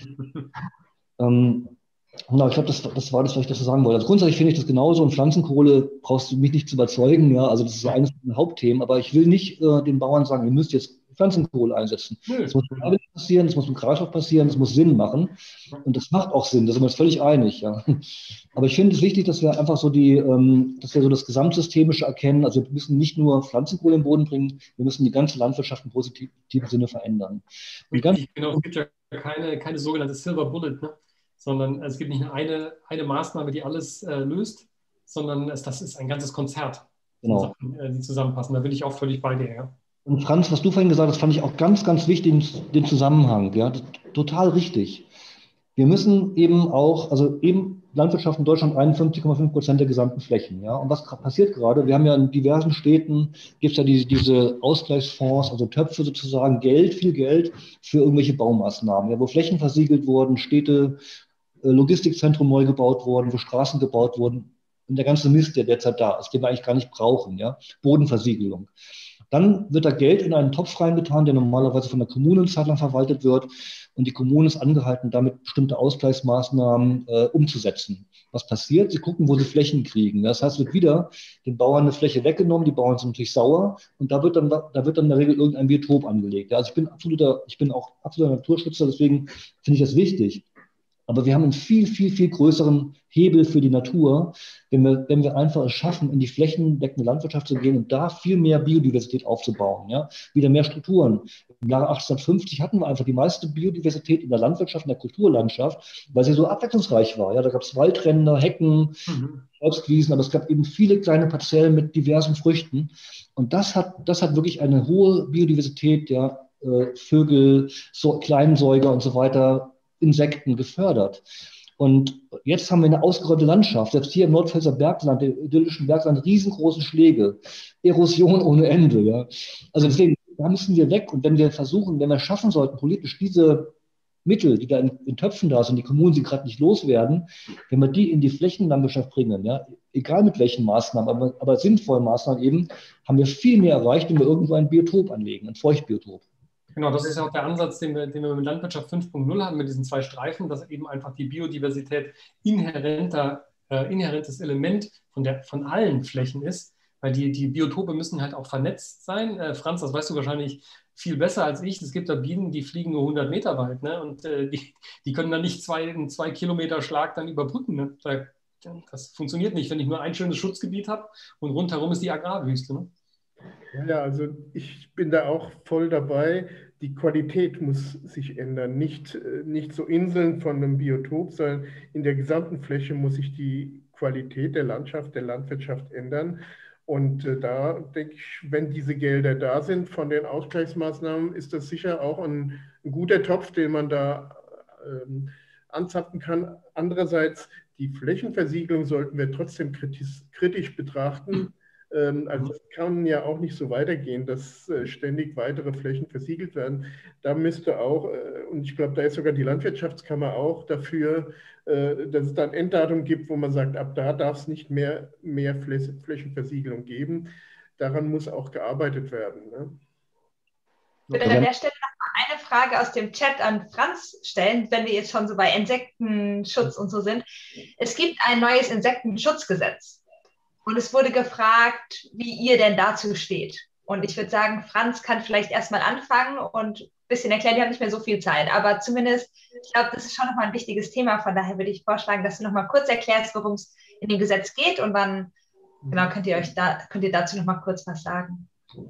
Genau, ich glaube, das war das, was ich dazu sagen wollte. Also grundsätzlich finde ich das genauso und Pflanzenkohle brauchst du mich nicht zu überzeugen. Ja, also das ist so eines der Hauptthemen, aber ich will nicht den Bauern sagen, ihr müsst jetzt Pflanzenkohle einsetzen. Das muss freiwillig passieren, das muss im Kreislauf passieren, das muss Sinn machen und das macht auch Sinn, da sind wir uns völlig einig. Ja. Aber ich finde es wichtig, dass wir einfach so dass wir so das Gesamtsystemische erkennen. Also wir müssen nicht nur Pflanzenkohle im Boden bringen, wir müssen die ganze Landwirtschaft im positiven Sinne verändern. Richtig, genau, es gibt ja keine sogenannte Silver Bullet, ne? Sondern es gibt nicht nur eine Maßnahme, die alles löst, sondern das ist ein ganzes Konzert, genau, die zusammenpassen. Da bin ich auch völlig bei dir. Ja. Und Franz, was du vorhin gesagt hast, fand ich auch ganz, ganz wichtig, den Zusammenhang. Ja, total richtig. Wir müssen eben auch, also eben Landwirtschaft in Deutschland 51,5% der gesamten Flächen. Ja, und was passiert gerade? Wir haben ja in diversen Städten, gibt es ja diese Ausgleichsfonds, also Töpfe sozusagen, viel Geld für irgendwelche Baumaßnahmen, ja, wo Flächen versiegelt wurden, Städte, Logistikzentrum neu gebaut wurden, wo Straßen gebaut wurden. Und der ganze Mist, der derzeit da ist, den wir eigentlich gar nicht brauchen. Ja, Bodenversiegelung. Dann wird da Geld in einen Topf reingetan, der normalerweise von der Kommune eine Zeit lang verwaltet wird. Und die Kommune ist angehalten, damit bestimmte Ausgleichsmaßnahmen umzusetzen. Was passiert? Sie gucken, wo sie Flächen kriegen. Das heißt, wird wieder den Bauern eine Fläche weggenommen. Die Bauern sind natürlich sauer. Und da wird dann in der Regel irgendein Biotop angelegt. Ja, also ich bin auch absoluter Naturschützer, deswegen finde ich das wichtig. Aber wir haben einen viel größeren Hebel für die Natur, wenn wir einfach es schaffen, in die flächendeckende Landwirtschaft zu gehen und da viel mehr Biodiversität aufzubauen. Ja? Wieder mehr Strukturen. Im Jahre 1850 hatten wir einfach die meiste Biodiversität in der Landwirtschaft, in der Kulturlandschaft, weil sie so abwechslungsreich war. Ja? Da gab es Waldränder, Hecken, Obstwiesen, aber es gab eben viele kleine Parzellen mit diversen Früchten. Und das hat wirklich eine hohe Biodiversität, ja? Vögel, Kleinsäuger und so weiter, Insekten gefördert. Und jetzt haben wir eine ausgeräumte Landschaft, selbst hier im Nordpfälzer Bergland, der idyllischen Bergland, riesengroße Schläge, Erosion ohne Ende. Ja. Also deswegen, da müssen wir weg. Und wenn wir schaffen sollten, politisch diese Mittel, die da in Töpfen da sind, die Kommunen sie gerade nicht loswerden, wenn wir die in die Flächenlandwirtschaft bringen, ja, egal mit welchen Maßnahmen, aber sinnvollen Maßnahmen eben, haben wir viel mehr erreicht, wenn wir irgendwo ein Biotop anlegen, ein Feuchtbiotop. Genau, das ist ja auch der Ansatz, den wir mit Landwirtschaft 5.0 haben, mit diesen 2 Streifen, dass eben einfach die Biodiversität inhärentes Element von allen Flächen ist, weil die Biotope müssen halt auch vernetzt sein. Franz, das weißt du wahrscheinlich viel besser als ich. Es gibt da Bienen, die fliegen nur 100 Meter weit, ne? Und die können dann nicht einen 2 Kilometer Schlag dann überbrücken. Ne? Das funktioniert nicht, wenn ich nur ein schönes Schutzgebiet habe und rundherum ist die Agrarwüste. Ne? Ja, also ich bin da auch voll dabei. Die Qualität muss sich ändern. Nicht so Inseln von einem Biotop, sondern in der gesamten Fläche muss sich die Qualität der Landschaft, der Landwirtschaft ändern. Und da denke ich, wenn diese Gelder da sind von den Ausgleichsmaßnahmen, ist das sicher auch ein guter Topf, den man da anzapfen kann. Andererseits, die Flächenversiegelung sollten wir trotzdem kritisch betrachten. Also es kann ja auch nicht so weitergehen, dass ständig weitere Flächen versiegelt werden. Da müsste auch, und ich glaube, da ist sogar die Landwirtschaftskammer auch dafür, dass es da ein Enddatum gibt, wo man sagt, ab da darf es nicht mehr Flächenversiegelung geben. Daran muss auch gearbeitet werden. Ne? Ich würde an der Stelle noch mal eine Frage aus dem Chat an Franz stellen, wenn wir jetzt schon so bei Insektenschutz und so sind. Es gibt ein neues Insektenschutzgesetz. Und es wurde gefragt, wie ihr denn dazu steht. Und ich würde sagen, Franz kann vielleicht erstmal anfangen und ein bisschen erklären, wir haben nicht mehr so viel Zeit. Aber zumindest, ich glaube, das ist schon nochmal ein wichtiges Thema. Von daher würde ich vorschlagen, dass du nochmal kurz erklärst, worum es in dem Gesetz geht. Und dann könnt ihr dazu nochmal kurz was sagen.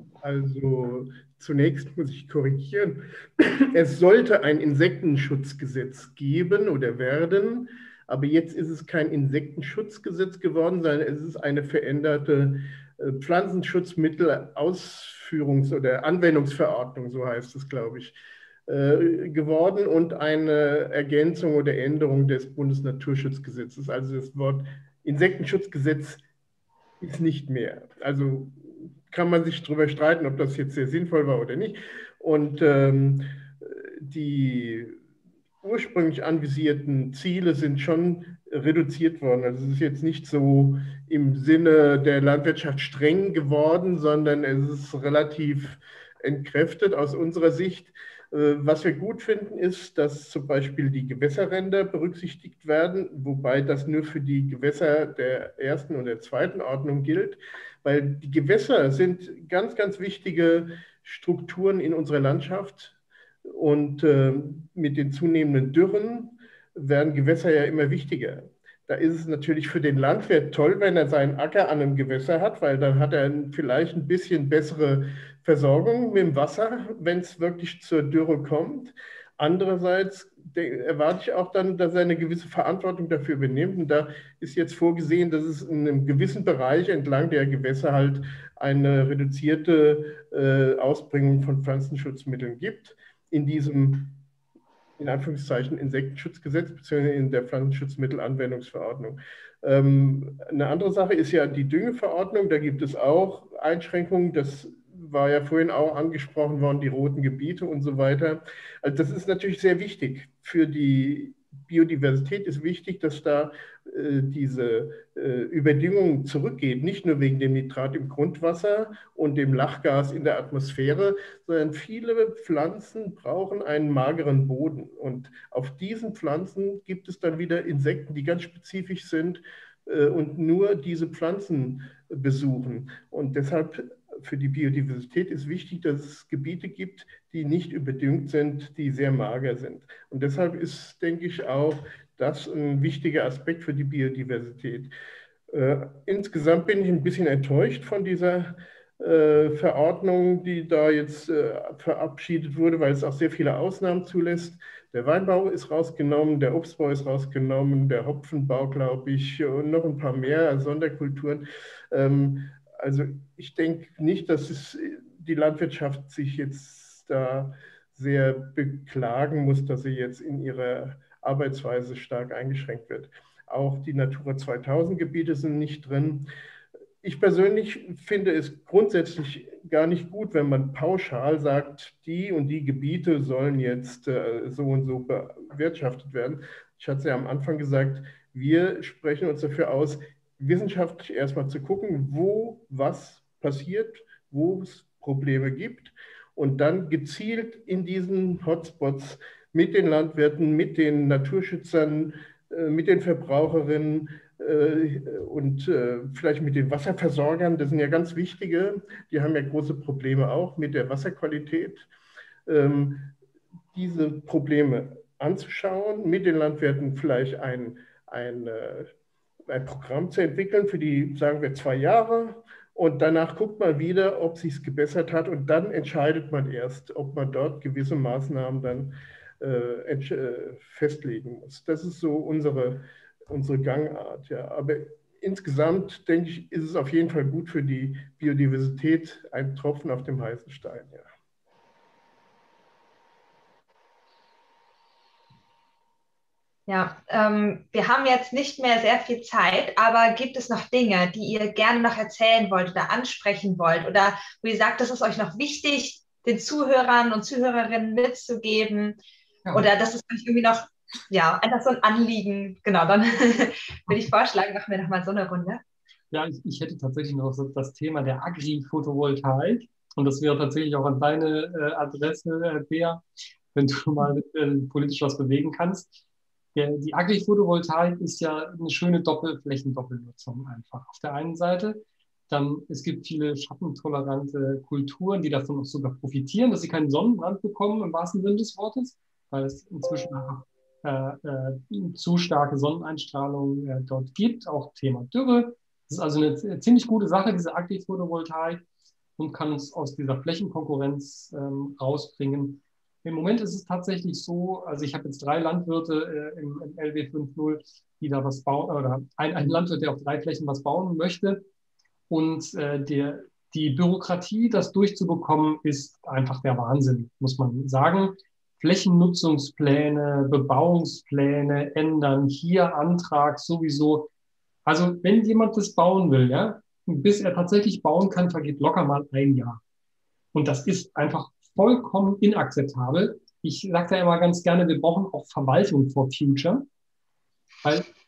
Also zunächst muss ich korrigieren. Es sollte ein Insektenschutzgesetz geben oder werden. Aber jetzt ist es kein Insektenschutzgesetz geworden, sondern es ist eine veränderte Pflanzenschutzmittel-Ausführungs- oder Anwendungsverordnung, so heißt es, glaube ich, geworden und eine Ergänzung oder Änderung des Bundesnaturschutzgesetzes. Also das Wort Insektenschutzgesetz ist nicht mehr. Also kann man sich darüber streiten, ob das jetzt sehr sinnvoll war oder nicht. Und die ursprünglich anvisierten Ziele sind schon reduziert worden. Also es ist jetzt nicht so im Sinne der Landwirtschaft streng geworden, sondern es ist relativ entkräftet aus unserer Sicht. Was wir gut finden, ist, dass zum Beispiel die Gewässerränder berücksichtigt werden, wobei das nur für die Gewässer der ersten und der zweiten Ordnung gilt, weil die Gewässer sind ganz, ganz wichtige Strukturen in unserer Landschaft und mit den zunehmenden Dürren werden Gewässer ja immer wichtiger. Da ist es natürlich für den Landwirt toll, wenn er seinen Acker an einem Gewässer hat, weil dann hat er vielleicht ein bisschen bessere Versorgung mit dem Wasser, wenn es wirklich zur Dürre kommt. Andererseits erwarte ich auch dann, dass er eine gewisse Verantwortung dafür übernimmt. Und da ist jetzt vorgesehen, dass es in einem gewissen Bereich entlang der Gewässer halt eine reduzierte Ausbringung von Pflanzenschutzmitteln gibt. In diesem, in Anführungszeichen, Insektenschutzgesetz bzw. in der Pflanzenschutzmittelanwendungsverordnung. Eine andere Sache ist ja die Düngeverordnung. Da gibt es auch Einschränkungen. Das war ja vorhin auch angesprochen worden, die roten Gebiete und so weiter. Also das ist natürlich sehr wichtig. Für die Biodiversität ist wichtig, dass da diese Überdüngung zurückgeht, nicht nur wegen dem Nitrat im Grundwasser und dem Lachgas in der Atmosphäre, sondern viele Pflanzen brauchen einen mageren Boden. Und auf diesen Pflanzen gibt es dann wieder Insekten, die ganz spezifisch sind und nur diese Pflanzen besuchen. Und deshalb für die Biodiversität ist wichtig, dass es Gebiete gibt, die nicht überdüngt sind, die sehr mager sind. Und deshalb ist, denke ich, auch das ein wichtiger Aspekt für die Biodiversität. Insgesamt bin ich ein bisschen enttäuscht von dieser Verordnung, die da jetzt verabschiedet wurde, weil es auch sehr viele Ausnahmen zulässt. Der Weinbau ist rausgenommen, der Obstbau ist rausgenommen, der Hopfenbau, glaube ich, und noch ein paar mehr Sonderkulturen. Also ich denke nicht, dass die Landwirtschaft sich jetzt da sehr beklagen muss, dass sie jetzt in ihrer Arbeitsweise stark eingeschränkt wird. Auch die Natura 2000-Gebiete sind nicht drin. Ich persönlich finde es grundsätzlich gar nicht gut, wenn man pauschal sagt, die und die Gebiete sollen jetzt so und so bewirtschaftet werden. Ich hatte es ja am Anfang gesagt, wir sprechen uns dafür aus, wissenschaftlich erstmal zu gucken, wo was passiert, wo es Probleme gibt und dann gezielt in diesen Hotspots mit den Landwirten, mit den Naturschützern, mit den Verbraucherinnen und vielleicht mit den Wasserversorgern, das sind ja ganz wichtige, die haben ja große Probleme auch mit der Wasserqualität, diese Probleme anzuschauen, mit den Landwirten vielleicht ein Programm zu entwickeln für die, sagen wir, 2 Jahre und danach guckt man wieder, ob es sich gebessert hat und dann entscheidet man erst, ob man dort gewisse Maßnahmen dann festlegen muss. Das ist so unsere Gangart. Ja. Aber insgesamt, denke ich, ist es auf jeden Fall gut für die Biodiversität, ein Tropfen auf dem heißen Stein. Ja. Ja, wir haben jetzt nicht mehr sehr viel Zeit, aber gibt es noch Dinge, die ihr gerne noch erzählen wollt oder ansprechen wollt oder wo ihr sagt, das ist euch noch wichtig, den Zuhörern und Zuhörerinnen mitzugeben oder das ist euch irgendwie noch, ja, einfach so ein Anliegen. Genau, dann würde ich vorschlagen, machen wir nochmal so eine Runde. Ja, ich hätte tatsächlich noch so das Thema der Agri-Photovoltaik und das wäre tatsächlich auch an deine Adresse, Bea, wenn du mal politisch was bewegen kannst. Die Agri-Photovoltaik ist ja eine schöne Flächendoppelnutzung einfach. Auf der einen Seite, dann es gibt viele schattentolerante Kulturen, die davon auch sogar profitieren, dass sie keinen Sonnenbrand bekommen, im wahrsten Sinne des Wortes, weil es inzwischen einfach zu starke Sonneneinstrahlung dort gibt, auch Thema Dürre. Das ist also eine ziemlich gute Sache, diese Agri-Photovoltaik, und kann uns aus dieser Flächenkonkurrenz rausbringen. Im Moment ist es tatsächlich so, also ich habe jetzt 3 Landwirte im LW 5.0, die da was bauen, oder ein Landwirt, der auf 3 Flächen was bauen möchte. Und die Bürokratie, das durchzubekommen, ist einfach der Wahnsinn, muss man sagen. Flächennutzungspläne, Bebauungspläne ändern, hier Antrag sowieso. Also wenn jemand das bauen will, ja, bis er tatsächlich bauen kann, vergeht locker mal 1 Jahr. Und das ist einfach vollkommen inakzeptabel. Ich sage da immer ganz gerne, wir brauchen auch Verwaltung for Future, weil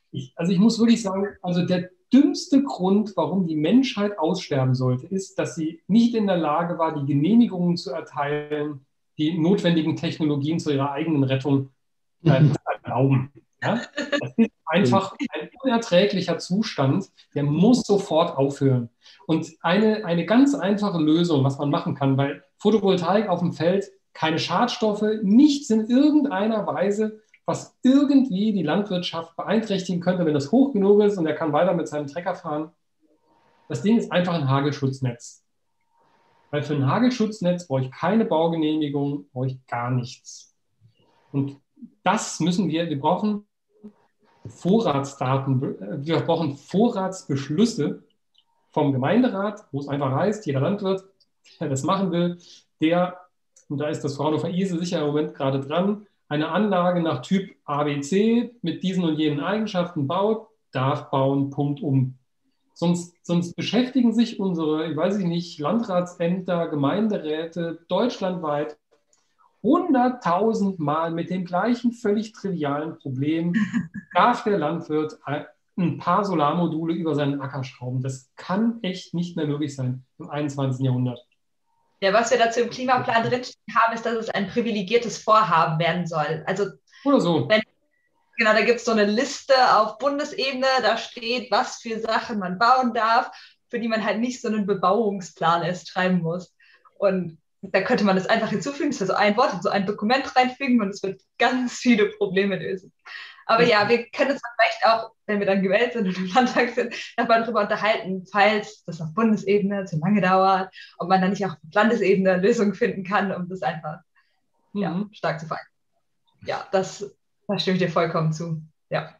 ich muss wirklich sagen, also der dümmste Grund, warum die Menschheit aussterben sollte, ist, dass sie nicht in der Lage war, die Genehmigungen zu erteilen, die notwendigen Technologien zu ihrer eigenen Rettung zu erlauben. Ja? Das ist einfach ein unerträglicher Zustand, der muss sofort aufhören. Und eine ganz einfache Lösung, was man machen kann, weil Photovoltaik auf dem Feld, keine Schadstoffe, nichts in irgendeiner Weise, was irgendwie die Landwirtschaft beeinträchtigen könnte, wenn das hoch genug ist und er kann weiter mit seinem Trecker fahren. Das Ding ist einfach ein Hagelschutznetz. Weil für ein Hagelschutznetz brauche ich keine Baugenehmigung, brauche ich gar nichts. Und das müssen wir brauchen Vorratsdaten, wir brauchen Vorratsbeschlüsse vom Gemeinderat, wo es einfach heißt, jeder Landwirt, der das machen will, und da ist das Fraunhofer ISE sicher im Moment gerade dran, eine Anlage nach Typ ABC mit diesen und jenen Eigenschaften baut, darf bauen, Punkt um. Sonst beschäftigen sich unsere, ich weiß nicht, Landratsämter, Gemeinderäte deutschlandweit 100.000 Mal mit dem gleichen völlig trivialen Problem, darf der Landwirt ein paar Solarmodule über seinen Acker schrauben. Das kann echt nicht mehr möglich sein im 21. Jahrhundert. Ja, was wir dazu im Klimaplan drinstehen haben, ist, dass es ein privilegiertes Vorhaben werden soll. Also, oder so. Genau, da gibt es so eine Liste auf Bundesebene, da steht, was für Sachen man bauen darf, für die man halt nicht so einen Bebauungsplan erst schreiben muss. Und da könnte man das einfach hinzufügen, das ist so ein Wort, in so ein Dokument reinfügen und es wird ganz viele Probleme lösen. Aber ja, wir können uns vielleicht auch, wenn wir dann gewählt sind und im Landtag sind, darüber unterhalten, falls das auf Bundesebene zu lange dauert, ob man dann nicht auch auf Landesebene Lösungen finden kann, um das einfach stark zu vereinen. Ja, da stimme ich dir vollkommen zu. Ja.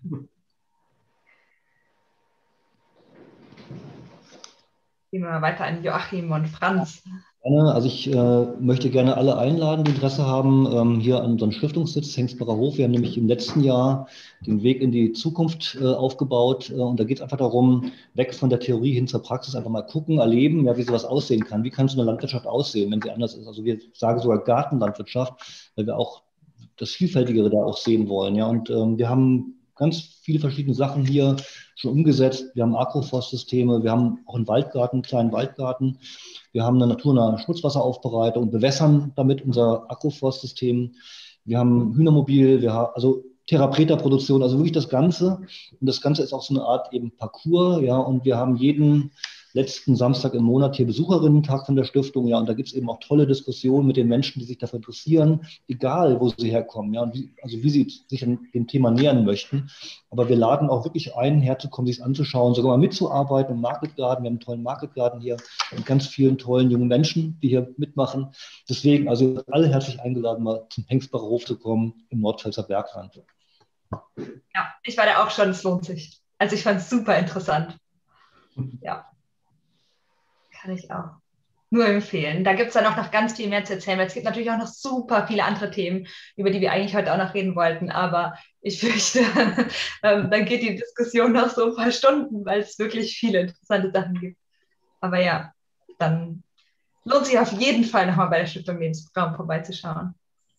Gehen wir mal weiter an Joachim und Franz. Also ich möchte gerne alle einladen, die Interesse haben, hier an unseren Stiftungssitz Hengsbacher Hof. Wir haben nämlich im letzten Jahr den Weg in die Zukunft aufgebaut und da geht es einfach darum, weg von der Theorie hin zur Praxis, einfach mal gucken, erleben, ja, wie sowas aussehen kann. Wie kann so eine Landwirtschaft aussehen, wenn sie anders ist? Also wir sagen sogar Gartenlandwirtschaft, weil wir auch das Vielfältigere da auch sehen wollen. Ja, und wir haben ganz viele verschiedene Sachen hier schon umgesetzt. Wir haben Agroforstsysteme, wir haben auch einen Waldgarten, einen kleinen Waldgarten. Wir haben eine naturnahe Schmutzwasseraufbereitung und bewässern damit unser Agroforstsystem. Wir haben Hühnermobil, also Therapreta-Produktion, also wirklich das Ganze. Und das Ganze ist auch so eine Art eben Parcours, ja. Und wir haben jeden letzten Samstag im Monat hier Besucherinnen-Tag von der Stiftung, ja. Und da gibt es eben auch tolle Diskussionen mit den Menschen, die sich dafür interessieren, egal wo sie herkommen, ja. Und wie sie sich an dem Thema nähern möchten. Aber wir laden auch wirklich ein, herzukommen, sich es anzuschauen, sogar mal mitzuarbeiten im Market Garden. Wir haben einen tollen Market Garden hier mit ganz vielen tollen jungen Menschen, die hier mitmachen. Deswegen, also alle herzlich eingeladen, mal zum Hengsbacher Hof zu kommen im Nordpfälzer Bergland. Ja, ich war da auch schon, es lohnt sich. Also ich fand es super interessant. Ja, kann ich auch nur empfehlen. Da gibt es dann auch noch ganz viel mehr zu erzählen, weil es gibt natürlich auch noch super viele andere Themen, über die wir eigentlich heute auch noch reden wollten, aber ich fürchte, dann geht die Diskussion noch so ein paar Stunden, weil es wirklich viele interessante Sachen gibt. Aber ja, dann lohnt sich auf jeden Fall nochmal bei der Stiftung Lebensraum vorbeizuschauen.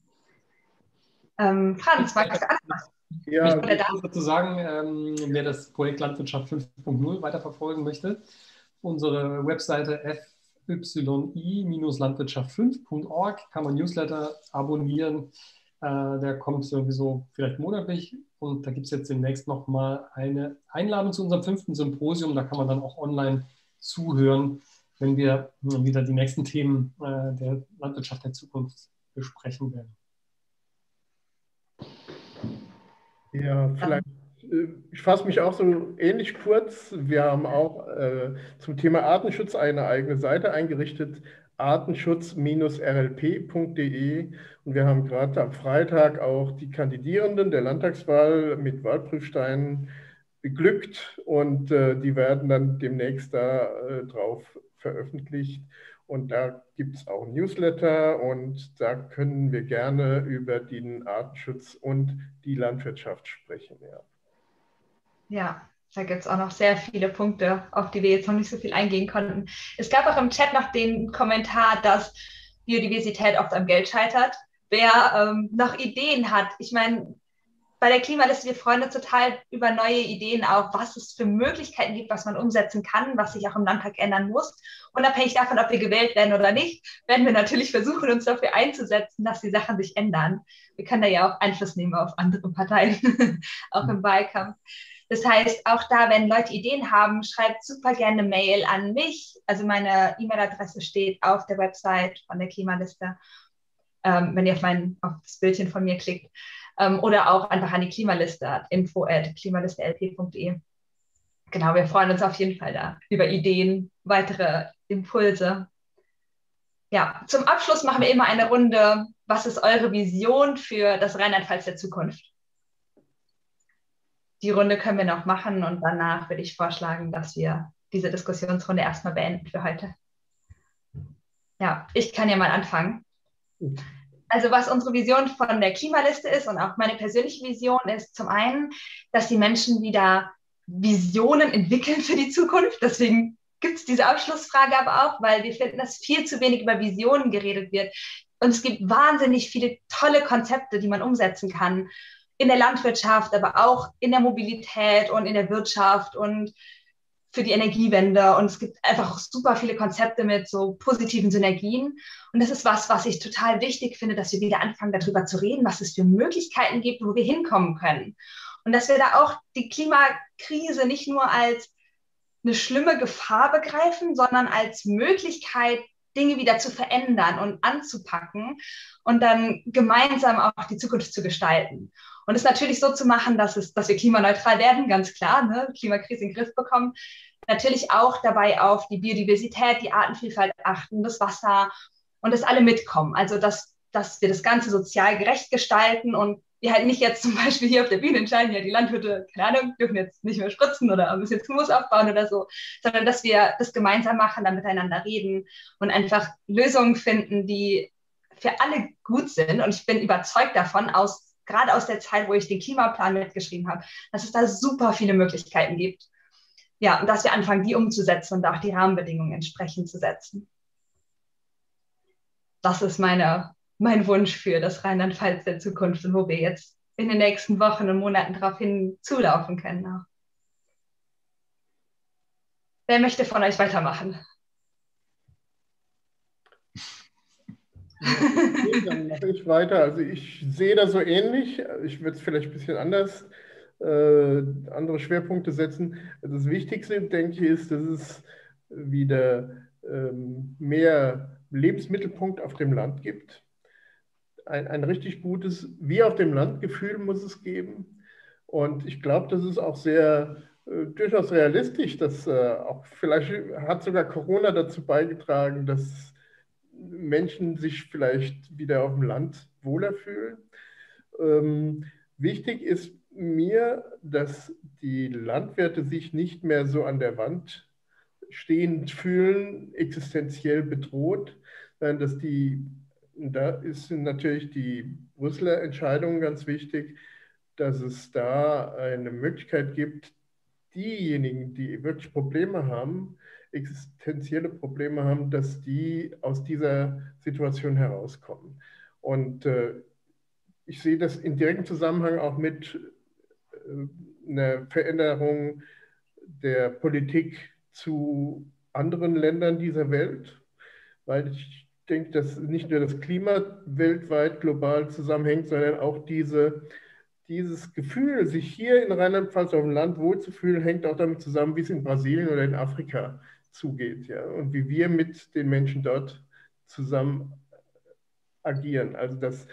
Franz, magst du anfangen? Ja, ich möchte dazu sagen, wer das Projekt Landwirtschaft 5.0 weiterverfolgen möchte, unsere Webseite fyi-landwirtschaft5.org kann man Newsletter abonnieren. Der kommt sowieso vielleicht monatlich und da gibt es jetzt demnächst nochmal eine Einladung zu unserem 5. Symposium. Da kann man dann auch online zuhören, wenn wir wieder die nächsten Themen der Landwirtschaft der Zukunft besprechen werden. Ja, vielleicht, ich fasse mich auch so ähnlich kurz. Wir haben auch zum Thema Artenschutz eine eigene Seite eingerichtet, artenschutz-rlp.de. Und wir haben gerade am Freitag auch die Kandidierenden der Landtagswahl mit Wahlprüfsteinen beglückt und die werden dann demnächst da drauf veröffentlicht. Und da gibt es auch Newsletter und da können wir gerne über den Artenschutz und die Landwirtschaft sprechen. Ja, da gibt es auch noch sehr viele Punkte, auf die wir jetzt noch nicht so viel eingehen konnten. Es gab auch im Chat noch den Kommentar, dass Biodiversität oft am Geld scheitert. Wer noch Ideen hat, ich meine, bei der Klimaliste, wir freuen uns total über neue Ideen auch, was es für Möglichkeiten gibt, was man umsetzen kann, was sich auch im Landtag ändern muss. Unabhängig davon, ob wir gewählt werden oder nicht, werden wir natürlich versuchen, uns dafür einzusetzen, dass die Sachen sich ändern. Wir können da ja auch Einfluss nehmen auf andere Parteien, auch im Wahlkampf. Das heißt, auch da, wenn Leute Ideen haben, schreibt super gerne Mail an mich. Also meine E-Mail-Adresse steht auf der Website von der Klimaliste, wenn ihr auf das Bildchen von mir klickt. Oder auch einfach an die Klimaliste, info@klimalistelp.de. Genau, wir freuen uns auf jeden Fall da über Ideen, weitere Impulse. Ja, zum Abschluss machen wir immer eine Runde. Was ist eure Vision für das Rheinland-Pfalz der Zukunft? Die Runde können wir noch machen und danach würde ich vorschlagen, dass wir diese Diskussionsrunde erstmal beenden für heute. Ja, ich kann ja mal anfangen. Also was unsere Vision von der Klimaliste ist und auch meine persönliche Vision ist zum einen, dass die Menschen wieder Visionen entwickeln für die Zukunft. Deswegen gibt es diese Abschlussfrage aber auch, weil wir finden, dass viel zu wenig über Visionen geredet wird. Und es gibt wahnsinnig viele tolle Konzepte, die man umsetzen kann. In der Landwirtschaft, aber auch in der Mobilität und in der Wirtschaft und für die Energiewende. Und es gibt einfach auch super viele Konzepte mit so positiven Synergien. Und das ist was ich total wichtig finde, dass wir wieder anfangen, darüber zu reden, was es für Möglichkeiten gibt, wo wir hinkommen können. Und dass wir da auch die Klimakrise nicht nur als eine schlimme Gefahr begreifen, sondern als Möglichkeit, Dinge wieder zu verändern und anzupacken und dann gemeinsam auch die Zukunft zu gestalten. Und es natürlich so zu machen, dass wir klimaneutral werden, ganz klar, ne? Klimakrise in den Griff bekommen. Natürlich auch dabei auf die Biodiversität, die Artenvielfalt achten, das Wasser und dass alle mitkommen. Also dass wir das Ganze sozial gerecht gestalten und wir halt nicht jetzt zum Beispiel hier auf der Bühne entscheiden, ja, die Landwirte, keine Ahnung, dürfen jetzt nicht mehr spritzen oder ein bisschen Humus aufbauen oder so, sondern dass wir das gemeinsam machen, dann miteinander reden und einfach Lösungen finden, die für alle gut sind. Und ich bin überzeugt davon, gerade aus der Zeit, wo ich den Klimaplan mitgeschrieben habe, dass es da super viele Möglichkeiten gibt. Ja, und dass wir anfangen, die umzusetzen und auch die Rahmenbedingungen entsprechend zu setzen. Das ist mein Wunsch für das Rheinland-Pfalz der Zukunft und wo wir jetzt in den nächsten Wochen und Monaten darauf hin zulaufen können. Auch. Wer möchte von euch weitermachen? Okay, dann mache ich weiter. Also ich sehe das so ähnlich. Ich würde es vielleicht ein bisschen anders, andere Schwerpunkte setzen. Also das Wichtigste, denke ich, ist, dass es wieder mehr Lebensmittelpunkt auf dem Land gibt. Ein richtig gutes wie auf dem Land Gefühl muss es geben. Und ich glaube, das ist auch sehr durchaus realistisch. Dass, auch vielleicht hat sogar Corona dazu beigetragen, dass Menschen sich vielleicht wieder auf dem Land wohler fühlen. Wichtig ist mir, dass die Landwirte sich nicht mehr so an der Wand stehend fühlen, existenziell bedroht, sondern dass da ist natürlich die Brüsseler Entscheidung ganz wichtig, dass es da eine Möglichkeit gibt, diejenigen, die wirklich Probleme haben, existenzielle Probleme haben, dass die aus dieser Situation herauskommen. Und ich sehe das in direktem Zusammenhang auch mit einer Veränderung der Politik zu anderen Ländern dieser Welt, weil ich denke, dass nicht nur das Klima weltweit global zusammenhängt, sondern auch dieses Gefühl, sich hier in Rheinland-Pfalz auf dem Land wohlzufühlen, hängt auch damit zusammen, wie es in Brasilien oder in Afrika zugeht, ja, und wie wir mit den Menschen dort zusammen agieren. Also das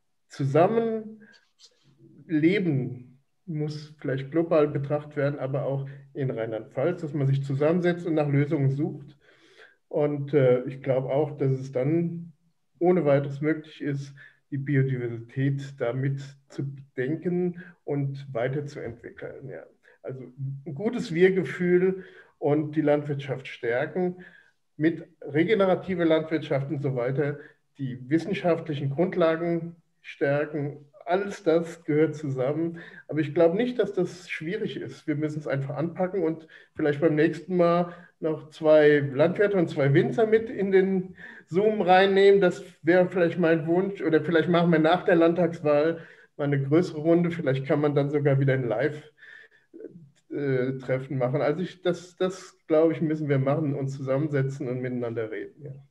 Zusammenleben muss vielleicht global betrachtet werden, aber auch in Rheinland-Pfalz, dass man sich zusammensetzt und nach Lösungen sucht. Und ich glaube auch, dass es dann ohne weiteres möglich ist, die Biodiversität damit zu bedenken und weiterzuentwickeln. Ja. Also ein gutes Wir-Gefühl und die Landwirtschaft stärken, mit regenerativer Landwirtschaft und so weiter, die wissenschaftlichen Grundlagen stärken. Alles das gehört zusammen. Aber ich glaube nicht, dass das schwierig ist. Wir müssen es einfach anpacken und vielleicht beim nächsten Mal noch 2 Landwirte und 2 Winzer mit in den Zoom reinnehmen. Das wäre vielleicht mein Wunsch. Oder vielleicht machen wir nach der Landtagswahl mal eine größere Runde. Vielleicht kann man dann sogar wieder ein Live-Treffen machen. Also das glaube ich, müssen wir machen, uns zusammensetzen und miteinander reden. Ja.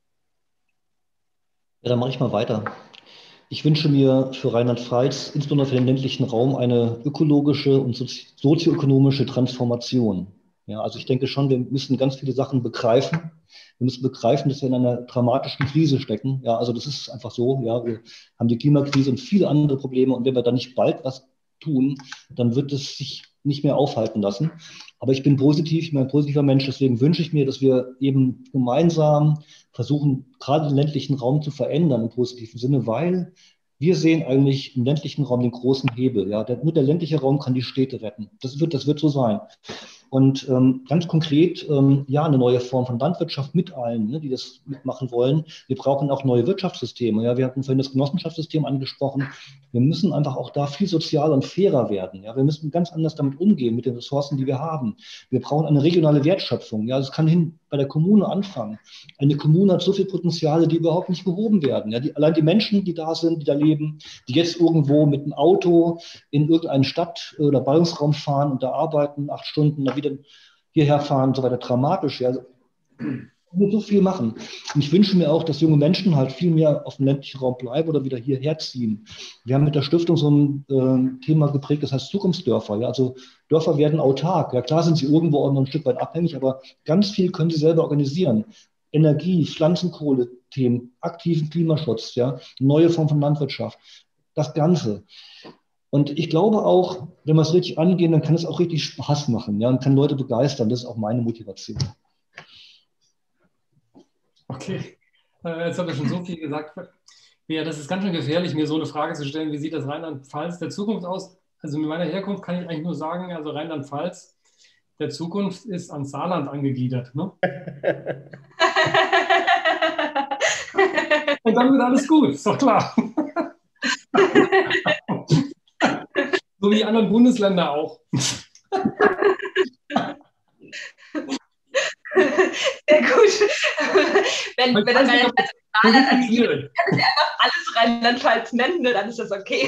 Ja, dann mache ich mal weiter. Ich wünsche mir für Rheinland-Pfalz, insbesondere für den ländlichen Raum, eine ökologische und sozioökonomische Transformation. Ja, also ich denke schon, wir müssen ganz viele Sachen begreifen. Wir müssen begreifen, dass wir in einer dramatischen Krise stecken. Ja, also das ist einfach so. Ja, wir haben die Klimakrise und viele andere Probleme. Und wenn wir da nicht bald was tun, dann wird es sich nicht mehr aufhalten lassen. Aber ich bin positiv, ich bin ein positiver Mensch. Deswegen wünsche ich mir, dass wir eben gemeinsam versuchen, gerade den ländlichen Raum zu verändern im positiven Sinne, weil wir sehen eigentlich im ländlichen Raum den großen Hebel. Ja, nur der ländliche Raum kann die Städte retten. Das wird so sein. Und ganz konkret, ja, eine neue Form von Landwirtschaft mit allen, ne, die das mitmachen wollen. Wir brauchen auch neue Wirtschaftssysteme. Ja, wir hatten vorhin das Genossenschaftssystem angesprochen. Wir müssen einfach auch da viel sozialer und fairer werden. Ja, wir müssen ganz anders damit umgehen, mit den Ressourcen, die wir haben. Wir brauchen eine regionale Wertschöpfung. Ja, das kann bei der Kommune anfangen. Eine Kommune hat so viele Potenziale, die überhaupt nicht gehoben werden. Ja, allein die Menschen, die da sind, die da leben, die jetzt irgendwo mit dem Auto in irgendeine Stadt oder Ballungsraum fahren und da arbeiten, 8 Stunden, da wieder hierher fahren und so weiter, dramatisch. Ja. Wir so viel machen. Und ich wünsche mir auch, dass junge Menschen halt viel mehr auf dem ländlichen Raum bleiben oder wieder hierher ziehen. Wir haben mit der Stiftung so ein Thema geprägt, das heißt Zukunftsdörfer. Ja. Also Dörfer werden autark. Ja, klar sind sie irgendwo auch noch ein Stück weit abhängig, aber ganz viel können sie selber organisieren. Energie, Pflanzenkohle-Themen, aktiven Klimaschutz, ja, neue Form von Landwirtschaft. Das Ganze. Und ich glaube auch, wenn wir es richtig angehen, dann kann es auch richtig Spaß machen, ja, und kann Leute begeistern. Das ist auch meine Motivation. Okay, jetzt habe ich schon so viel gesagt. Ja, das ist ganz schön gefährlich, mir so eine Frage zu stellen, wie sieht das Rheinland-Pfalz der Zukunft aus? Also mit meiner Herkunft kann ich eigentlich nur sagen, also Rheinland-Pfalz der Zukunft ist ans Saarland angegliedert. Ne? Und dann wird alles gut, ist doch klar. So wie die anderen Bundesländer auch. Sehr gut. Wenn das Rheinland-Pfalz angegliedert kann ich einfach alles Rheinland-Pfalz nennen, dann ist das okay.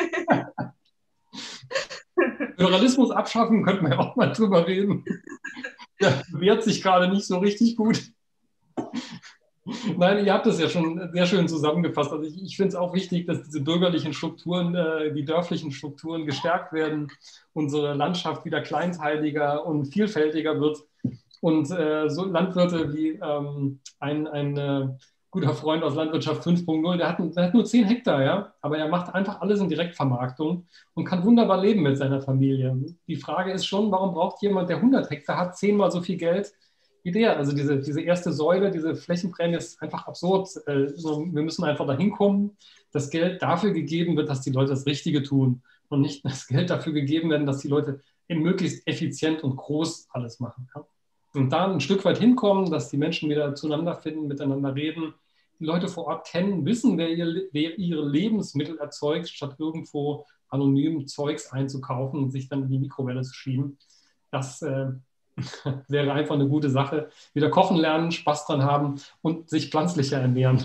Föderalismus abschaffen, könnten wir auch mal drüber reden. Der wehrt sich gerade nicht so richtig gut. Nein, ihr habt das ja schon sehr schön zusammengefasst. Also ich finde es auch wichtig, dass diese bürgerlichen Strukturen, die dörflichen Strukturen gestärkt werden, unsere Landschaft wieder kleinteiliger und vielfältiger wird. Und so Landwirte wie ein guter Freund aus Landwirtschaft 5.0, der hat nur 10 Hektar, ja, aber er macht einfach alles in Direktvermarktung und kann wunderbar leben mit seiner Familie. Die Frage ist schon, warum braucht jemand, der 100 Hektar hat, 10-mal so viel Geld wie der? Also diese erste Säule, diese Flächenprämie ist einfach absurd. Wir müssen einfach dahin kommen, dass Geld dafür gegeben wird, dass die Leute das Richtige tun und nicht das Geld dafür gegeben werden, dass die Leute möglichst effizient und groß alles machen. Ja? Und da ein Stück weit hinkommen, dass die Menschen wieder zueinander finden, miteinander reden, die Leute vor Ort kennen, wissen, wer ihre Lebensmittel erzeugt, statt irgendwo anonym Zeugs einzukaufen und sich dann in die Mikrowelle zu schieben. Das wäre einfach eine gute Sache. Wieder kochen lernen, Spaß dran haben und sich pflanzlicher ernähren.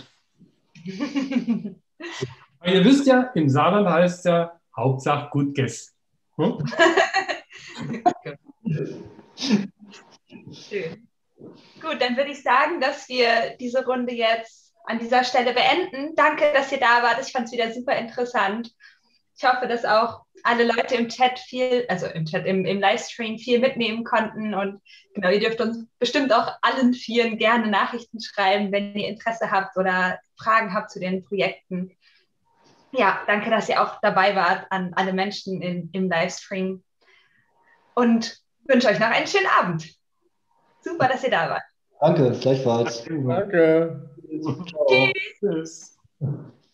Weil ihr wisst ja, im Saarland heißt es ja Hauptsache gut gegessen. Hm? Schön. Gut, dann würde ich sagen, dass wir diese Runde jetzt an dieser Stelle beenden. Danke, dass ihr da wart. Ich fand es wieder super interessant. Ich hoffe, dass auch alle Leute im Chat im Livestream viel mitnehmen konnten. Und genau, ihr dürft uns bestimmt auch allen 4 gerne Nachrichten schreiben, wenn ihr Interesse habt oder Fragen habt zu den Projekten. Ja, danke, dass ihr auch dabei wart an alle Menschen im Livestream. Und wünsche euch noch einen schönen Abend. Super, dass ihr da wart. Danke, gleichfalls. Danke. Ciao. Tschüss.